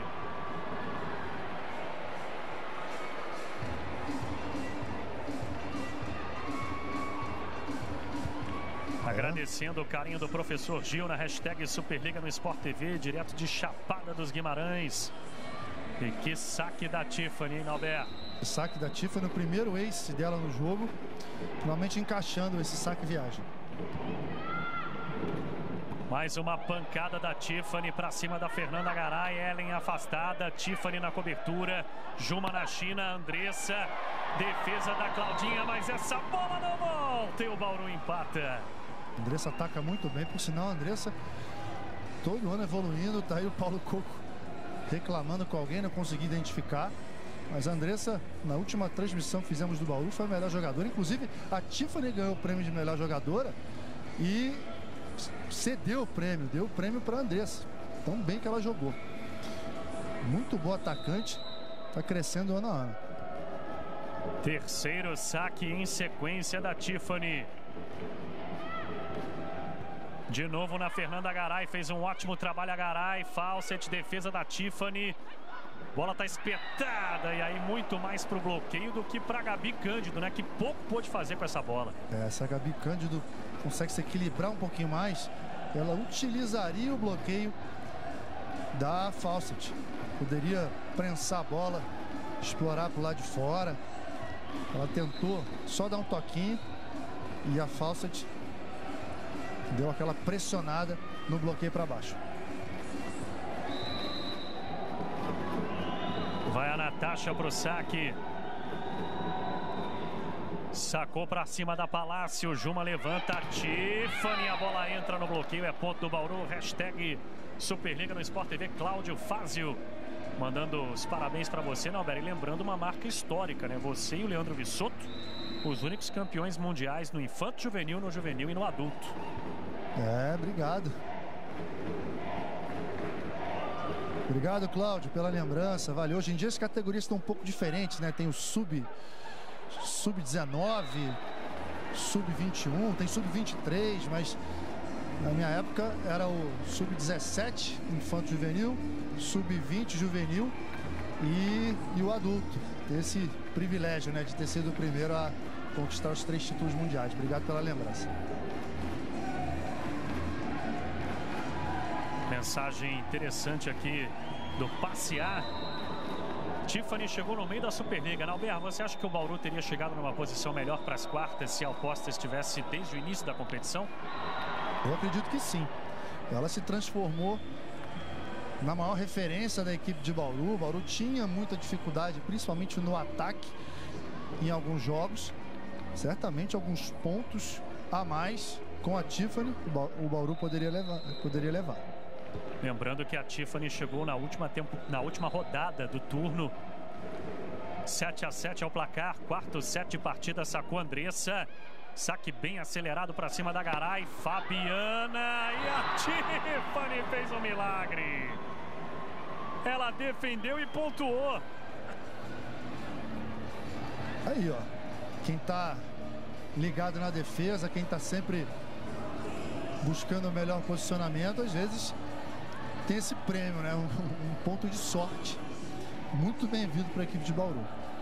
Speaker 3: Agradecendo o carinho do professor Gil na hashtag Superliga no Sport TV, direto de Chapada dos Guimarães. E que saque da Tiffany, hein, Alberto?
Speaker 4: O saque da Tiffany, o primeiro ace dela no jogo, finalmente encaixando esse saque viagem.
Speaker 3: Mais uma pancada da Tiffany para cima da Fernanda Garay. Ellen afastada, Tiffany na cobertura, Juma na China, Andressa, defesa da Claudinha, mas essa bola não volta e o Bauru empata.
Speaker 4: Andressa ataca muito bem, por sinal, a Andressa todo ano evoluindo. Tá aí o Paulo Coco reclamando com alguém, não consegui identificar. Mas a Andressa, na última transmissão que fizemos do Bauru, foi a melhor jogadora. Inclusive, a Tiffany ganhou o prêmio de melhor jogadora e cedeu o prêmio, deu o prêmio para a Andressa. Tão bem que ela jogou. Muito boa atacante, tá crescendo ano a ano.
Speaker 3: Terceiro saque em sequência da Tiffany. De novo na Fernanda Garay, fez um ótimo trabalho a Garay. Fawcett, defesa da Tiffany. Bola tá espetada e aí muito mais pro bloqueio do que pra Gabi Cândido, né? Que pouco pôde fazer com essa bola.
Speaker 4: Essa Gabi Cândido consegue se equilibrar um pouquinho mais. Ela utilizaria o bloqueio da Fawcett. Poderia prensar a bola, explorar pro lado de fora. Ela tentou só dar um toquinho e a Fawcett deu aquela pressionada no bloqueio para baixo.
Speaker 3: Vai a Natasha pro saque. Sacou para cima da Palácio. Juma levanta a Tiffany. A bola entra no bloqueio. É ponto do Bauru. Hashtag Superliga no Sport TV. Cláudio Fázio mandando os parabéns para você, Nauber. E lembrando uma marca histórica, né? Você e o Leandro Vissotto, os únicos campeões mundiais no infanto juvenil, no juvenil e no adulto.
Speaker 4: Obrigado. Obrigado, Cláudio, pela lembrança. Valeu. Hoje em dia as categorias estão um pouco diferentes, né? Tem o sub-19, sub-21, tem sub-23, mas na minha época era o sub-17 infanto juvenil, sub-20 juvenil e o adulto. Esse privilégio, né, de ter sido o primeiro a conquistar os 3 títulos mundiais. Obrigado pela lembrança.
Speaker 3: Mensagem interessante aqui do Passear. Tiffany chegou no meio da Superliga. Nauber, você acha que o Bauru teria chegado numa posição melhor para as quartas se a Alposta estivesse desde o início da competição?
Speaker 4: Eu acredito que sim. Ela se transformou na maior referência da equipe de Bauru. O Bauru tinha muita dificuldade, principalmente no ataque, em alguns jogos. Certamente alguns pontos a mais com a Tiffany o Bauru poderia levar.
Speaker 3: Lembrando que a Tiffany chegou na última rodada do turno. 7-7 ao placar. Quarto set de partida, sacou Andressa. Saque bem acelerado para cima da Garay. Fabiana e a Tiffany fez um milagre. Ela defendeu e pontuou.
Speaker 4: Aí, ó. Quem tá ligado na defesa, quem tá sempre buscando o melhor posicionamento, às vezes tem esse prêmio, né? Um ponto de sorte. Muito bem-vindo para a equipe de Bauru.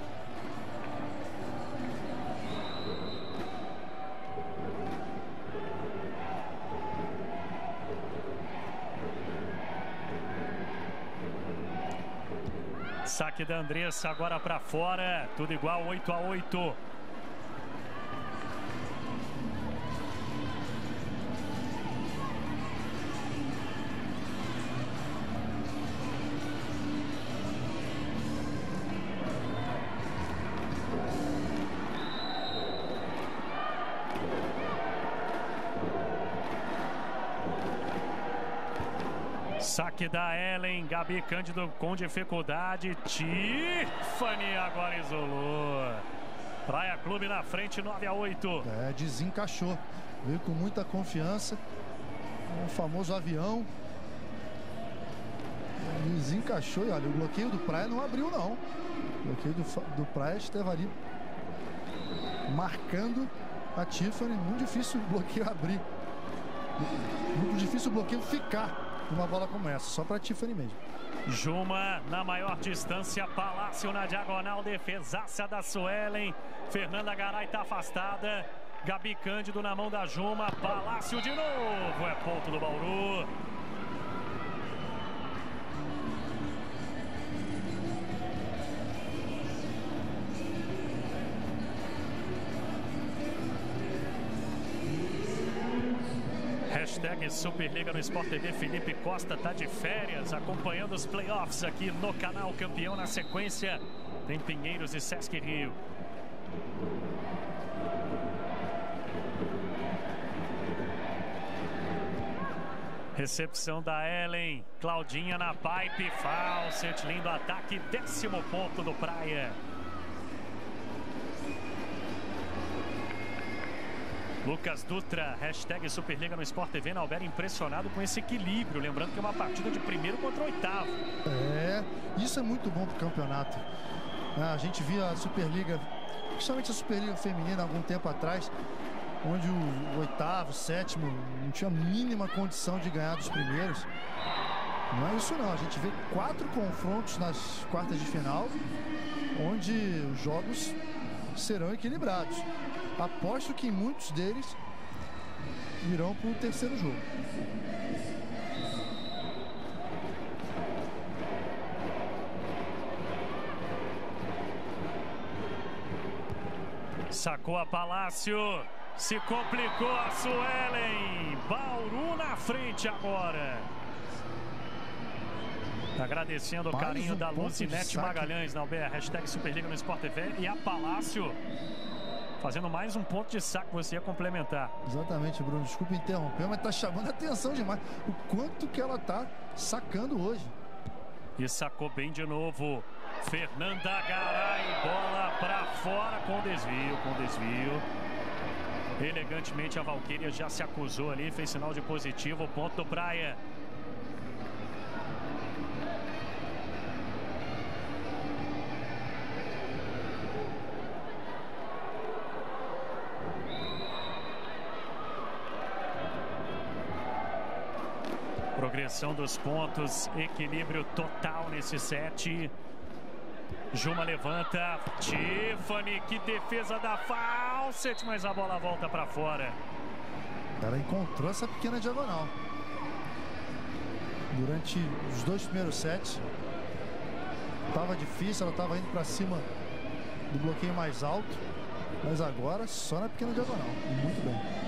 Speaker 3: Saque da Andressa agora para fora. Tudo igual, 8-8. Saque da Ellen, Gabi Cândido com dificuldade. Tiffany agora isolou. Praia Clube na frente, 9-8.
Speaker 4: Desencaixou. Veio com muita confiança. O famoso avião. Desencaixou. E olha, o bloqueio do Praia não abriu, não. O bloqueio do Praia esteve ali marcando a Tiffany, muito difícil o bloqueio abrir. Muito difícil o bloqueio ficar numa bola como essa, só para a Tiffany mesmo.
Speaker 3: Juma na maior distância, Palácio na diagonal, defesaça da Suelen. Fernanda Garay está afastada. Gabi Cândido na mão da Juma, Palácio de novo, é ponto do Bauru. Hashtag Superliga no Sport TV. Felipe Costa tá de férias, acompanhando os playoffs aqui no canal Campeão. Na sequência tem Pinheiros e Sesc Rio. Recepção da Ellen, Claudinha na pipe, Fawcett, lindo ataque, 10º ponto do Praia. Lucas Dutra, hashtag Superliga no Sport TV. Nauber impressionado com esse equilíbrio, lembrando que é uma partida de 1º contra 8º.
Speaker 4: Isso é muito bom pro campeonato. A gente via a Superliga, principalmente a Superliga feminina, algum tempo atrás, onde o 8º, 7º não tinha a mínima condição de ganhar dos primeiros. Não é isso não, a gente vê 4 confrontos nas quartas de final, onde os jogos serão equilibrados. Aposto que muitos deles irão para o 3º jogo.
Speaker 3: Sacou a Palácio, se complicou a Suelen. Bauru na frente agora. Agradecendo o carinho da Luzinete Magalhães na UBR, hashtag Superliga no Sport TV. E a Palácio fazendo mais um ponto de saque, você ia complementar.
Speaker 4: Exatamente, Bruno, desculpa interromper, mas tá chamando a atenção demais o quanto que ela tá sacando hoje.
Speaker 3: E sacou bem de novo. Fernanda Garay, bola para fora com desvio. Elegantemente a Valquíria já se acusou ali, fez sinal de positivo, ponto do Praia. Progressão dos pontos, equilíbrio total nesse set. Juma levanta, Tiffany, que defesa da Fawcett, mas a bola volta para fora.
Speaker 4: Ela encontrou essa pequena diagonal durante os 2 primeiros sets. Tava difícil, ela estava indo para cima do bloqueio mais alto, mas agora só na pequena diagonal. Muito bem.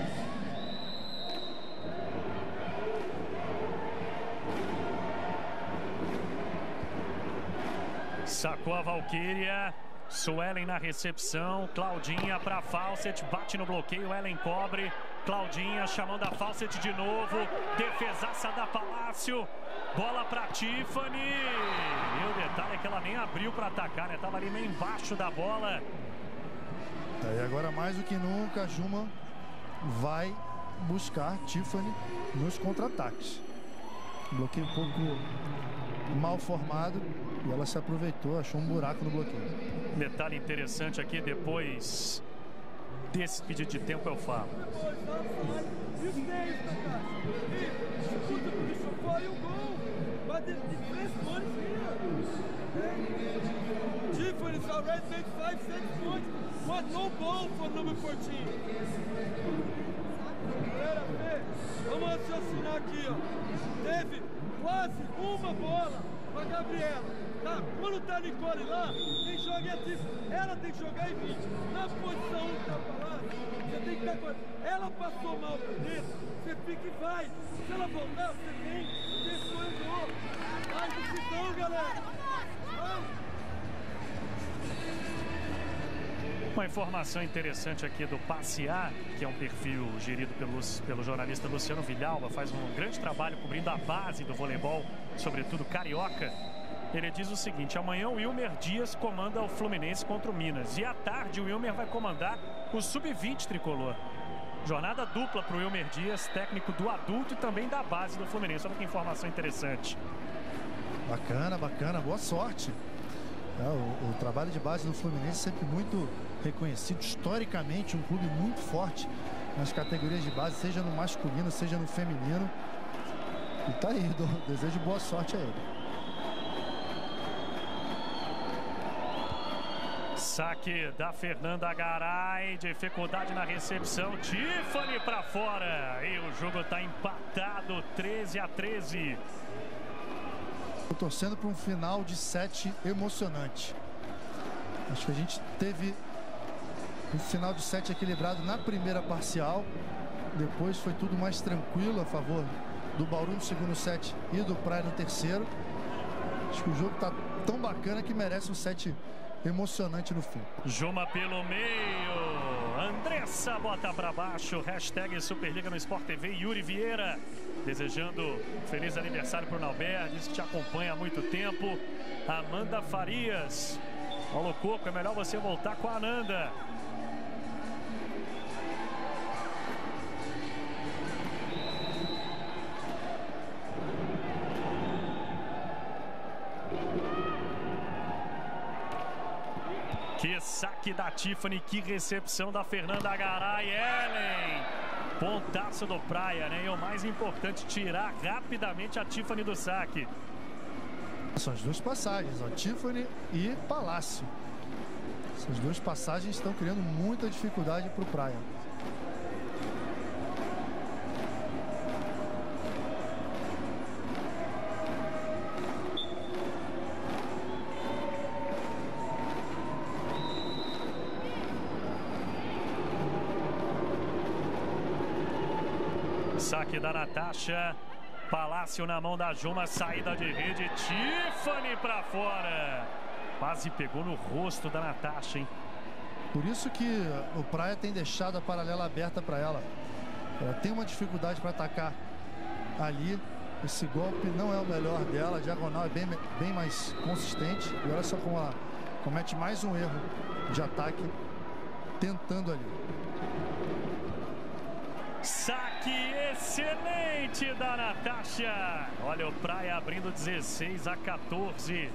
Speaker 3: Sacou a Valquíria, Suelen na recepção, Claudinha para Fawcett, bate no bloqueio, Ellen cobre, Claudinha chamando a Fawcett de novo, defesaça da Palácio, bola para Tiffany, e o detalhe é que ela nem abriu para atacar, né? Tava ali meio embaixo da bola.
Speaker 4: E agora mais do que nunca a Juma vai buscar Tiffany nos contra-ataques. Bloqueio um pouco mal formado e ela se aproveitou, achou um buraco no bloqueio.
Speaker 3: Detalhe interessante aqui, depois desse pedido de tempo eu falo.
Speaker 5: Tiffany's already made 5, 6 points. What no ball for number 14. Galera, vamos raciocinar aqui, ó. Teve quase uma bola pra Gabriela. Tá? Quando tá a Nicole lá, quem joga é a Tiffany. Ela tem que jogar em 20. Na posição 1 que tá falando, você tem que dar coisa. Ela passou mal primeiro, você fica e vai. Se ela voltar, você tem depois do outro. Mais decisão, galera. Vai.
Speaker 3: Uma informação interessante aqui do Passear, que é um perfil gerido pelo jornalista Luciano Villalba, faz um grande trabalho cobrindo a base do voleibol, sobretudo carioca. Ele diz o seguinte: amanhã o Wilmer Dias comanda o Fluminense contra o Minas e à tarde o Wilmer vai comandar o Sub-20 tricolor. Jornada dupla para o Wilmer Dias, técnico do adulto e também da base do Fluminense. Olha que informação interessante.
Speaker 4: Bacana, bacana, boa sorte. O trabalho de base do Fluminense é sempre muito reconhecido historicamente, um clube muito forte nas categorias de base, seja no masculino, seja no feminino. E tá aí, desejo boa sorte a ele.
Speaker 3: Saque da Fernanda Garay, dificuldade na recepção, Tiffany para fora e o jogo está empatado 13-13.
Speaker 4: Tô torcendo para um final de set emocionante. Acho que a gente teve um final de set equilibrado na primeira parcial, depois foi tudo mais tranquilo a favor do Bauru no segundo set e do Praia no terceiro. Acho que o jogo tá tão bacana que merece um set emocionante no fim.
Speaker 3: Juma pelo meio, Andressa bota para baixo, hashtag Superliga no Sport TV. Yuri Vieira desejando feliz aniversário para o Nauber, diz que te acompanha há muito tempo. Amanda Farias, Paulo Coco, é melhor você voltar com a Ananda. Que saque da Tiffany, que recepção da Fernanda Garay. Ellen, pontaço do Praia, né? E o mais importante, tirar rapidamente a Tiffany do saque.
Speaker 4: São as duas passagens, ó, Tiffany e Palácio. Essas duas passagens estão criando muita dificuldade para o Praia.
Speaker 3: Saque da Natasha, Palácio na mão da Juma, saída de rede, Tiffany para fora. Quase pegou no rosto da Natasha, hein?
Speaker 4: Por isso que o Praia tem deixado a paralela aberta para ela. Ela tem uma dificuldade para atacar ali. Esse golpe não é o melhor dela, a diagonal é bem mais consistente. E olha só como ela comete mais um erro de ataque tentando ali.
Speaker 3: Saque excelente da Natasha. Olha o Praia abrindo 16-14.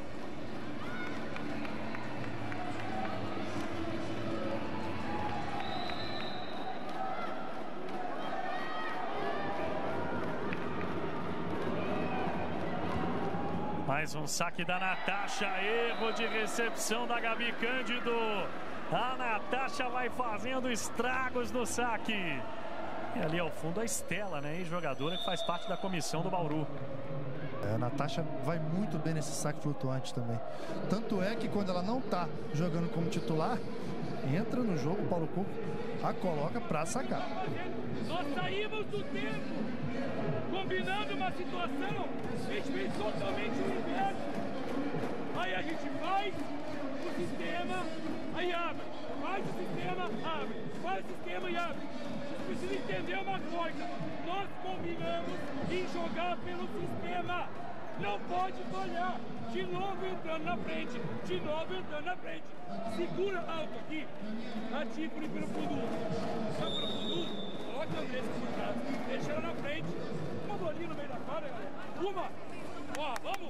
Speaker 3: Mais um saque da Natasha. Erro de recepção da Gabi Cândido. A Natasha vai fazendo estragos no saque. E ali ao fundo a Estela, né, ex-jogadora que faz parte da comissão do Bauru.
Speaker 4: A Natasha vai muito bem nesse saque flutuante também. Tanto é que quando ela não tá jogando como titular, entra no jogo, o Paulo Coco a coloca para sacar.
Speaker 6: Nós saímos do tempo combinando uma situação, a gente fez totalmente o inverso. Aí a gente faz o sistema, aí abre. Faz o sistema, abre. Faz o sistema e abre. Vocês precisam entender uma coisa. Nós combinamos em jogar pelo sistema. Não pode falhar. De novo entrando na frente. De novo entrando na frente. Segura alto aqui. A Tiffany pelo fundo. Só pelo fundo. Coloca a Andressa por trás. Deixa ela na frente. Uma bolinha no meio da quadra, galera. Uma. Ó, vamos.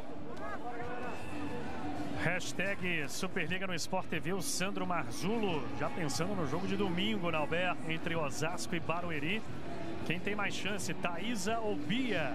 Speaker 3: Hashtag Superliga no Sport TV, o Sandro Marzulo já pensando no jogo de domingo, Nauber, entre Osasco e Barueri. Quem tem mais chance, Thaísa ou Bia?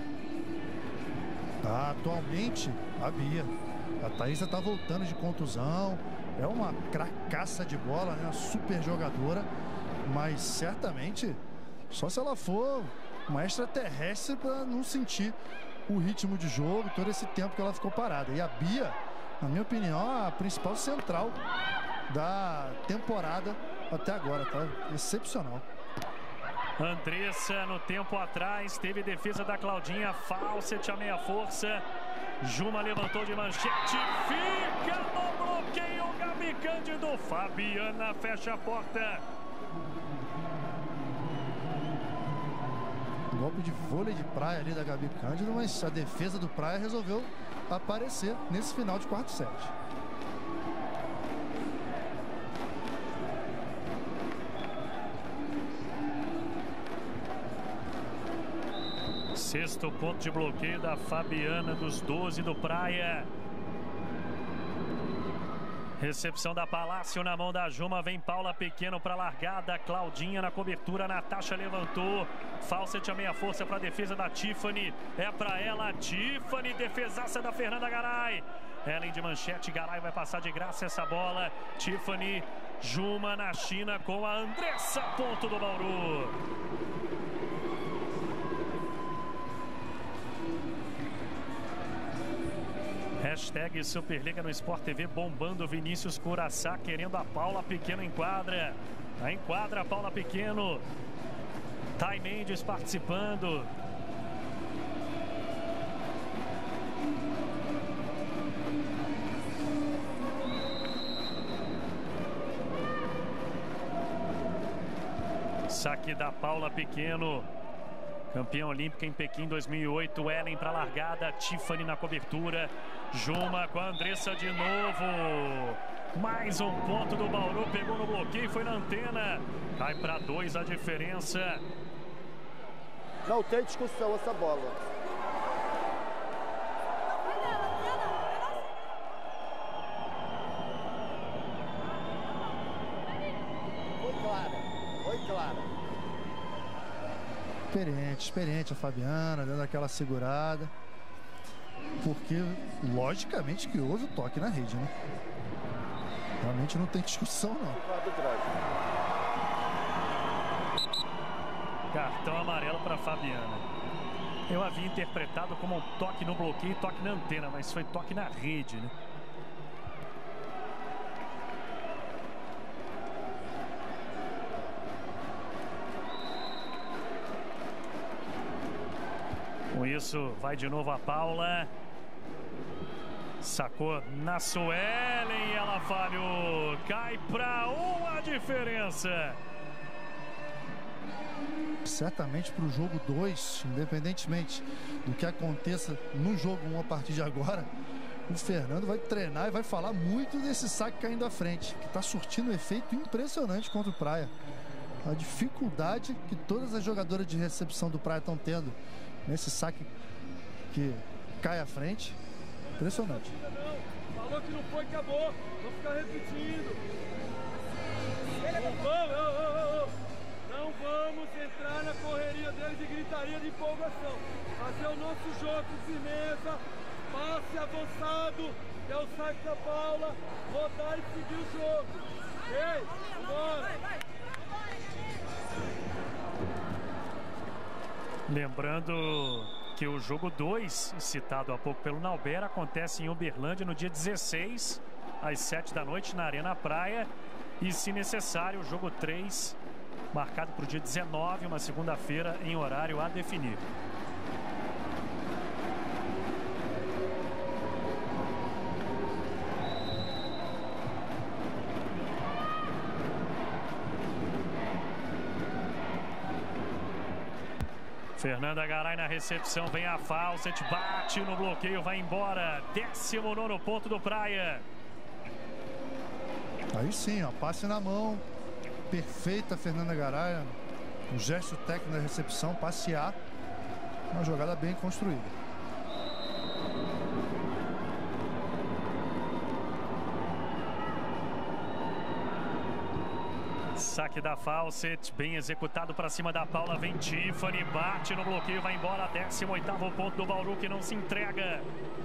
Speaker 4: Atualmente, a Bia. A Thaísa tá voltando de contusão, é uma cracaça de bola, né? Uma super jogadora, mas certamente só se ela for uma extraterrestre para não sentir o ritmo de jogo, todo esse tempo que ela ficou parada. E a Bia, na minha opinião, a principal central da temporada até agora, tá? Excepcional.
Speaker 3: Andressa no tempo atrás, teve defesa da Claudinha, Fawcett a meia força. Juma levantou de manchete, fica no bloqueio, Gabi Cândido. Fabiana fecha a porta.
Speaker 4: Golpe de vôlei de praia ali da Gabi Cândido, mas a defesa do Praia resolveu aparecer nesse final de quarto set.
Speaker 3: Sexto ponto de bloqueio da Fabiana, dos 12 do Praia. Recepção da Palácio na mão da Juma. Vem Paula Pequeno para largada. Claudinha na cobertura. Natasha levantou. Fawcett a meia força para a defesa da Tiffany. É para ela. Tiffany. Defesaça da Fernanda Garay. Ellen de manchete. Garay vai passar de graça essa bola. Tiffany. Juma na China com a Andressa. Ponto do Bauru. Hashtag Superliga no Sport TV bombando. Vinícius Curaçá querendo a Paula Pequeno em quadra. A enquadra a Paula Pequeno. Thay Mendes participando. Saque da Paula Pequeno. Campeã olímpica em Pequim 2008. Ellen para largada. Tiffany na cobertura. Juma com a Andressa de novo. Mais um ponto do Bauru. Pegou no bloqueio, foi na antena. Cai para 2 a diferença.
Speaker 7: Não tem discussão essa bola. Foi clara.
Speaker 4: Experiente a Fabiana, dando aquela segurada. Porque, logicamente, que houve o toque na rede, né? Realmente não tem discussão, não.
Speaker 3: Cartão amarelo para Fabiana. Eu havia interpretado como um toque no bloqueio e toque na antena, mas foi toque na rede, né? Com isso, vai de novo a Paula. Sacou na Suelen e ela falhou. Cai para 1 a diferença.
Speaker 4: Certamente para o jogo 2, independentemente do que aconteça no jogo 1 a partir de agora, o Fernando vai treinar e vai falar muito desse saque caindo à frente, que está surtindo um efeito impressionante contra o Praia. A dificuldade que todas as jogadoras de recepção do Praia estão tendo nesse saque que cai à frente, impressionante.
Speaker 5: Falou que não foi, acabou. Vou ficar repetindo. Não vamos entrar na correria deles de gritaria de empolgação. Fazer o nosso jogo com firmeza, passe avançado, que é o saque da Paula, rodar e seguir o jogo. Ei, vambora!
Speaker 3: Lembrando que o jogo 2, citado há pouco pelo Nauber, acontece em Uberlândia no dia 16, às 7 da noite, na Arena Praia. E, se necessário, o jogo 3, marcado para o dia 19, uma segunda-feira, em horário a definir. Fernanda Garay na recepção, vem a Fawcett, bate no bloqueio, vai embora. 19º ponto do Praia.
Speaker 4: Aí sim, ó, passe na mão. Perfeita Fernanda Garay. Um gesto técnico na recepção, passear. Uma jogada bem construída.
Speaker 3: Saque da Fawcett, bem executado para cima da Paula. Vem Tiffany, bate no bloqueio, vai embora. 18º ponto do Bauru, que não se entrega.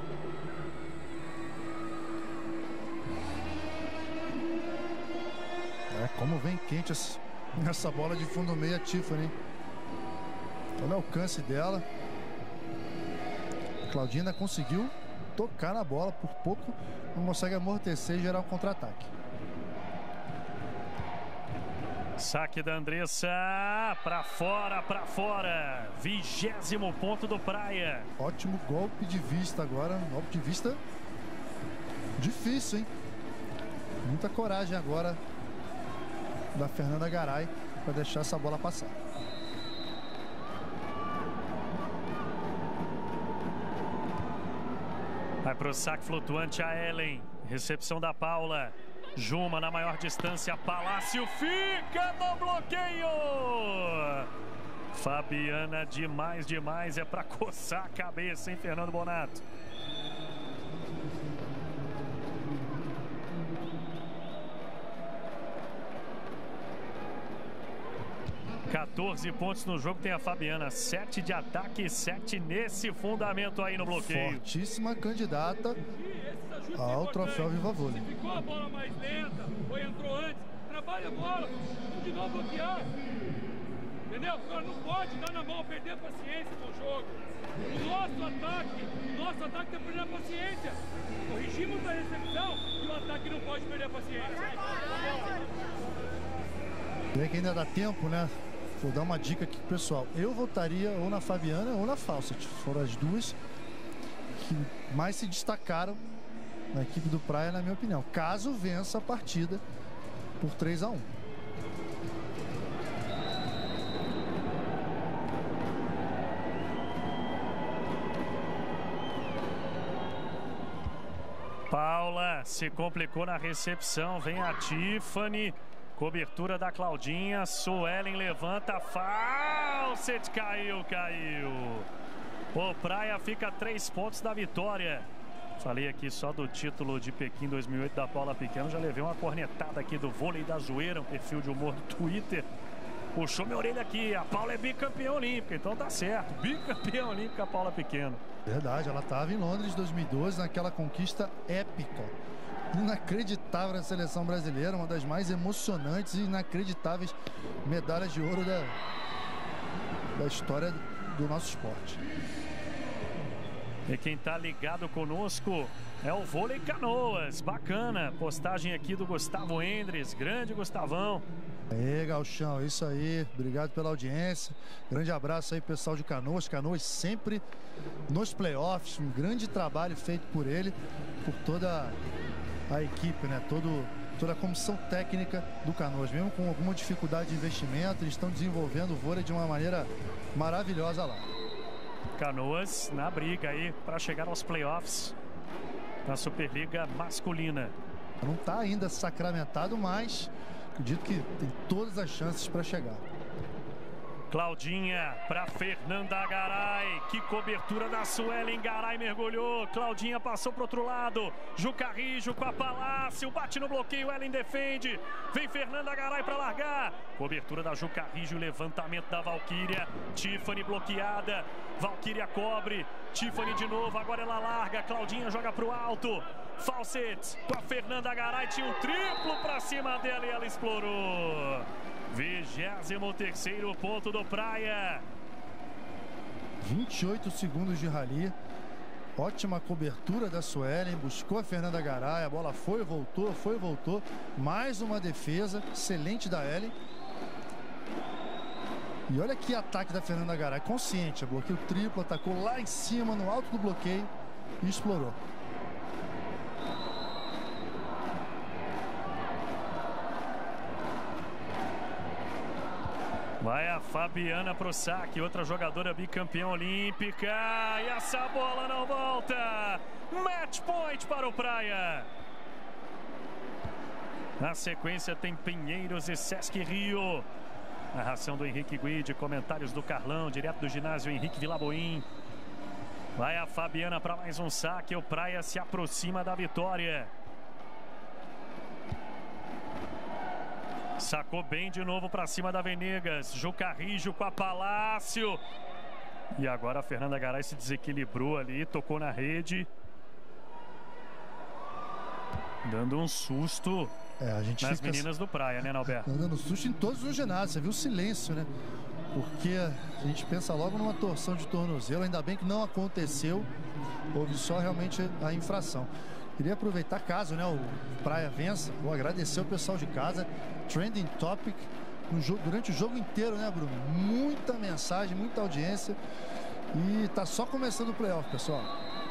Speaker 4: Como vem quente essa bola de fundo meia, Tiffany. Olha o alcance dela. A Claudina conseguiu tocar na bola, por pouco não consegue amortecer e gerar um contra-ataque.
Speaker 3: Saque da Andressa, para fora, 20º ponto do Praia.
Speaker 4: Ótimo golpe de vista agora, golpe de vista difícil, hein? Muita coragem agora da Fernanda Garay para deixar essa bola passar.
Speaker 3: Vai para o saque flutuante a Ellen, recepção da Paula. Juma na maior distância, Palácio fica no bloqueio. Fabiana demais, é para coçar a cabeça, hein, Fernando Bonato? 14 pontos no jogo, tem a Fabiana. 7 de ataque e 7 nesse fundamento aí no bloqueio.
Speaker 4: Fortíssima candidata ao troféu Viva Vôlei.
Speaker 6: Se ficou a bola mais lenta, ou entrou antes, trabalha a bola, de novo bloquear. Entendeu? Agora não pode dar na mão, perder a paciência com o jogo. O nosso ataque tem que perder a paciência. Corrigimos a recepção e o ataque não pode perder a paciência.
Speaker 4: Vê que ainda dá tempo, né? Vou dar uma dica aqui pro pessoal. Eu votaria ou na Fabiana ou na Fawcett. Foram as duas que mais se destacaram na equipe do Praia, na minha opinião. Caso vença a partida por 3-1.
Speaker 3: Paula se complicou na recepção. Vem a Tiffany. Cobertura da Claudinha. Suelen levanta. Fawcett caiu. O Praia fica a 3 pontos da vitória. Falei aqui só do título de Pequim 2008 da Paula Pequeno. Já levei uma cornetada aqui do Vôlei da Zoeira, um perfil de humor do Twitter. Puxou minha orelha aqui. A Paula é bicampeã olímpica, então tá certo. Bicampeã olímpica, a Paula Pequeno.
Speaker 4: Verdade, ela estava em Londres 2012 naquela conquista épica. Inacreditável na seleção brasileira, uma das mais emocionantes e inacreditáveis medalhas de ouro da história do nosso esporte.
Speaker 3: E quem tá ligado conosco é o Vôlei Canoas. Bacana, postagem aqui do Gustavo Endres, grande Gustavão.
Speaker 4: Aí, Gauchão, é isso aí. Obrigado pela audiência. Grande abraço aí, pessoal de Canoas. Canoas sempre nos playoffs. Um grande trabalho feito por ele, por toda a equipe, né? Toda a comissão técnica do Canoas. Mesmo com alguma dificuldade de investimento, eles estão desenvolvendo o vôlei de uma maneira maravilhosa lá.
Speaker 3: Canoas na briga aí para chegar aos playoffs na Superliga masculina.
Speaker 4: Não está ainda sacramentado, mas acredito que tem todas as chances para chegar.
Speaker 3: Claudinha para Fernanda Garay. Que cobertura da Suelen. Garay mergulhou. Claudinha passou para outro lado. Juca Rijo com a Palácio. Bate no bloqueio. Ellen defende. Vem Fernanda Garay para largar. Cobertura da Juca Rijo. Levantamento da Valquíria. Tiffany bloqueada. Valquíria cobre. Tiffany de novo. Agora ela larga. Claudinha joga para o alto. Fawcett com a Fernanda Garay. Tinha um triplo para cima dela e ela explorou. 23º ponto do Praia.
Speaker 4: 28 segundos de rally. Ótima cobertura da Suelen. Buscou a Fernanda Garay. A bola foi e voltou. Mais uma defesa. Excelente da Ellen. E olha que ataque da Fernanda Garay. Consciente. Bloqueio triplo. Atacou lá em cima, no alto do bloqueio. E explorou.
Speaker 3: Vai a Fabiana pro saque, outra jogadora bicampeã olímpica. E essa bola não volta. Match point para o Praia. Na sequência tem Pinheiros e Sesc Rio. Narração do Henrique Guide, comentários do Carlão, direto do ginásio Henrique Vilaboim. Vai a Fabiana para mais um saque. O Praia se aproxima da vitória. Sacou bem de novo para cima da Venegas. Juca Rijo com a Palácio. E agora a Fernanda Garay se desequilibrou ali, tocou na rede. Dando um susto nas meninas do Praia, né, Nalberto?
Speaker 4: Dando susto em todos os ginásios. Você viu o silêncio, né? Porque a gente pensa logo numa torção de tornozelo. Ainda bem que não aconteceu. Houve só realmente a infração. Queria aproveitar, caso, né, o Praia vença, vou agradecer o pessoal de casa. Trending Topic durante o jogo inteiro, né, Bruno? Muita mensagem, muita audiência. E tá só começando o playoff, pessoal.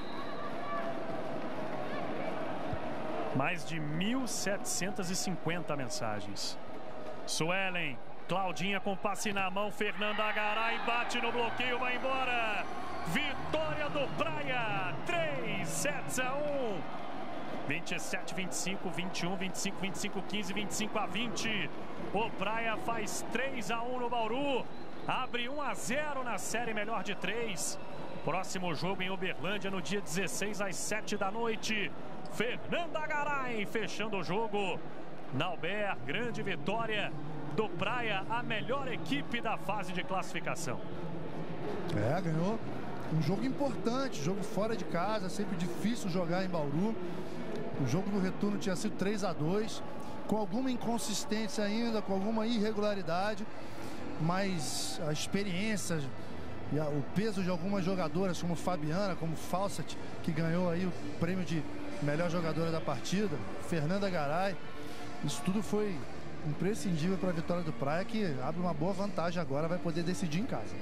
Speaker 3: Mais de 1.750 mensagens. Suelen, Claudinha com passe na mão. Fernanda Garay bate no bloqueio, vai embora. Vitória do Praia. 3-1. 27, 25, 21, 25, 25, 15, 25 a 20. O Praia faz 3-1 no Bauru. Abre 1-0 na série melhor de 3. Próximo jogo em Uberlândia no dia 16 às 7 da noite. Fernanda Garay fechando o jogo. Naubert, grande vitória. do Praia, a melhor equipe da fase de classificação.
Speaker 4: Ganhou um jogo importante, jogo fora de casa, sempre difícil jogar em Bauru. O jogo do retorno tinha sido 3-2, com alguma inconsistência ainda, com alguma irregularidade, mas a experiência e o peso de algumas jogadoras, como Fabiana, como Fawcett, que ganhou aí o prêmio de melhor jogadora da partida, Fernanda Garay, isso tudo foi imprescindível para a vitória do Praia, que abre uma boa vantagem agora, vai poder decidir em casa.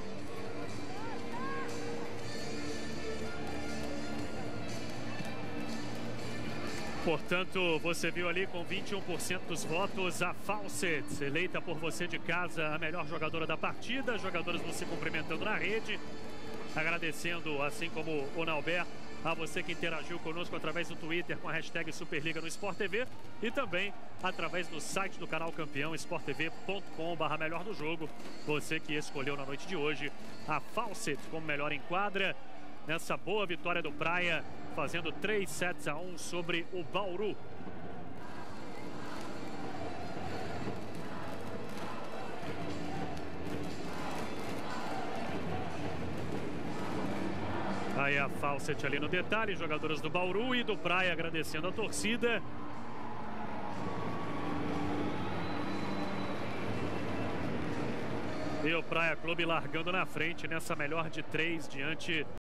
Speaker 3: Portanto, você viu ali com 21% dos votos a Fawcett, eleita por você de casa a melhor jogadora da partida. Jogadoras vão se cumprimentando na rede, agradecendo, assim como o Nauber, a você que interagiu conosco através do Twitter com a hashtag Superliga no Sport TV e também através do site do canal Campeão, sporttv.com/melhor do jogo. Você que escolheu na noite de hoje a Fawcett como melhor em quadra nessa boa vitória do Praia, fazendo 3-1 sobre o Bauru. Aí a Fawcett ali no detalhe, jogadoras do Bauru e do Praia agradecendo a torcida. E o Praia Clube largando na frente nessa melhor de 3 diante